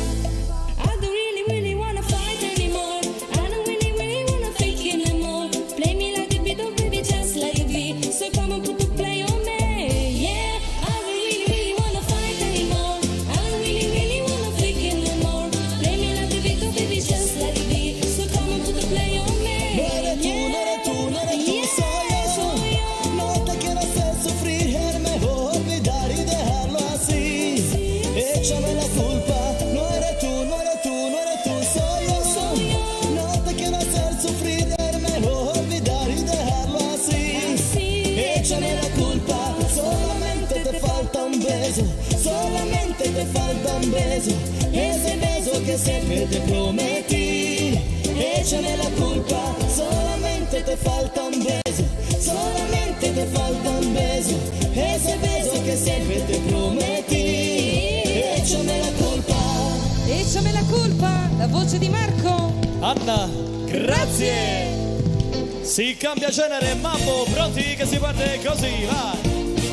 I don't really, really wanna fight anymore. I don't really, really wanna think anymore. Play me like the Beatles, baby, just let it be. So come and put the play on me, yeah. I don't really, really wanna fight anymore. I don't really, really wanna think anymore. Play me like the Beatles, baby, just let it be. So come and put the play on me, No eres tú, no eres tú, no eres tú, soy yo. No te quiero hacer sufrir, es mejor olvidar y dejarlo así. Échame la culpa. No eres tú, no eres tú, no eres tú, soy yo. No te quiero hacer sufrir, es mejor olvidar y dejarlo así. Échame la culpa. Solamente te falta un beso, solamente te falta un beso, ese beso que siempre te prometí. Échame la culpa. Solamente te te falta un beso, solamente te falta un beso, ese beso que siempre te prometí. Échame la colpa, Échame la colpa, la voce di Marco. Anna, grazie. Si cambia genere, mambo, pronti che si parte così, vai.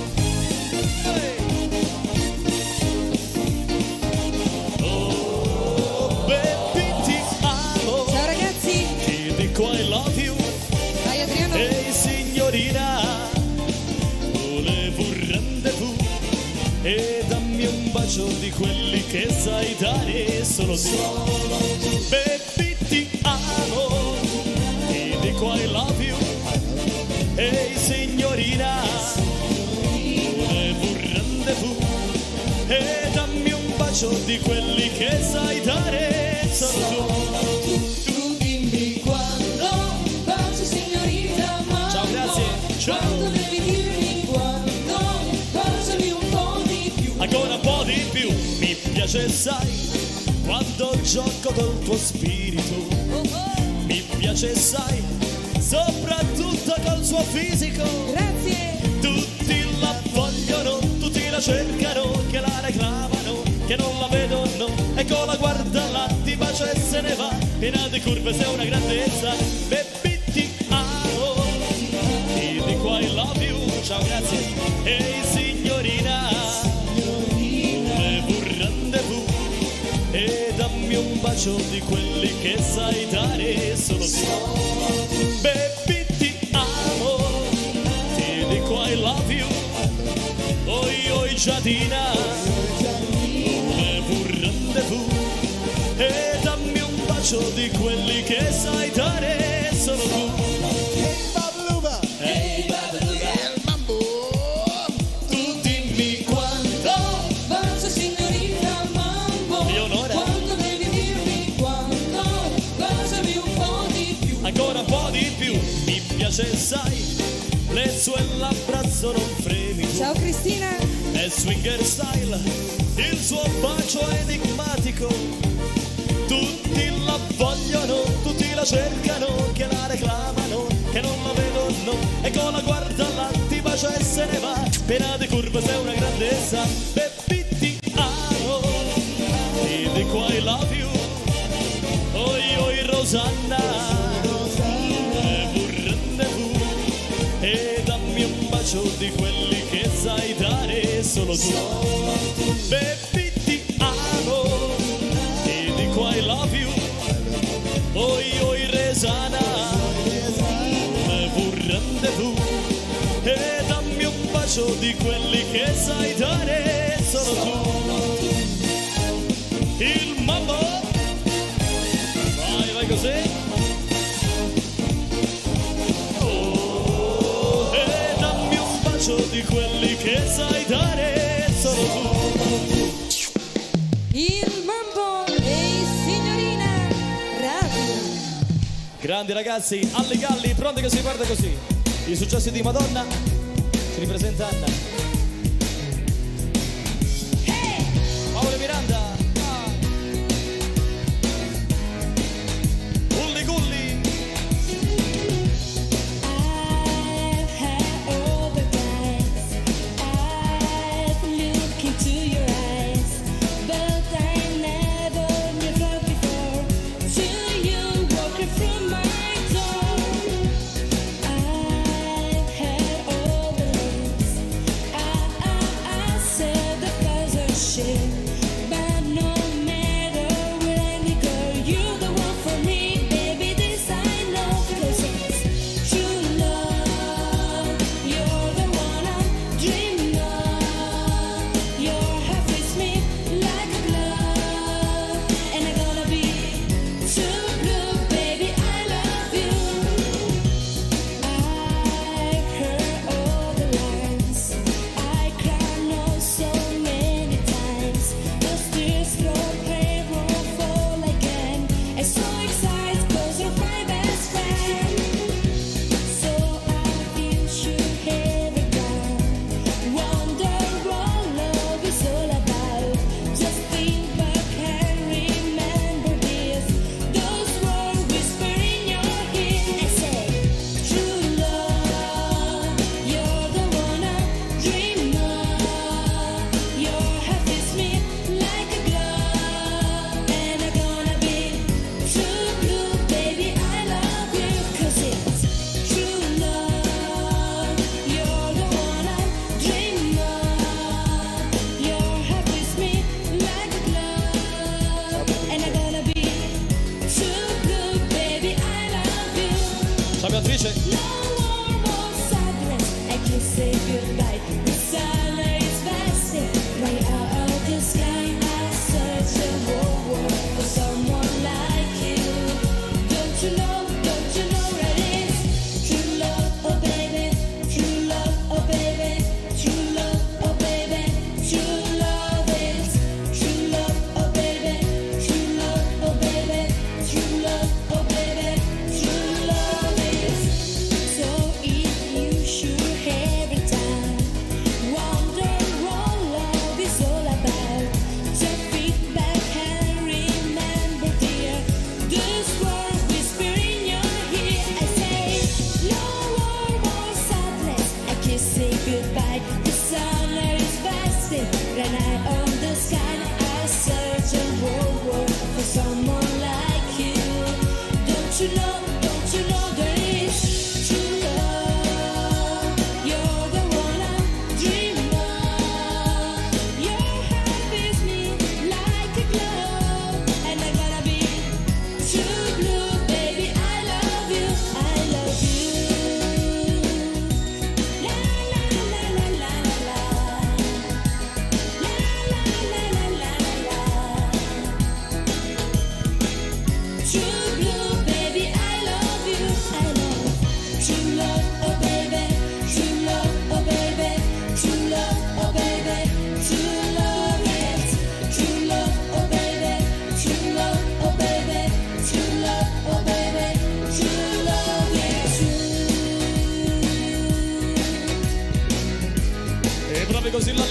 Oh, baby, ti amo. Ciao ragazzi. Ti dico I love you. Dai Adriano. Ehi signorina, volevo un rendezvous e dammi un bacio di quelli che sai dare solo tu. Baby, ti amo. Ti dico I love you. Ehi signorina, volevo un rendezvous e dammi un bacio di quelli che sai dare solo tu. Tu dimmi quando, bacio signorina, ma Ciao, grazie. Ciao. quando devi dirmi quando, baciami un po' di più. Ancora un po' di più, mi piace sai, quando gioco col tuo spirito. Oh, oh. Mi piace sai, soprattutto col suo fisico. Grazie. Tutti la vogliono, tutti la cercano, che la reclamano, che non la vedono. Ecco la guarda là, ti bacia e se ne va, piena di curve, sei una grandezza. Baby, ti amo, ti dico I love you. Ciao, grazie. Ehi signorina, volevo un rendezvous e dammi un bacio di quelli che sai dare solo tu. Baby, ti amo, ti dico I love you. Oi, oi, giadina, volevo un rendezvous e dammi un bacio di quelli che sai dare solo tu. Ehi Babaluga, il mambo. Tu dimmi quando, Bacio signorina, mambo. Leonora. Quando devi dirmi quando, baciami un po' di più. ancora un po' di più. Mi piace sai, le sue labbra sono un fremito. Ciao Cristina. È swinger style, il suo bacio è enigmatico. Tutti la vogliono, tutti la cercano, che la reclamano, che non la vedono. Ecco la guarda là, ti bacia e se ne va, piena di curve, sei una grandezza. Baby, ti amo, ti dico I love you. Oi, oi, Rosanna, volevo un rendezvous e dammi un bacio di quelli che sai dare solo tu. Baby, ti amo, ti dico I love you. Oi, oi, Resana, volevo un rendezvous e dammi un bacio di quelli che sai dare solo tu. Il mambo, vai, vai così. Oh, e dammi un bacio di quelli che sai dare solo tu. Il mambo e il signorina radio. Grandi ragazzi, alle galli, pronti che si parte così. I successi di Madonna, si ripresenta Anna. Paolo Miranda. Ah. Gulli Gulli. I've had all the times I've looked into your eyes, but I never knew love before till you walked through my door. I've had all the names I, I, I said the puzzle shit, but no matter where we go, you're the one for me, baby. This I know, 'cause it's true love. You're the one I'm dreaming of. Your heart fits me like a glove, and I'm gonna be too blue, baby. I love you. I heard all the lines I cried no so many times.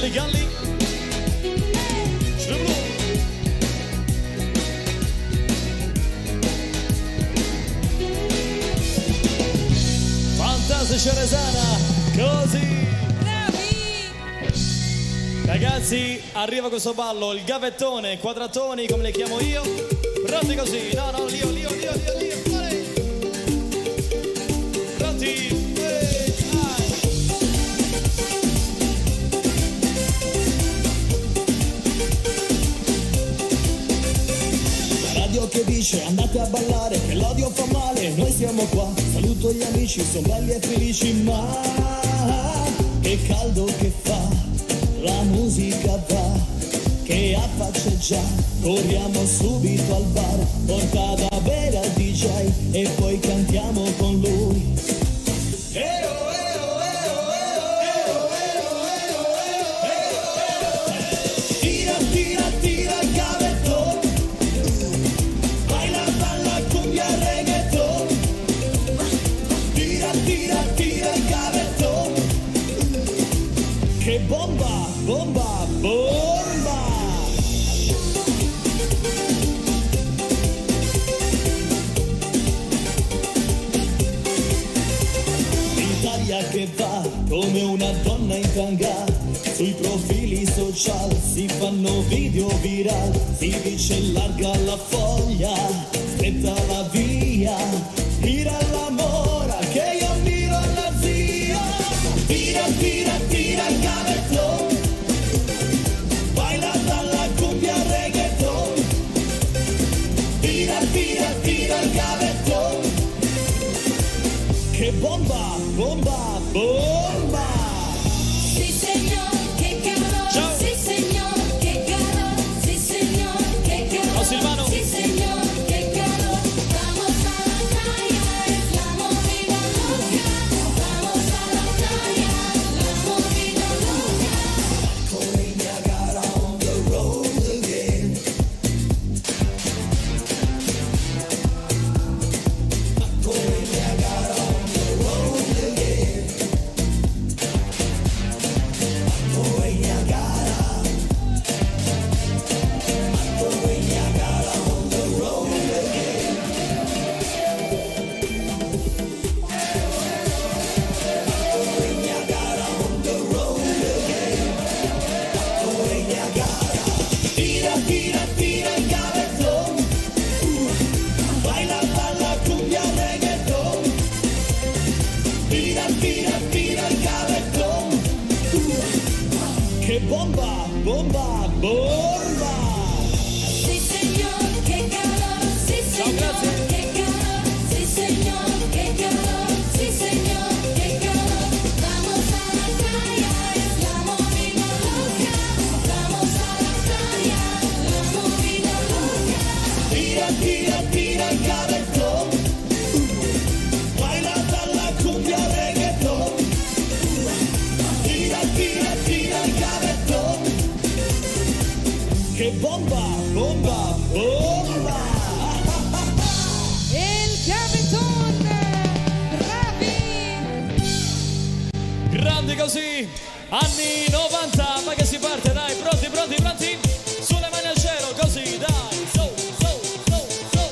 Galli Galli. Shlu blu. Fantastici Resana, così. Ragazzi, arriva questo ballo, il gavettone, quadratoni, come le chiamo io. Pronti così? No, no, lio, lio, lio, lio, lio. Vale. Pronti? Eh, La radio che dice andate a ballare, che l'odio fa male, noi siamo qua. Saluto gli amici, sono belli e felici, ma che caldo che fa. La musica va, che affaccia già, corriamo subito al bar, porta da bere al D J e poi cantiamo con lui. Tira, tira, tira il gavetto, baila, balla, cumbia, reggaeton. Tira, tira, tira il gavetto, che bomba! Bomba, bomba! L'Italia che va come una donna in tanga, sui profili social si fanno video viral, si dice larga la foglia, stretta la via, tira la mora che io miro la zia. Tira, tira, tira il gavetto, tira il gavetto, che bomba, bomba, bomba. Sì signor, che calor, ciao. Sì signor, che calor, Sì signor, che calor, Oh, Silvano. Sí señor, qué calor. Vamos a la playa, es la movida loca. Vamos a la playa, la movida loca. Calling Niagara on the road again. Calling Niagara on the road again. Calling Niagara. Calling Niagara on the road again. Calling Niagara on the road again. Calling Niagara. Tira, tira, tira il gavetto, baila, balla, cumbia, reggaeton. Tira, tira, tira il gavetto, che bomba, bomba, bomba. Sí señor, qué calor. Sí señor, qué calor. Sí señor, qué calor. Sí señor, qué calor. Vamos a la playa, es la movida loca. Vamos a la playa, la movida loca. Tira, tira, tira il gavetto, baila, balla, cumbia, reggaeton. Tira, tira, tira il gavetto, che bomba, bomba, bomba. E il gavetton, bravi! Grandi così, anni novanta, ma che si parte, dai, pronti, pronti, pronti? Sulle mani al cielo, così, dai, so, so, so, so.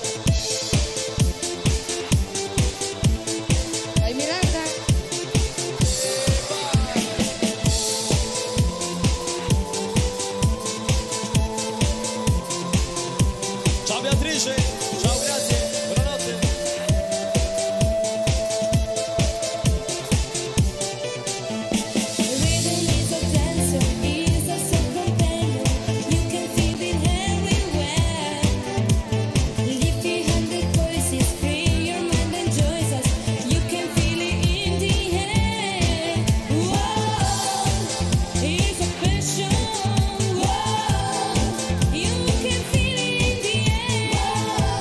Dai Miranda! Ciao Beatrice, ciao, grazie, buonanotte. The rhythm is a dancer, is a soul companion. You can feel it everywhere. Lift your hand, the voice is free, your mind enjoys us. You can feel it in the air. Whoa, it's a passion. Whoa, you can feel it in the air.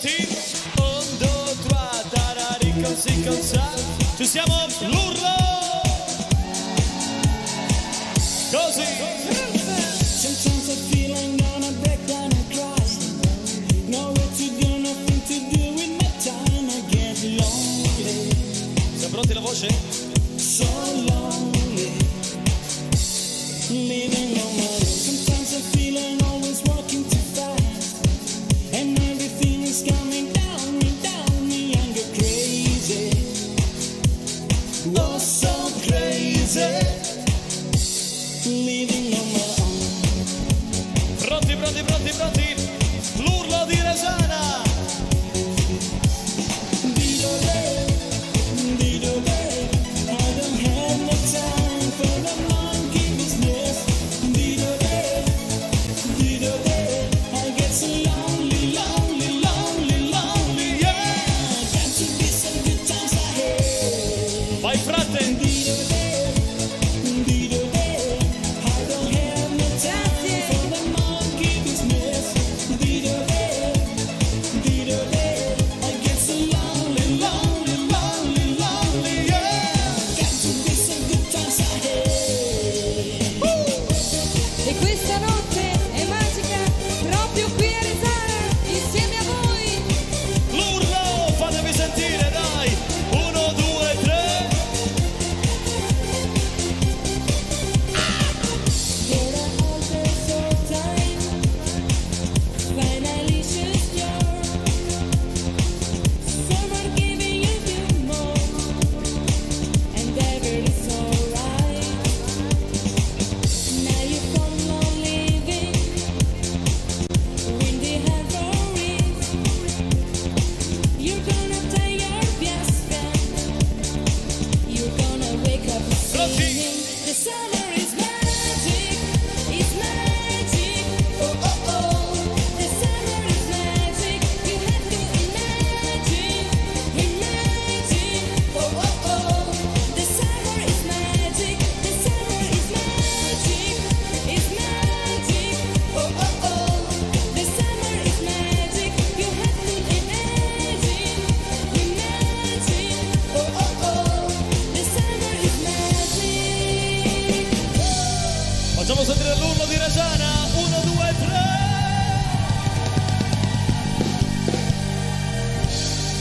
Pronti? Un, due, tre, tarari, così, così. Ci siamo? L'urlo! Così! Sometimes I feel I'm gonna break down and cry. Nowhere to go, nothing to do with my time. I get lonely. Siamo pronti la voce? So lonely. Living on my own. Sometimes I feel I'm always walking too fast. And everything is coming down me, down me. I go crazy. Oh, so crazy. Living on my own. Pronti, pronti, pronti, pronti? L'urlo di Reggiana! Didole, didole, I don't have no time for the monkey business. Didole, didole, I get so lonely, lonely, lonely, lonely, yeah. Got to be some good times ahead. Vai frate! Didole, didole, I don't have no time for the monkey business. Didole, didole, I get so lonely, lonely, lonely, lonely, yeah. Got to be some good times ahead. E questa notte è magica proprio qui a Resana, insieme a voi. L'urlo! Fatevi sentire, dai! Uno, due, tre! Get a hold of so tight. Finally choose your. Someone giving you the more. And ever is alright. Now you come on living. Windy handles. You're gonna tie your fiesta. You're gonna wake up singing. The summer is magic. It's magic. Oh oh oh. The summer is magic. You have to imagine. Imagine. Oh oh oh. The summer is magic. The summer is magic. It's magic. Oh oh oh. The summer is magic. You have to imagine. Imagine. Oh oh oh. The summer is magic. Facciamo sentire l'urlo di Reggiana! Uno, due, tre!